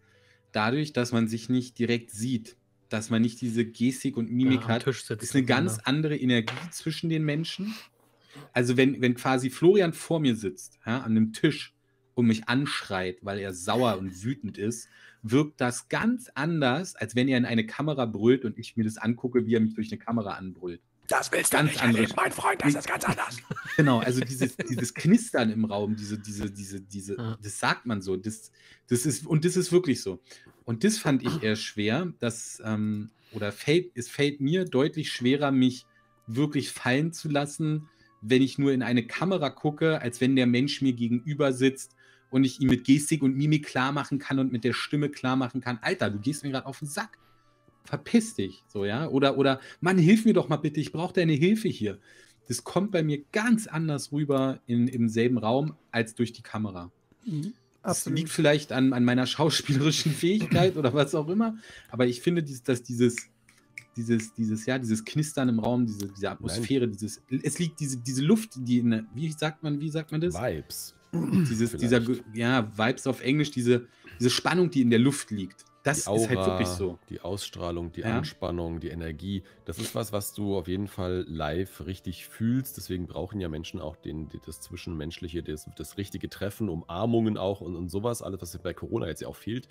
dadurch, dass man sich nicht direkt sieht, dass man nicht diese Gestik und Mimik hat, ist eine ganz andere Energie zwischen den Menschen. Also wenn quasi Florian vor mir sitzt, ja, an einem Tisch und mich anschreit, weil er sauer und wütend ist, wirkt das ganz anders, als wenn er in eine Kamera brüllt und ich mir das angucke, wie er mich durch eine Kamera anbrüllt. Das willst du nicht erleben, mein Freund, das ist ganz anders. Genau, also dieses Knistern im Raum, das sagt man so, das ist wirklich so. Und das fand ich eher schwer, es fällt mir deutlich schwerer, mich wirklich fallen zu lassen, wenn ich nur in eine Kamera gucke, als wenn der Mensch mir gegenüber sitzt und ich ihm mit Gestik und Mimik klar machen kann und mit der Stimme klar machen kann, Alter, du gehst mir gerade auf den Sack. Verpiss dich, so, ja, oder Mann, hilf mir doch mal bitte, ich brauche deine Hilfe hier. Das kommt bei mir ganz anders rüber im selben Raum als durch die Kamera. Das liegt vielleicht an meiner schauspielerischen Fähigkeit oder was auch immer, aber ich finde, dass dieses Knistern im Raum, diese Atmosphäre, es liegt diese Luft, die wie sagt man das? Vibes. Vibes auf Englisch, diese Spannung, die in der Luft liegt. Das Aura, ist halt wirklich so. Die Ausstrahlung, die Anspannung, die Energie, das ist was du auf jeden Fall live richtig fühlst. Deswegen brauchen ja Menschen auch das Zwischenmenschliche, das richtige Treffen, Umarmungen auch und sowas, alles, was bei Corona jetzt ja auch fehlt.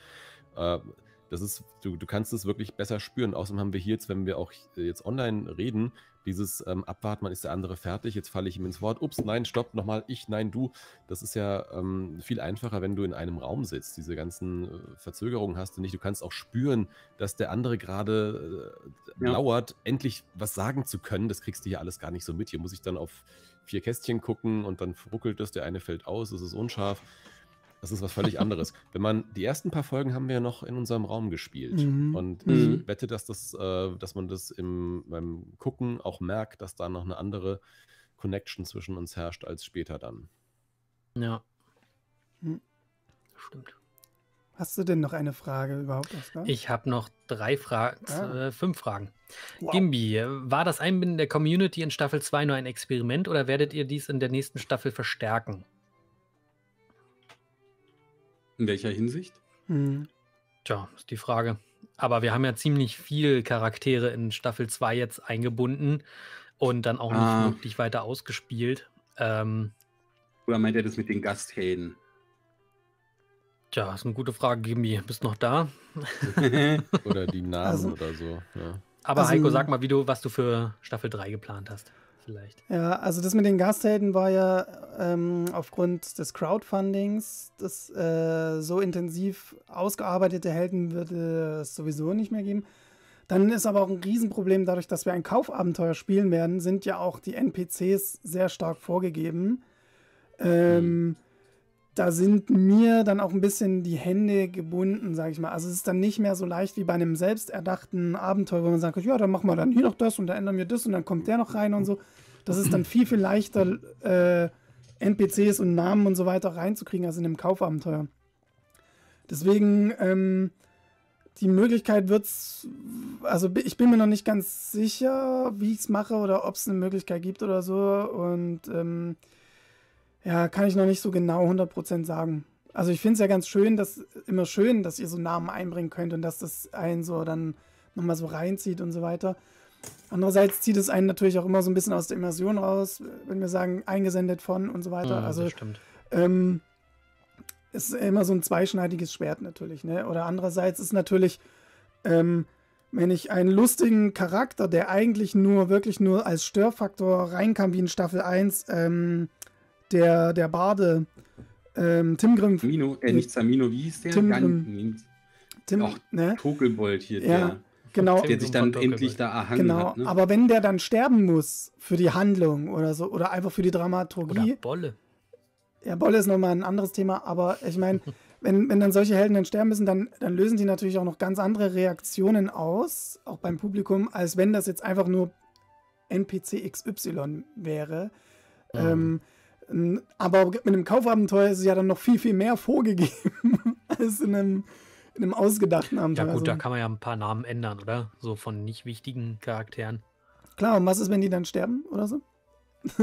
Du kannst es wirklich besser spüren. Außerdem haben wir hier jetzt, wenn wir auch jetzt online reden, dieses Abwarten, man ist der andere fertig, jetzt falle ich ihm ins Wort, ups, nein, stopp, nochmal, ich, nein, du. Das ist ja viel einfacher, wenn du in einem Raum sitzt. Diese ganzen Verzögerungen hast du nicht. Du kannst auch spüren, dass der andere gerade lauert, endlich was sagen zu können. Das kriegst du hier alles gar nicht so mit. Hier muss ich dann auf 4 Kästchen gucken und dann ruckelt es, der eine fällt aus, es ist unscharf. Das ist was völlig anderes. Die ersten paar Folgen haben wir ja noch in unserem Raum gespielt. Und ich wette, dass man das beim Gucken auch merkt, dass da noch eine andere Connection zwischen uns herrscht als später dann. Ja. Stimmt. Hast du denn noch eine Frage überhaupt, Oskar? Ich habe noch 5 Fragen. Wow. Gimbi, war das Einbinden der Community in Staffel 2 nur ein Experiment oder werdet ihr dies in der nächsten Staffel verstärken? In welcher Hinsicht? Tja, ist die Frage. Aber wir haben ja ziemlich viel Charaktere in Staffel 2 jetzt eingebunden und dann auch nicht wirklich weiter ausgespielt. Oder meint er das mit den Gasthelden? Tja, ist eine gute Frage, Gimbi. Bist du noch da? Oder die Namen oder so. Ja. Aber Heiko, sag mal, was du für Staffel 3 geplant hast. Vielleicht. Ja, also das mit den Gasthelden war ja aufgrund des Crowdfundings, das so intensiv ausgearbeitete Helden würde es sowieso nicht mehr geben. Dann ist aber auch ein Riesenproblem, dadurch, dass wir ein Kaufabenteuer spielen werden, sind ja auch die NPCs sehr stark vorgegeben. Da sind mir dann auch ein bisschen die Hände gebunden, sage ich mal. Also es ist dann nicht mehr so leicht wie bei einem selbsterdachten Abenteuer, wo man sagt, ja, dann machen wir dann hier noch das und dann ändern wir das und dann kommt der noch rein und so. Das ist dann viel, viel leichter, NPCs und Namen und so weiter reinzukriegen als in einem Kaufabenteuer. Deswegen, die Möglichkeit wird's, also ich bin mir noch nicht ganz sicher, wie ich es mache oder ob es eine Möglichkeit gibt oder so und ja, kann ich noch nicht so genau 100% sagen. Also ich finde es ja ganz schön, dass ihr so Namen einbringen könnt und dass das einen so dann nochmal so reinzieht und so weiter. Andererseits zieht es einen natürlich auch immer so ein bisschen aus der Immersion raus, wenn wir sagen, eingesendet von und so weiter. Also das stimmt. Ist immer so ein zweischneidiges Schwert natürlich, ne? Oder andererseits ist natürlich, wenn ich einen lustigen Charakter, der eigentlich wirklich nur als Störfaktor reinkam, wie in Staffel 1, der Barde, Tim Grimm. Nicht Samino, wie hieß der? Tim Grimm. Ne? Tokelbold hier, ja, genau. Der sich dann endlich da erhangen hat. Ne? Aber wenn der dann sterben muss für die Handlung oder so, oder einfach für die Dramaturgie. Oder Bolle. Ja, Bolle ist nochmal ein anderes Thema, aber ich meine, wenn dann solche Helden dann sterben müssen, dann lösen die natürlich auch noch ganz andere Reaktionen aus, auch beim Publikum, als wenn das jetzt einfach nur NPC XY wäre. Aber mit einem Kaufabenteuer ist es ja dann noch viel, viel mehr vorgegeben als in einem ausgedachten Abenteuer. Ja gut, da kann man ja ein paar Namen ändern, oder? So von nicht wichtigen Charakteren. Klar, und was ist, wenn die dann sterben oder so?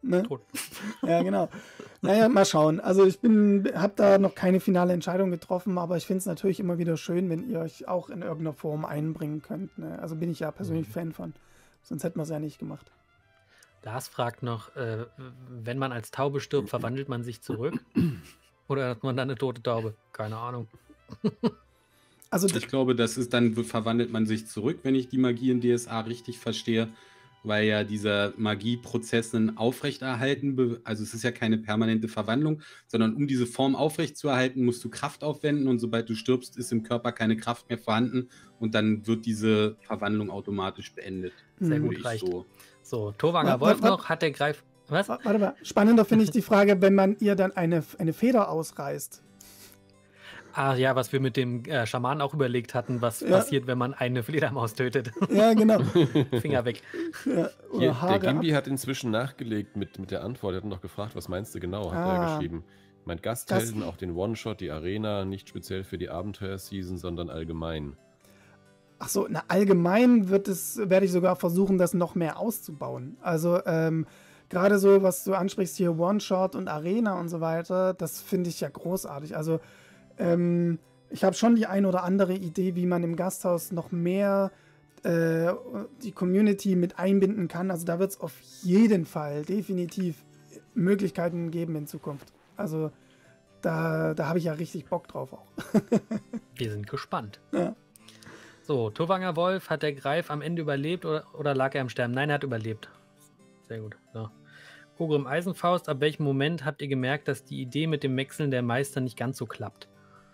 Ne? Tot. Ja, genau. Naja, mal schauen. Also ich habe da noch keine finale Entscheidung getroffen, aber ich finde es natürlich immer wieder schön, wenn ihr euch auch in irgendeiner Form einbringen könnt. Ne? Also bin ich ja persönlich Fan von. Sonst hätten wir es ja nicht gemacht. Lars fragt noch, wenn man als Taube stirbt, verwandelt man sich zurück? Oder hat man dann eine tote Taube? Keine Ahnung. Also ich glaube, verwandelt man sich zurück, wenn ich die Magie in DSA richtig verstehe, weil ja dieser Magieprozess ein Aufrechterhalten, also es ist ja keine permanente Verwandlung, sondern um diese Form aufrechtzuerhalten, musst du Kraft aufwenden und sobald du stirbst, ist im Körper keine Kraft mehr vorhanden und dann wird diese Verwandlung automatisch beendet. Sehr gut, reicht. So, Towanger Wolf noch, hat der Greif... Was? Warte mal, spannender finde ich die Frage, wenn man ihr dann eine Feder ausreißt. Ah ja, was wir mit dem Schamanen auch überlegt hatten, was passiert, wenn man eine Fledermaus tötet. Ja, genau. Finger weg. Ja, hier, der Gimbi hat inzwischen nachgelegt mit der Antwort. Er hat noch gefragt, was meinst du genau, hat er geschrieben. Meint Gasthelden, auch den One-Shot, die Arena, nicht speziell für die Abenteuer-Season, sondern allgemein. Ach so, na, allgemein werde ich sogar versuchen, das noch mehr auszubauen. Also, gerade so, was du ansprichst hier, One-Shot und Arena und so weiter, das finde ich ja großartig. Also, ich habe schon die ein oder andere Idee, wie man im Gasthaus noch mehr die Community mit einbinden kann. Also da wird es auf jeden Fall definitiv Möglichkeiten geben in Zukunft. Also da habe ich ja richtig Bock drauf auch. Wir sind gespannt. Ja. So, Towanger Wolf, hat der Greif am Ende überlebt oder lag er am Sterben? Nein, er hat überlebt. Sehr gut. So. Ogrim Eisenfaust, ab welchem Moment habt ihr gemerkt, dass die Idee mit dem Wechseln der Meister nicht ganz so klappt?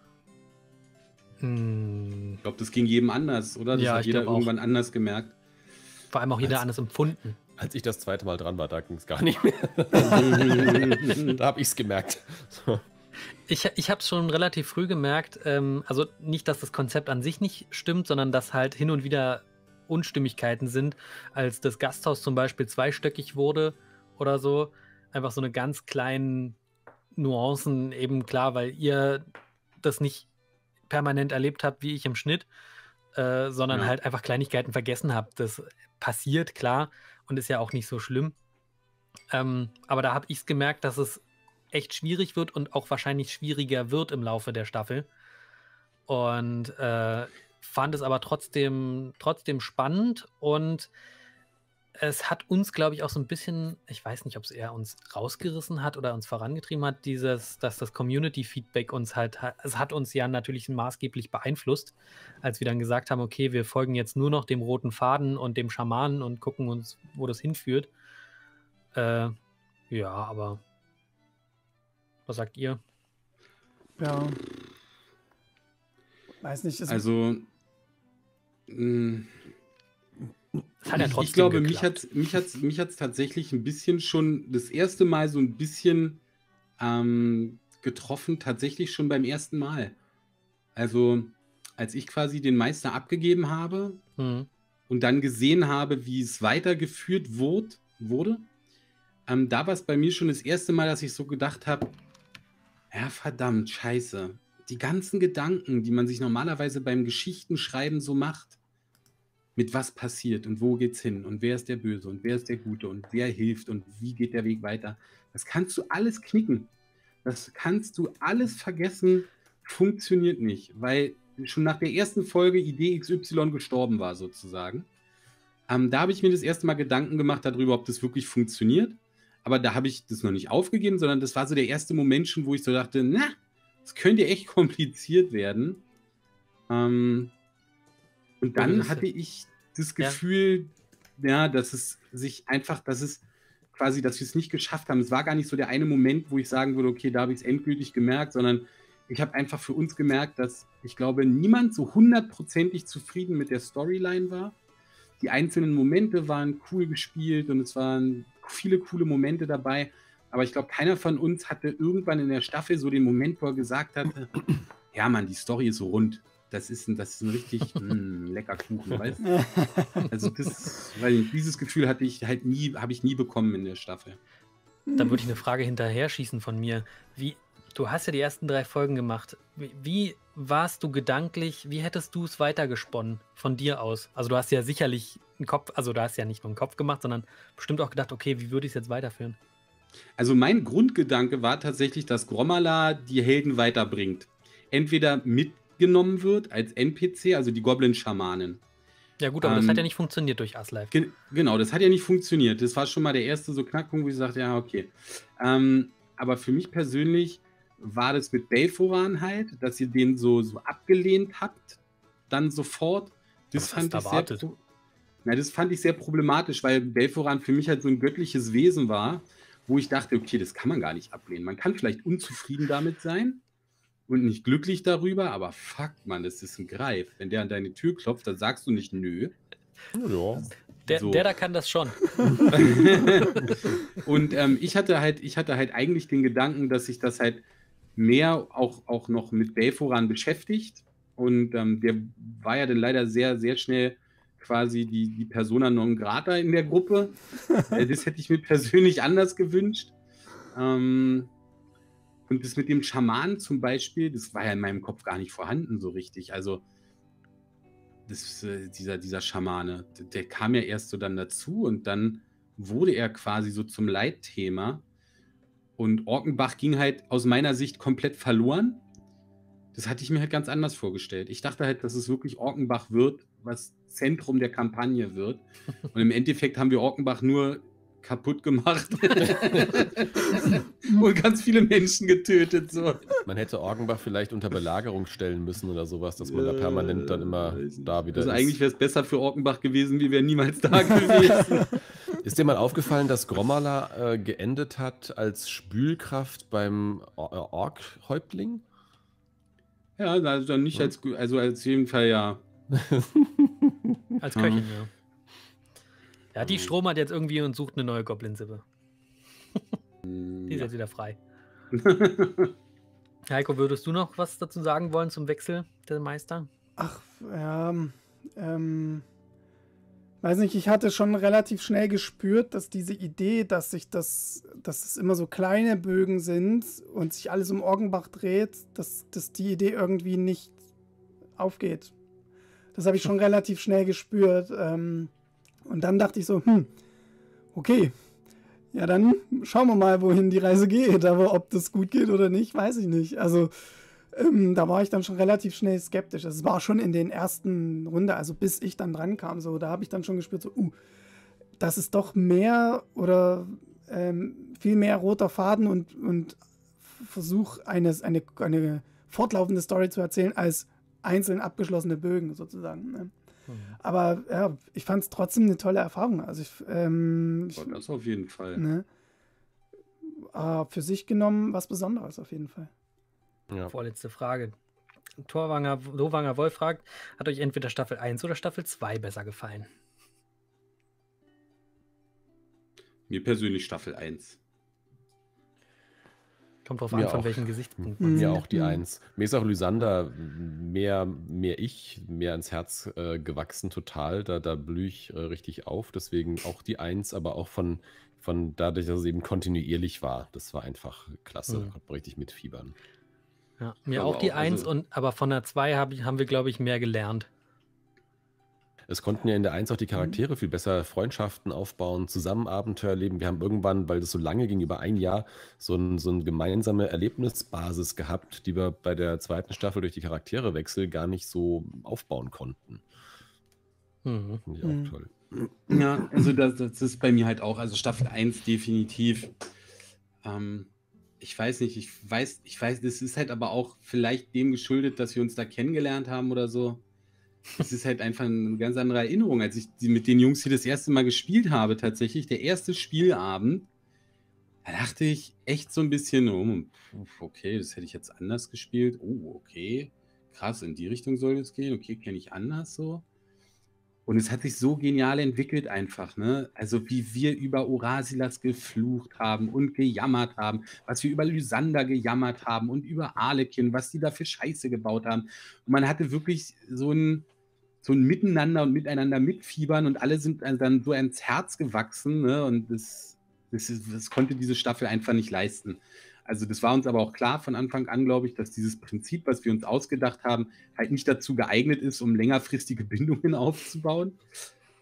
Ich glaube, das ging jedem anders, oder? Das hat jeder irgendwann anders gemerkt. Vor allem auch jeder anders empfunden. Als ich das zweite Mal dran war, da ging es gar nicht mehr. Da habe ich es gemerkt. So. Ich habe es schon relativ früh gemerkt, also nicht, dass das Konzept an sich nicht stimmt, sondern dass halt hin und wieder Unstimmigkeiten sind, als das Gasthaus zum Beispiel zweistöckig wurde oder so. Einfach so eine ganz kleinen Nuancen, eben klar, weil ihr das nicht permanent erlebt habt, wie ich im Schnitt, sondern halt einfach Kleinigkeiten vergessen habt. Das passiert, klar, und ist ja auch nicht so schlimm. Aber da habe ich es gemerkt, dass es echt schwierig wird und auch wahrscheinlich schwieriger wird im Laufe der Staffel. Und fand es aber trotzdem spannend und es hat uns, glaube ich, auch so ein bisschen, ich weiß nicht, ob es eher uns rausgerissen hat oder uns vorangetrieben hat, dass das Community-Feedback es hat uns ja natürlich maßgeblich beeinflusst, als wir dann gesagt haben, okay, wir folgen jetzt nur noch dem roten Faden und dem Schamanen und gucken uns, wo das hinführt. Ja, aber was sagt ihr? Ja. Weiß nicht. Also, ich glaube, mich hat's tatsächlich ein bisschen schon das erste Mal so ein bisschen getroffen, tatsächlich schon beim ersten Mal. Also, als ich quasi den Meister abgegeben habe und dann gesehen habe, wie es weitergeführt wurde, da war es bei mir schon das erste Mal, dass ich so gedacht habe, ja, verdammt, scheiße. Die ganzen Gedanken, die man sich normalerweise beim Geschichtenschreiben so macht, mit was passiert und wo geht's hin und wer ist der Böse und wer ist der Gute und wer hilft und wie geht der Weg weiter. Das kannst du alles knicken. Das kannst du alles vergessen. Funktioniert nicht, weil schon nach der ersten Folge Idee XY gestorben war sozusagen. Da habe ich mir das erste Mal Gedanken gemacht darüber, ob das wirklich funktioniert. Aber da habe ich das noch nicht aufgegeben, sondern das war so der erste Moment schon, wo ich so dachte, na, das könnte echt kompliziert werden. Und dann hatte ich das Gefühl, dass es dass wir es nicht geschafft haben. Es war gar nicht so der eine Moment, wo ich sagen würde, okay, da habe ich es endgültig gemerkt, sondern ich habe einfach für uns gemerkt, dass ich glaube, niemand so 100%ig zufrieden mit der Storyline war. Die einzelnen Momente waren cool gespielt und es waren viele coole Momente dabei. Aber ich glaube, keiner von uns hatte irgendwann in der Staffel so den Moment, wo er gesagt hat, ja Mann, die Story ist so rund. Das ist ein richtig lecker Kuchen, weißt du? Also dieses Gefühl habe ich nie bekommen in der Staffel. Dann würde ich eine Frage hinterher schießen von mir. Du hast ja die ersten 3 Folgen gemacht. Wie warst du gedanklich, wie hättest du es weitergesponnen von dir aus? Also du hast ja sicherlich einen Kopf, also du hast ja nicht nur einen Kopf gemacht, sondern bestimmt auch gedacht, okay, wie würde ich es jetzt weiterführen? Also mein Grundgedanke war tatsächlich, dass Grommala die Helden weiterbringt. Entweder mitgenommen wird als NPC, also die Goblin-Schamanen. Ja gut, aber das hat ja nicht funktioniert durch Aslife. Genau, das hat ja nicht funktioniert. Das war schon mal der erste so Knackpunkt, wo ich sagte, ja, okay. Aber für mich persönlich war das mit Belforan halt, dass ihr den so abgelehnt habt, dann sofort. Das fand ich sehr problematisch, weil Belforan für mich halt so ein göttliches Wesen war, wo ich dachte, okay, das kann man gar nicht ablehnen. Man kann vielleicht unzufrieden damit sein und nicht glücklich darüber, aber fuck, Mann, das ist ein Greif. Wenn der an deine Tür klopft, dann sagst du nicht nö. Ja. Der da kann das schon. Und ich hatte halt eigentlich den Gedanken, dass sich das halt mehr auch noch mit Belforan beschäftigt. Und der war ja dann leider sehr, sehr schnell quasi die Persona non grata in der Gruppe. Das hätte ich mir persönlich anders gewünscht. Und das mit dem Schamanen zum Beispiel, das war ja in meinem Kopf gar nicht vorhanden so richtig. Also dieser Schamane, der kam ja erst so dann dazu und dann wurde er quasi so zum Leitthema. Und Orkenbach ging halt aus meiner Sicht komplett verloren. Das hatte ich mir halt ganz anders vorgestellt. Ich dachte halt, dass es wirklich Orkenbach wird, was Zentrum der Kampagne wird. Und im Endeffekt haben wir Orkenbach nur kaputt gemacht und ganz viele Menschen getötet. So. Man hätte Orkenbach vielleicht unter Belagerung stellen müssen oder sowas, dass man da permanent dann immer da wieder ist. Also eigentlich wäre es besser für Orkenbach gewesen, wir wären niemals da gewesen. Ist dir mal aufgefallen, dass Grommala geendet hat als Spülkraft beim Ork-Häuptling? Ja, also nicht als jeden Fall ja. Als Köchin, ja. Ja, die Strom hat jetzt irgendwie und sucht eine neue Goblin-Sippe. Die ist jetzt wieder frei. Heiko, würdest du noch was dazu sagen wollen zum Wechsel der Meister? Ach, ja, weiß nicht, ich hatte schon relativ schnell gespürt, dass diese Idee, dass es immer so kleine Bögen sind und sich alles um Orkenbach dreht, dass die Idee irgendwie nicht aufgeht. Das habe ich schon relativ schnell gespürt. Und dann dachte ich so, okay, ja dann schauen wir mal, wohin die Reise geht. Aber ob das gut geht oder nicht, weiß ich nicht. Also da war ich dann schon relativ schnell skeptisch. Es war schon in den ersten Runde, also bis ich dann dran kam, so, da habe ich dann schon gespürt, so, das ist doch mehr oder viel mehr roter Faden und Versuch, eine fortlaufende Story zu erzählen, als einzeln abgeschlossene Bögen sozusagen. Ne? Aber ja, ich fand es trotzdem eine tolle Erfahrung. Also das auf jeden Fall. Ne? Für sich genommen was Besonderes auf jeden Fall. Ja. Vorletzte Frage. Dowanger Wolf fragt, hat euch entweder Staffel 1 oder Staffel 2 besser gefallen? Mir persönlich Staffel 1. Kommt drauf an, von welchen Gesichtspunkten. Mir auch die 1. Mir ist auch Lysander mehr ans Herz gewachsen, total. Da blühe ich richtig auf. Deswegen auch die 1, aber auch von dadurch, dass es eben kontinuierlich war. Das war einfach klasse. Konnte richtig mitfiebern. Ja, mir auch die 1, aber von der 2 haben wir, glaube ich, mehr gelernt. Es konnten ja in der 1 auch die Charaktere viel besser Freundschaften aufbauen, zusammen Abenteuer erleben. Wir haben irgendwann, weil das so lange ging, über ein Jahr, so eine gemeinsame Erlebnisbasis gehabt, die wir bei der 2. Staffel durch die Charakterewechsel gar nicht so aufbauen konnten. Finde ich auch toll. Ja, also das ist bei mir halt auch, also Staffel 1 definitiv. Ich weiß nicht, ich weiß, das ist halt aber auch vielleicht dem geschuldet, dass wir uns da kennengelernt haben oder so. Es ist halt einfach eine ganz andere Erinnerung, als ich mit den Jungs hier das erste Mal gespielt habe, tatsächlich. Der erste Spielabend, da dachte ich echt so ein bisschen, okay, das hätte ich jetzt anders gespielt. Oh, okay, krass, in die Richtung soll es gehen. Okay, kenne ich anders so. Und es hat sich so genial entwickelt einfach, ne? Also wie wir über Orasilas geflucht haben und gejammert haben, was wir über Lysander gejammert haben und über Arlekin, was die da für Scheiße gebaut haben. Und man hatte wirklich so ein Miteinander und miteinander mitfiebern und alle sind dann so ans Herz gewachsen, ne? Und das konnte diese Staffel einfach nicht leisten. Also das war uns aber auch klar von Anfang an, glaube ich, dass dieses Prinzip, was wir uns ausgedacht haben, halt nicht dazu geeignet ist, um längerfristige Bindungen aufzubauen.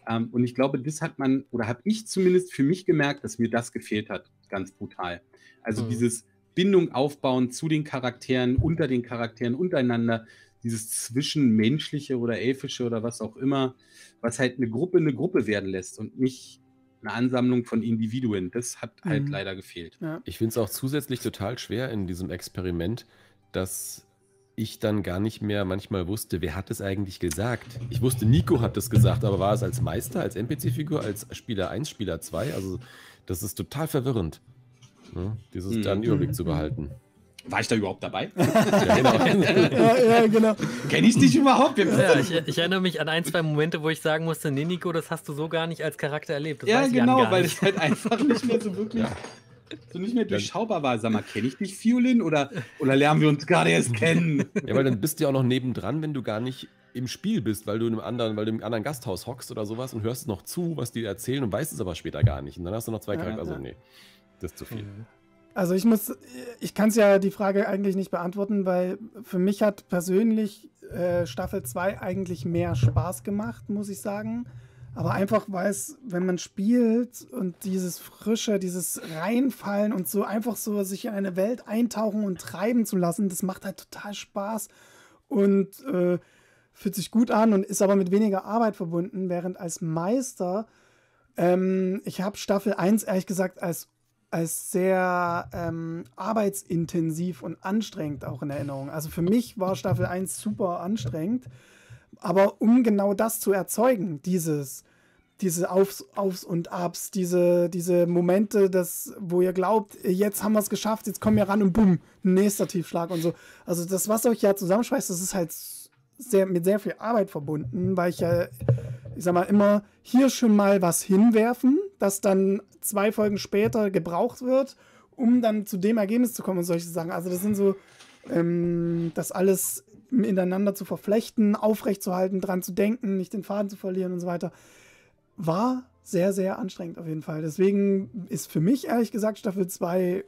Und ich glaube, das hat man, oder habe ich zumindest für mich gemerkt, dass mir das gefehlt hat, ganz brutal. Also dieses Bindung aufbauen zu den Charakteren, unter den Charakteren, untereinander, dieses Zwischenmenschliche oder Elfische oder was auch immer, was halt eine Gruppe werden lässt und nicht eine Ansammlung von Individuen. Das hat halt leider gefehlt. Ja. Ich finde es auch zusätzlich total schwer in diesem Experiment, dass ich dann gar nicht mehr manchmal wusste, wer hat es eigentlich gesagt. Ich wusste, Nico hat es gesagt, aber war es als Meister, als NPC-Figur, als Spieler 1, Spieler 2? Also das ist total verwirrend, ne? Da einen Überblick zu behalten. War ich da überhaupt dabei? Ja, genau. Ja, genau. Kenn ich dich überhaupt? Ja, ich erinnere mich an 1, 2 Momente, wo ich sagen musste, nee, Nico, das hast du so gar nicht als Charakter erlebt. Das ja, weiß genau, Jan gar weil nicht. es halt einfach nicht mehr so wirklich so nicht mehr durchschaubar war. Sag mal, kenne ich dich, Fiolin, oder lernen wir uns gerade erst kennen? Ja, weil dann bist du ja auch noch nebendran, wenn du gar nicht im Spiel bist, weil du im anderen Gasthaus hockst oder sowas und hörst noch zu, was die erzählen und weißt es aber später gar nicht. Und dann hast du noch 2 Charaktere. Also nee, das ist zu viel. Also ich kann es ja die Frage eigentlich nicht beantworten, weil für mich hat persönlich Staffel 2 eigentlich mehr Spaß gemacht, muss ich sagen. Aber einfach, weil es, wenn man spielt und dieses Frische, dieses Reinfallen und so einfach so sich in eine Welt eintauchen und treiben zu lassen, das macht halt total Spaß und fühlt sich gut an und ist aber mit weniger Arbeit verbunden, während als Meister, ich habe Staffel 1 ehrlich gesagt als sehr arbeitsintensiv und anstrengend auch in Erinnerung. Also für mich war Staffel 1 super anstrengend, aber um genau das zu erzeugen, diese Aufs und Abs, diese Momente, wo ihr glaubt, jetzt haben wir es geschafft, jetzt kommen wir ran und bumm, nächster Tiefschlag und so. Also das, was euch ja zusammenschweißt, das ist halt mit sehr viel Arbeit verbunden, weil ich sag mal, immer hier schon mal was hinwerfen, das dann 2 Folgen später gebraucht wird, um dann zu dem Ergebnis zu kommen und solche Sachen. Also das sind so, das alles miteinander zu verflechten, aufrechtzuerhalten, dran zu denken, nicht den Faden zu verlieren und so weiter, war sehr, sehr anstrengend auf jeden Fall. Deswegen ist für mich, ehrlich gesagt, Staffel 2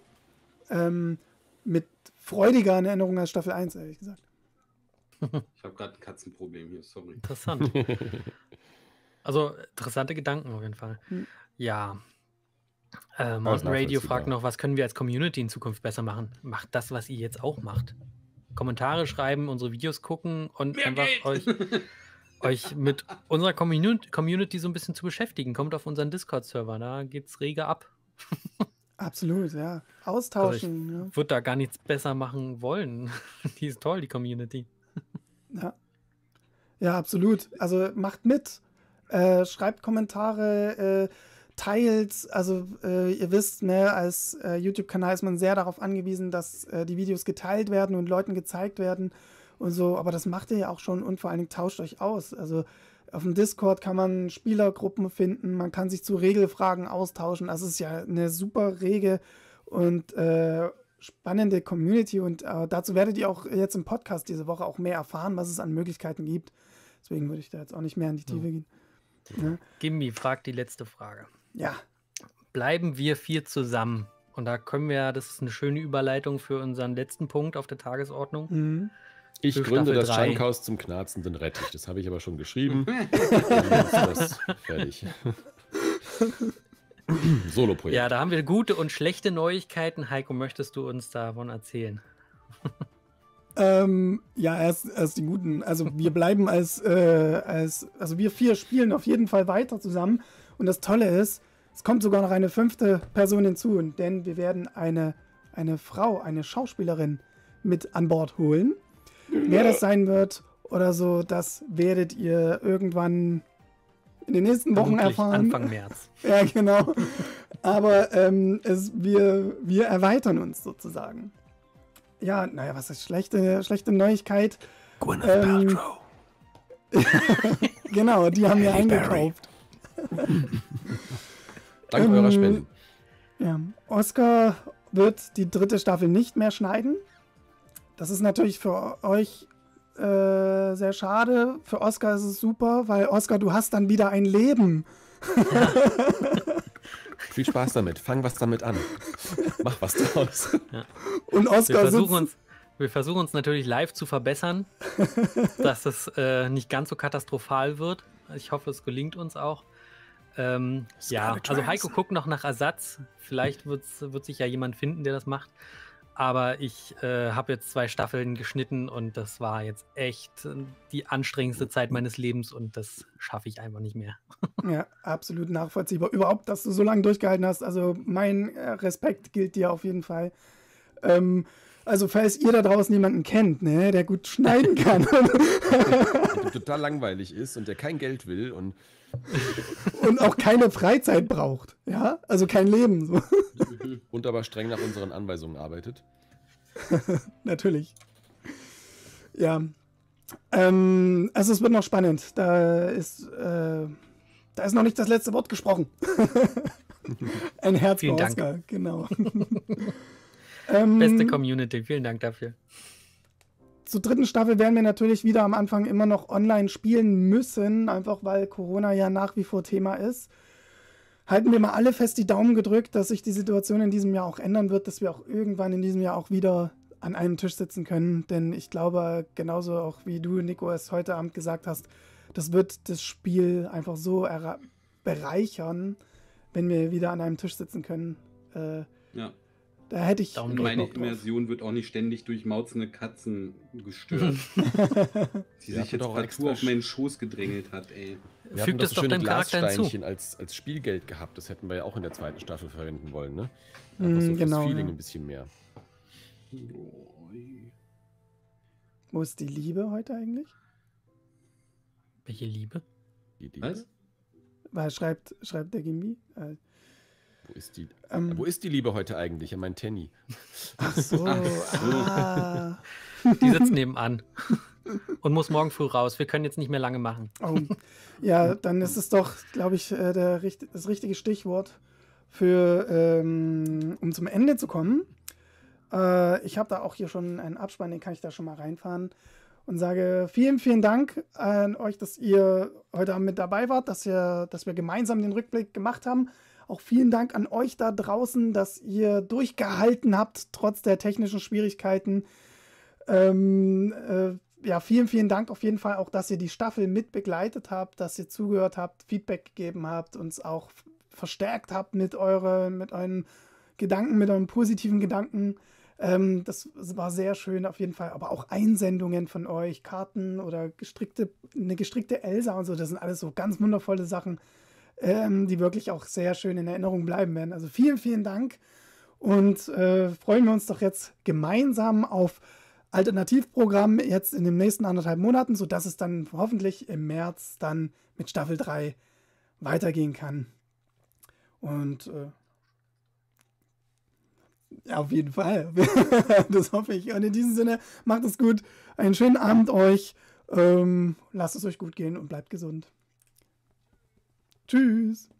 mit freudiger in Erinnerung als Staffel 1, ehrlich gesagt. Ich habe gerade ein Katzenproblem hier, sorry. Interessant. Also interessante Gedanken auf jeden Fall. Ja. Mountain Radio fragt noch, was können wir als Community in Zukunft besser machen? Macht das, was ihr jetzt auch macht. Kommentare schreiben, unsere Videos gucken und mehr einfach euch mit unserer Community so ein bisschen zu beschäftigen. Kommt auf unseren Discord-Server, da geht's rege ab. Absolut, ja. Austauschen. Also ich würde da gar nichts besser machen wollen. Die ist toll, die Community. Ja, absolut. Also macht mit. Schreibt Kommentare, teilt. Also ihr wisst, ne, als YouTube-Kanal ist man sehr darauf angewiesen, dass die Videos geteilt werden und Leuten gezeigt werden und so. Aber das macht ihr ja auch schon und vor allen Dingen tauscht euch aus. Also auf dem Discord kann man Spielergruppen finden, man kann sich zu Regelfragen austauschen. Das ist ja eine super rege und spannende Community und dazu werdet ihr auch jetzt im Podcast diese Woche auch mehr erfahren, was es an Möglichkeiten gibt. Deswegen würde ich da jetzt auch nicht mehr in die Tiefe gehen. Ja. Gimmi fragt die letzte Frage. Ja. Bleiben wir 4 zusammen? Und da können wir, das ist eine schöne Überleitung für unseren letzten Punkt auf der Tagesordnung. Ich für gründe Staffel das 3. Schankhaus zum knarzenden Rettich. Das habe ich aber schon geschrieben. Dann ist das fertig. Solo-Projekt. Ja, da haben wir gute und schlechte Neuigkeiten. Heiko, möchtest du uns davon erzählen? Ja, erst die guten. Also wir bleiben also wir 4 spielen auf jeden Fall weiter zusammen. Und das Tolle ist, es kommt sogar noch eine 5. Person hinzu, denn wir werden eine Frau, eine Schauspielerin mit an Bord holen. Wer das sein wird oder so, das werdet ihr irgendwann in den nächsten Wochen erfahren. Anfang März. Ja, genau. Aber wir erweitern uns sozusagen. Ja, naja, was ist schlechte Neuigkeit? Gwyneth Paltrow. Genau, die haben wir eingekauft. Dank eurer Spenden. Ja, Oscar wird die 3. Staffel nicht mehr schneiden. Das ist natürlich für euch sehr schade. Für Oscar ist es super, weil Oscar, du hast dann wieder ein Leben. Ja. Viel Spaß damit. Fang was damit an. Mach was draus. Ja. Und Oscar wir versuchen uns natürlich live zu verbessern, dass es nicht ganz so katastrophal wird. Ich hoffe, es gelingt uns auch. Ja, also Heiko guckt noch nach Ersatz. Vielleicht wird sich ja jemand finden, der das macht. Aber ich habe jetzt 2 Staffeln geschnitten und das war jetzt echt die anstrengendste Zeit meines Lebens und das schaffe ich einfach nicht mehr. Ja, absolut nachvollziehbar. Überhaupt, dass du so lange durchgehalten hast. Also mein Respekt gilt dir auf jeden Fall. Also falls ihr da draußen jemanden kennt, ne, der gut schneiden kann. Der total langweilig ist und der kein Geld will und auch keine Freizeit braucht. Ja, also kein Leben. So. Und aber streng nach unseren Anweisungen arbeitet. Natürlich. Ja. Also es wird noch spannend. Da ist noch nicht das letzte Wort gesprochen. Ein Herz für Oscar, genau. Beste Community, vielen Dank dafür. Zur 3. Staffel werden wir natürlich wieder am Anfang immer noch online spielen müssen, einfach weil Corona ja nach wie vor Thema ist. Halten wir mal alle fest die Daumen gedrückt, dass sich die Situation in diesem Jahr auch ändern wird, dass wir auch irgendwann in diesem Jahr auch wieder an einem Tisch sitzen können. Denn ich glaube, genauso auch wie du, Nico, es heute Abend gesagt hast, das wird das Spiel einfach so bereichern, wenn wir wieder an einem Tisch sitzen können. Ja. Da hätte ich. Meine Immersion wird auch nicht ständig durch mauzende Katzen gestört. Die sich jetzt partout auf meinen Schoß gedrängelt hat, ey. Wir hatten das so schöne Glassteinchen als Spielgeld gehabt. Das hätten wir ja auch in der 2. Staffel verwenden wollen, ne? Einfach so genau, das Feeling ein bisschen mehr. Wo ist die Liebe heute eigentlich? Welche Liebe? Was? Weil schreibt der Gimbi. Wo ist die Liebe heute eigentlich? Ja, mein Tenny. Ach so. Die sitzt nebenan und muss morgen früh raus. Wir können jetzt nicht mehr lange machen. Oh. Ja, dann ist es doch, glaube ich, das richtige Stichwort für, um zum Ende zu kommen. Ich habe da auch hier schon einen Abspann, den kann ich da schon mal reinfahren und sage vielen, vielen Dank an euch, dass ihr heute Abend mit dabei wart, dass wir gemeinsam den Rückblick gemacht haben. Auch vielen Dank an euch da draußen, dass ihr durchgehalten habt, trotz der technischen Schwierigkeiten. Ja, vielen, vielen Dank auf jeden Fall auch, dass ihr die Staffel mit begleitet habt, dass ihr zugehört habt, Feedback gegeben habt, uns auch verstärkt habt mit euren Gedanken, mit euren positiven Gedanken. Das war sehr schön auf jeden Fall. Aber auch Einsendungen von euch, Karten oder eine gestrickte Elsa und so, das sind alles so ganz wundervolle Sachen, die wirklich auch sehr schön in Erinnerung bleiben werden. Also vielen, vielen Dank und freuen wir uns doch jetzt gemeinsam auf Alternativprogramm jetzt in den nächsten 1,5 Monaten, sodass es dann hoffentlich im März dann mit Staffel 3 weitergehen kann. Und ja, auf jeden Fall. Das hoffe ich. Und in diesem Sinne, macht es gut. Einen schönen Abend euch. Lasst es euch gut gehen und bleibt gesund. Tschüss.